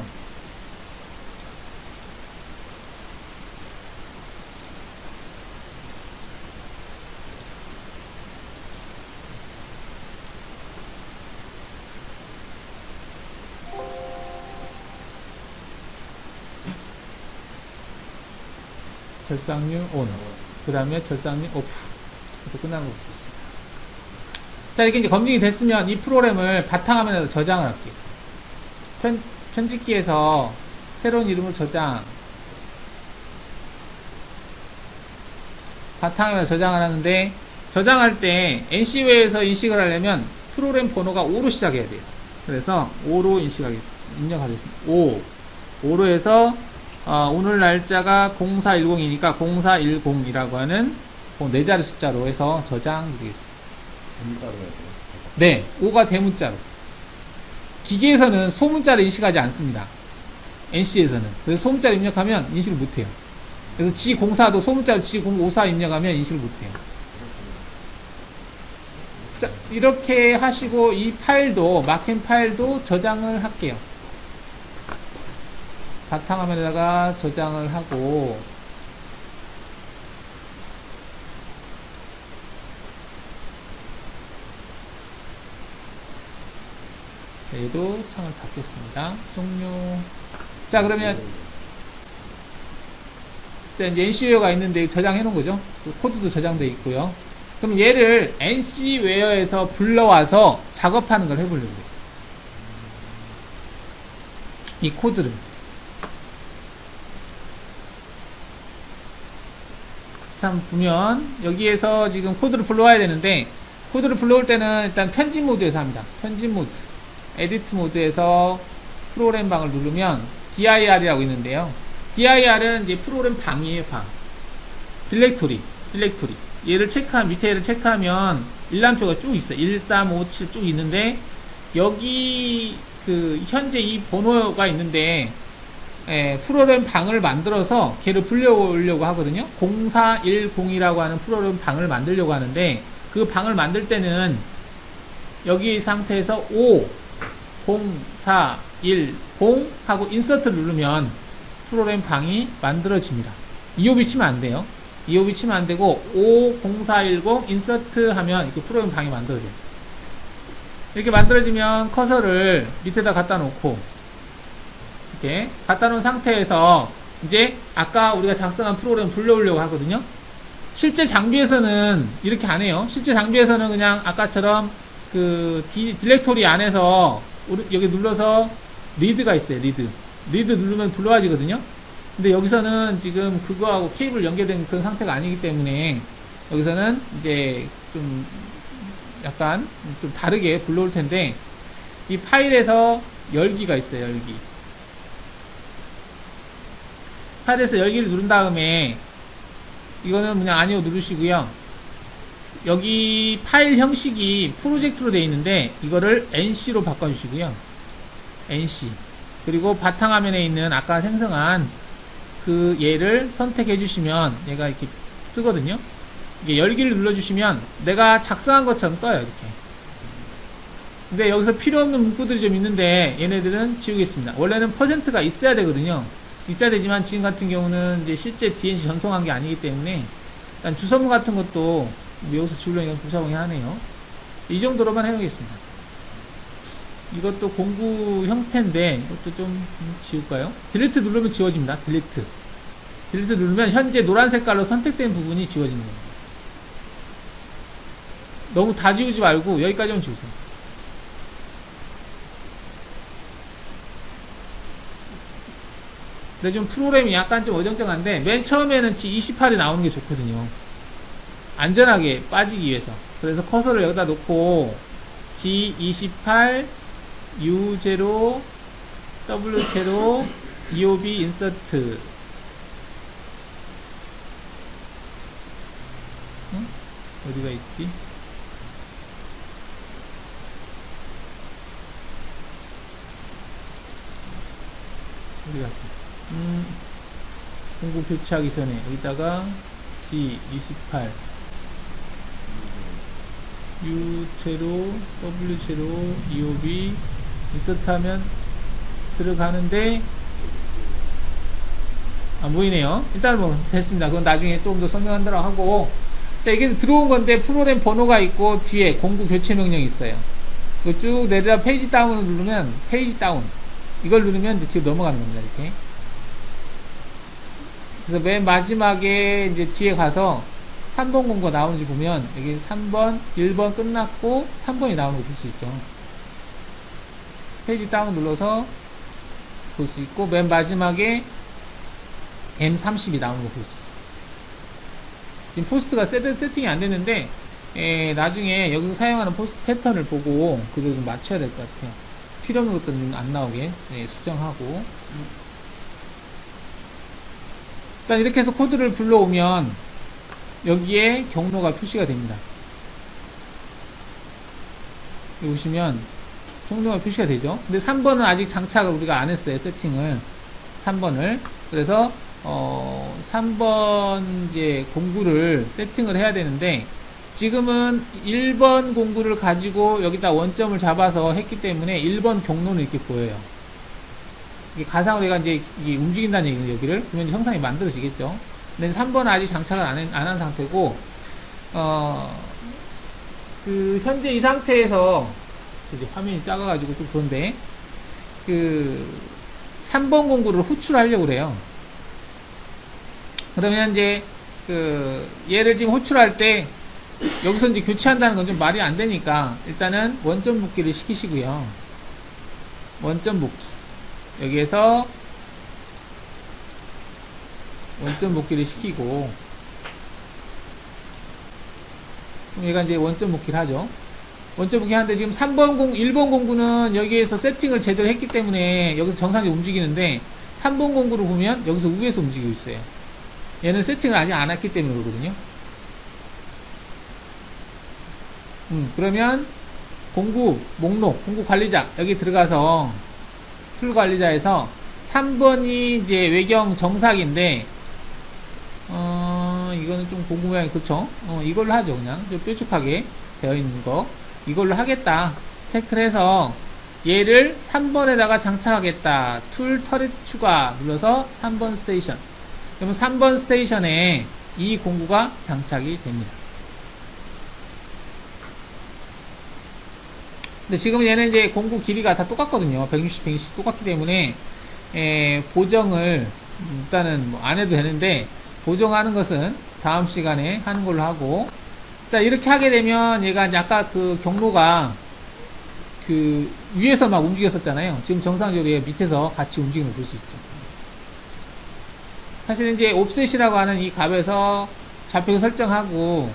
절상류 ON, 그 다음에 절상류 OFF. 그래서 끝나는 걸 볼 수 있습니다. 자, 이렇게 이제 검증이 됐으면 이 프로그램을 바탕화면에서 저장을 할게요. 편, 편집기에서 새로운 이름으로 저장. 바탕화면에 저장을 하는데, 저장할 때 엔씨웨이에서 인식을 하려면 프로그램 번호가 오로 시작해야 돼요. 그래서 오로 인식하겠습니다. 입력하겠습니다. 오. 오로 해서 어, 오늘 날짜가 공사일공이니까 공사일공이라고 하는 네 자리 숫자로 해서 저장 되겠습니다. 대문자로 해야 돼요. 네, 오가 대문자로. 기계에서는 소문자를 인식하지 않습니다. 엔씨에서는. 그래서 소문자를 입력하면 인식을 못해요. 그래서 지 공사도 소문자로 지 공오사 입력하면 인식을 못해요. 자, 이렇게 하시고 이 파일도, 마켓 파일도 저장을 할게요. 바탕화면에다가 저장을 하고, 자, 얘도 창을 닫겠습니다. 종료. 자, 그러면 자, 이제 엔씨웨어가 있는데 저장해 놓은 거죠. 코드도 저장되어 있고요. 그럼 얘를 엔씨웨어에서 불러와서 작업하는 걸 해보려고요. 이 코드를. 참 보면 여기에서 지금 코드를 불러와야 되는데 코드를 불러올 때는 일단 편집 모드에서 합니다. 편집 모드. 에디트 모드에서 프로그램 방을 누르면 디아이알이라고 있는데요. 디아이알은 이제 프로그램 방이에요, 방. 디렉토리, 디렉토리. 얘를 체크하면, 밑에 얘를 체크하면 일람표가 쭉 있어요. 일, 삼, 오, 칠 쭉 있는데, 여기, 그, 현재 이 번호가 있는데, 에, 프로그램 방을 만들어서 걔를 불려오려고 하거든요. 공사일공이라고 하는 프로그램 방을 만들려고 하는데, 그 방을 만들 때는, 여기 상태에서 오, 공, 사, 일, 공 하고 인서트를 누르면 프로그램 방이 만들어집니다. 이오비 치면 안 돼요. 이오비 치면 안 되고 오, 공, 사, 일, 공 인서트 하면 이렇게 프로그램 방이 만들어져요. 이렇게 만들어지면 커서를 밑에다 갖다 놓고 이렇게 갖다 놓은 상태에서 이제 아까 우리가 작성한 프로그램 불러오려고 하거든요. 실제 장비에서는 이렇게 안 해요. 실제 장비에서는 그냥 아까처럼 그 디, 디렉토리 안에서 여기 눌러서 리드가 있어요. 리드 리드 누르면 불러와지거든요. 근데 여기서는 지금 그거하고 케이블 연결된 그런 상태가 아니기 때문에 여기서는 이제 좀 약간 좀 다르게 불러올 텐데 이 파일에서 열기가 있어요. 열기 파일에서 열기를 누른 다음에 이거는 그냥 아니요 누르시고요. 여기 파일 형식이 프로젝트로 되어 있는데 이거를 엔씨로 바꿔주시고요. 엔씨 그리고 바탕화면에 있는 아까 생성한 그 얘를 선택해 주시면 얘가 이렇게 뜨거든요. 이게 열기를 눌러주시면 내가 작성한 것처럼 떠요. 이렇게. 근데 여기서 필요 없는 문구들이 좀 있는데 얘네들은 지우겠습니다. 원래는 퍼센트가 있어야 되거든요. 있어야 되지만 지금 같은 경우는 이제 실제 디엔씨 전송한 게 아니기 때문에 일단 주소문 같은 것도 여기서 지우려니까 복잡하게 하네요. 이 정도로만 해놓겠습니다. 이것도 공구 형태인데 이것도 좀 지울까요? 딜리트 누르면 지워집니다. 딜리트 딜리트 누르면 현재 노란 색깔로 선택된 부분이 지워지는 겁니다. 너무 다 지우지 말고 여기까지만 지우세요. 근데 좀 프로그램이 약간 좀 어정쩡한데 맨 처음에는 지 이십팔이 나오는 게 좋거든요. 안전하게 빠지기 위해서. 그래서 커서를 여기다 놓고 지 이십팔, 유 영, 더블유 영, 이오비 인서트. 응? 어디가 있지? 어디 갔어? 음, 공구 교체하기 전에 여기다가 지 이십팔, 유 영, 더블유 영, 이오비 인서트 하면 들어가는데 안 보이네요. 일단 뭐 됐습니다. 그건 나중에 좀 더 설명한다고 하고 이게 들어온 건데 프로그램 번호가 있고 뒤에 공구 교체 명령이 있어요. 이거 쭉 내려다 페이지 다운을 누르면 페이지 다운 이걸 누르면 이제 뒤로 넘어가는 겁니다. 이렇게. 그래서 맨 마지막에 이제 뒤에 가서 삼 번 공고가 나오는지 보면 여기 삼 번, 일 번 끝났고 삼 번이 나오는 거 볼 수 있죠. 페이지 다운 눌러서 볼 수 있고 맨 마지막에 엠 삼십이 나오는 거 볼 수 있어요. 지금 포스트가 세트, 세팅이 안 됐는데 에, 나중에 여기서 사용하는 포스트 패턴을 보고 그걸 좀 맞춰야 될 것 같아요. 필요 없는 것들은 안 나오게 네, 수정하고 일단 이렇게 해서 코드를 불러오면 여기에 경로가 표시가 됩니다. 여기 보시면 경로가 표시가 되죠. 근데 삼 번은 아직 장착을 우리가 안 했어요. 세팅을 삼 번을 그래서 어, 삼 번 이제 공구를 세팅을 해야 되는데 지금은 일 번 공구를 가지고 여기다 원점을 잡아서 했기 때문에 일 번 경로는 이렇게 보여요. 이게 가상으로 얘가 이제 이게 움직인다는 얘기는 여기를 그러면 형상이 만들어지겠죠. 근데 삼 번은 아직 장착을 안 한 상태고 어, 그 현재 이 상태에서 이제 화면이 작아가지고 좀 그런데, 그, 삼 번 공구를 호출하려고 그래요. 그러면 이제, 그, 얘를 지금 호출할 때, 여기서 이제 교체한다는 건 좀 말이 안 되니까, 일단은 원점 묶기를 시키시고요. 원점 묶기. 여기에서, 원점 묶기를 시키고, 그럼 얘가 이제 원점 묶기를 하죠. 원점 묶기 하는데 지금 삼 번 공, 일 번 공구는 여기에서 세팅을 제대로 했기 때문에 여기서 정상적으로 움직이는데, 삼 번 공구를 보면 여기서 위에서 움직이고 있어요. 얘는 세팅을 아직 안 했기 때문에 그러거든요. 음, 그러면 공구, 목록, 공구 관리자, 여기 들어가서 툴 관리자에서 삼 번이 이제 외경 정삭인데, 어, 이거는 좀 공구 모양이, 그쵸? 어, 이걸로 하죠. 그냥. 좀 뾰족하게 되어 있는 거. 이걸로 하겠다. 체크를 해서 얘를 삼 번에다가 장착하겠다. 툴 터렛 추가 눌러서 삼 번 스테이션. 그러면 삼 번 스테이션에 이 공구가 장착이 됩니다. 근데 지금 얘는 이제 공구 길이가 다 똑같거든요. 백육십, 백육십 똑같기 때문에, 에, 보정을 일단은 뭐 안 해도 되는데, 보정하는 것은 다음 시간에 하는 걸로 하고, 자, 이렇게 하게 되면 얘가 이제 아까 그 경로가 그 위에서 막 움직였었잖아요. 지금 정상적으로 얘 밑에서 같이 움직임을 볼 수 있죠. 사실 이제 옵셋이라고 하는 이 값에서 좌표 설정하고,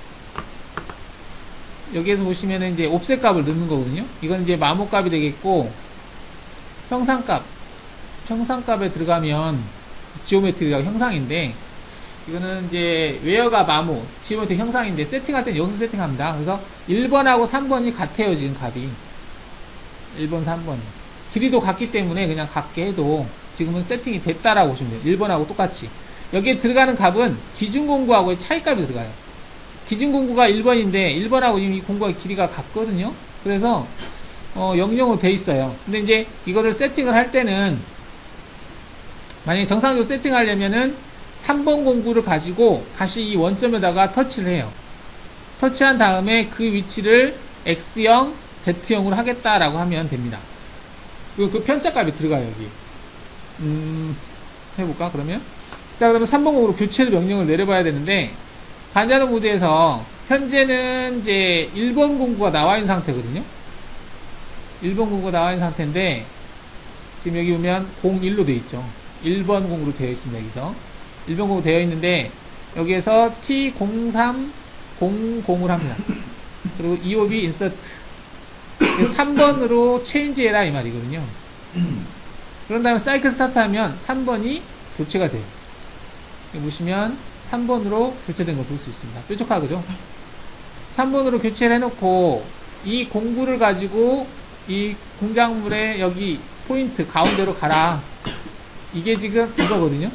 여기에서 보시면은 이제 옵셋 값을 넣는 거거든요. 이건 이제 마모 값이 되겠고, 형상값, 형상값에 들어가면 지오메트리가 형상인데, 이거는 이제 웨어가 마모, 지오메트리 형상인데, 세팅할 때는 여기서 세팅합니다. 그래서 일 번하고 삼 번이 같아요, 지금 값이. 일 번, 삼 번이. 길이도 같기 때문에 그냥 같게 해도 지금은 세팅이 됐다라고 보시면 돼요. 일 번하고 똑같이. 여기에 들어가는 값은 기준 공구하고의 차이값이 들어가요. 기준 공구가 일 번인데 일 번하고 지금 이 공구의 길이가 같거든요. 그래서 어, 영영으로 돼 있어요. 근데 이제 이거를 세팅을 할 때는, 만약에 정상적으로 세팅하려면은 삼 번 공구를 가지고 다시 이 원점에다가 터치를 해요. 터치한 다음에 그 위치를 X형, Z형으로 하겠다라고 하면 됩니다. 그, 그 편차값이 들어가요, 여기. 음, 해볼까, 그러면? 자, 그러면 삼 번 공구로 교체를 명령을 내려봐야 되는데, 반자동 모드에서 현재는 이제 일 번 공구가 나와 있는 상태거든요. 일 번 공구가 나와 있는 상태인데, 지금 여기 보면 공일로 되어 있죠. 일 번 공구로 되어 있습니다, 여기서. 일 번 공구 되어 있는데, 여기에서 티 공삼 공공을 합니다. 그리고 이오비 인서트. 삼 번으로 체인지 해라, 이 말이거든요. 그런 다음에 사이클 스타트 하면 삼 번이 교체가 돼요. 여기 보시면 삼 번으로 교체된 걸 볼 수 있습니다. 뾰족하죠? 삼 번으로 교체를 해놓고 이 공구를 가지고 이 공작물의 여기 포인트 가운데로 가라. 이게 지금 이거거든요.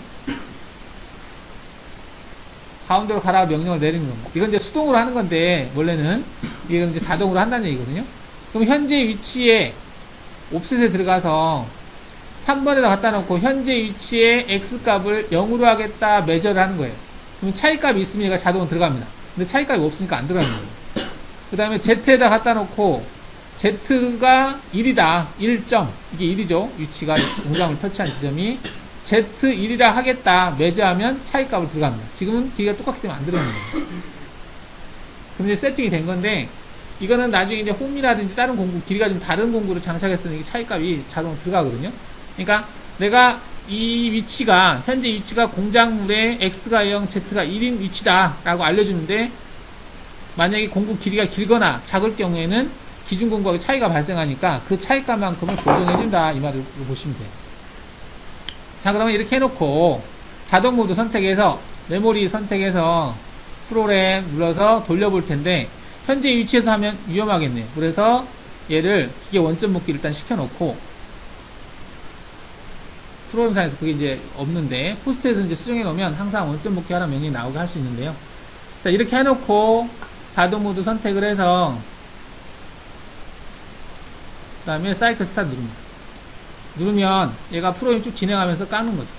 가운데로 가라 명령을 내리는 겁니다. 이건 이제 수동으로 하는 건데, 원래는 이건 이제 자동으로 한다는 얘기거든요. 그럼 현재 위치에 옵셋에 들어가서 삼 번에다 갖다 놓고 현재 위치에 X값을 영으로 하겠다 매저를 하는 거예요. 그럼 차이값이 있으면 얘가 자동으로 들어갑니다. 근데 차이값이 없으니까 안 들어가는 거예요. 그 다음에 Z에다 갖다 놓고 Z가 일이다. 일 점. 이게 일이죠. 위치가 공장을 터치한 지점이 지 일이라 하겠다. 매저하면 차이값을 들어갑니다. 지금은 길이가 똑같기 때문에 안 들어가는 거예요. 그럼 이제 세팅이 된 건데, 이거는 나중에 이제 홈이라든지 다른 공구, 길이가 좀 다른 공구를 장착했을 때 차이값이 자동으로 들어가거든요. 그러니까 내가 이 위치가, 현재 위치가 공작물의 X가 영, Z가 일인 위치다 라고 알려주는데, 만약에 공구 길이가 길거나 작을 경우에는 기준 공구하고 차이가 발생하니까 그 차이값만큼을 보정해준다, 이 말을 보시면 돼요. 자, 그러면 이렇게 해놓고 자동 모드 선택해서 메모리 선택해서 프로그램 눌러서 돌려볼 텐데, 현재 위치에서 하면 위험하겠네요. 그래서 얘를 기계 원점 묶기 일단 시켜놓고, 프로그램상에서 그게 이제 없는데 포스트에서 이제 수정해 놓으면 항상 원점 묶기 하라는 명령이 나오게 할 수 있는데요. 자, 이렇게 해놓고 자동 모드 선택을 해서 그 다음에 사이클 스타트 누릅니다. 누르면 얘가 프로그램 쭉 진행하면서 까는 거죠.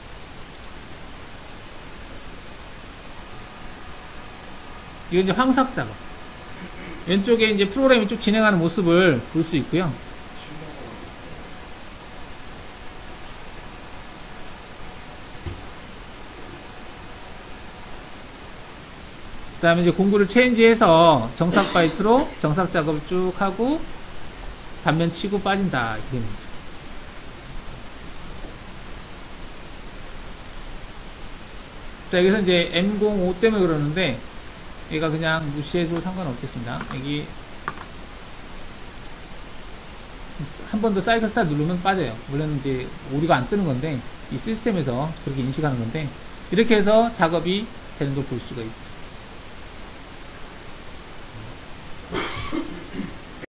이건 이제 황석 작업. 왼쪽에 이제 프로그램이 쭉 진행하는 모습을 볼 수 있고요. 그 다음에 이제 공구를 체인지해서 정삭 바이트로 정삭 작업을 쭉 하고 단면 치고 빠진다 이렇게 됩니다. 자, 여기서 이제 엠 공오 때문에 그러는데 얘가 그냥 무시해도 상관없겠습니다. 여기 한 번 더 사이클 스타트 누르면 빠져요. 물론 이제 오류가 안 뜨는 건데 이 시스템에서 그렇게 인식하는 건데 이렇게 해서 작업이 되는 걸 볼 수가 있죠.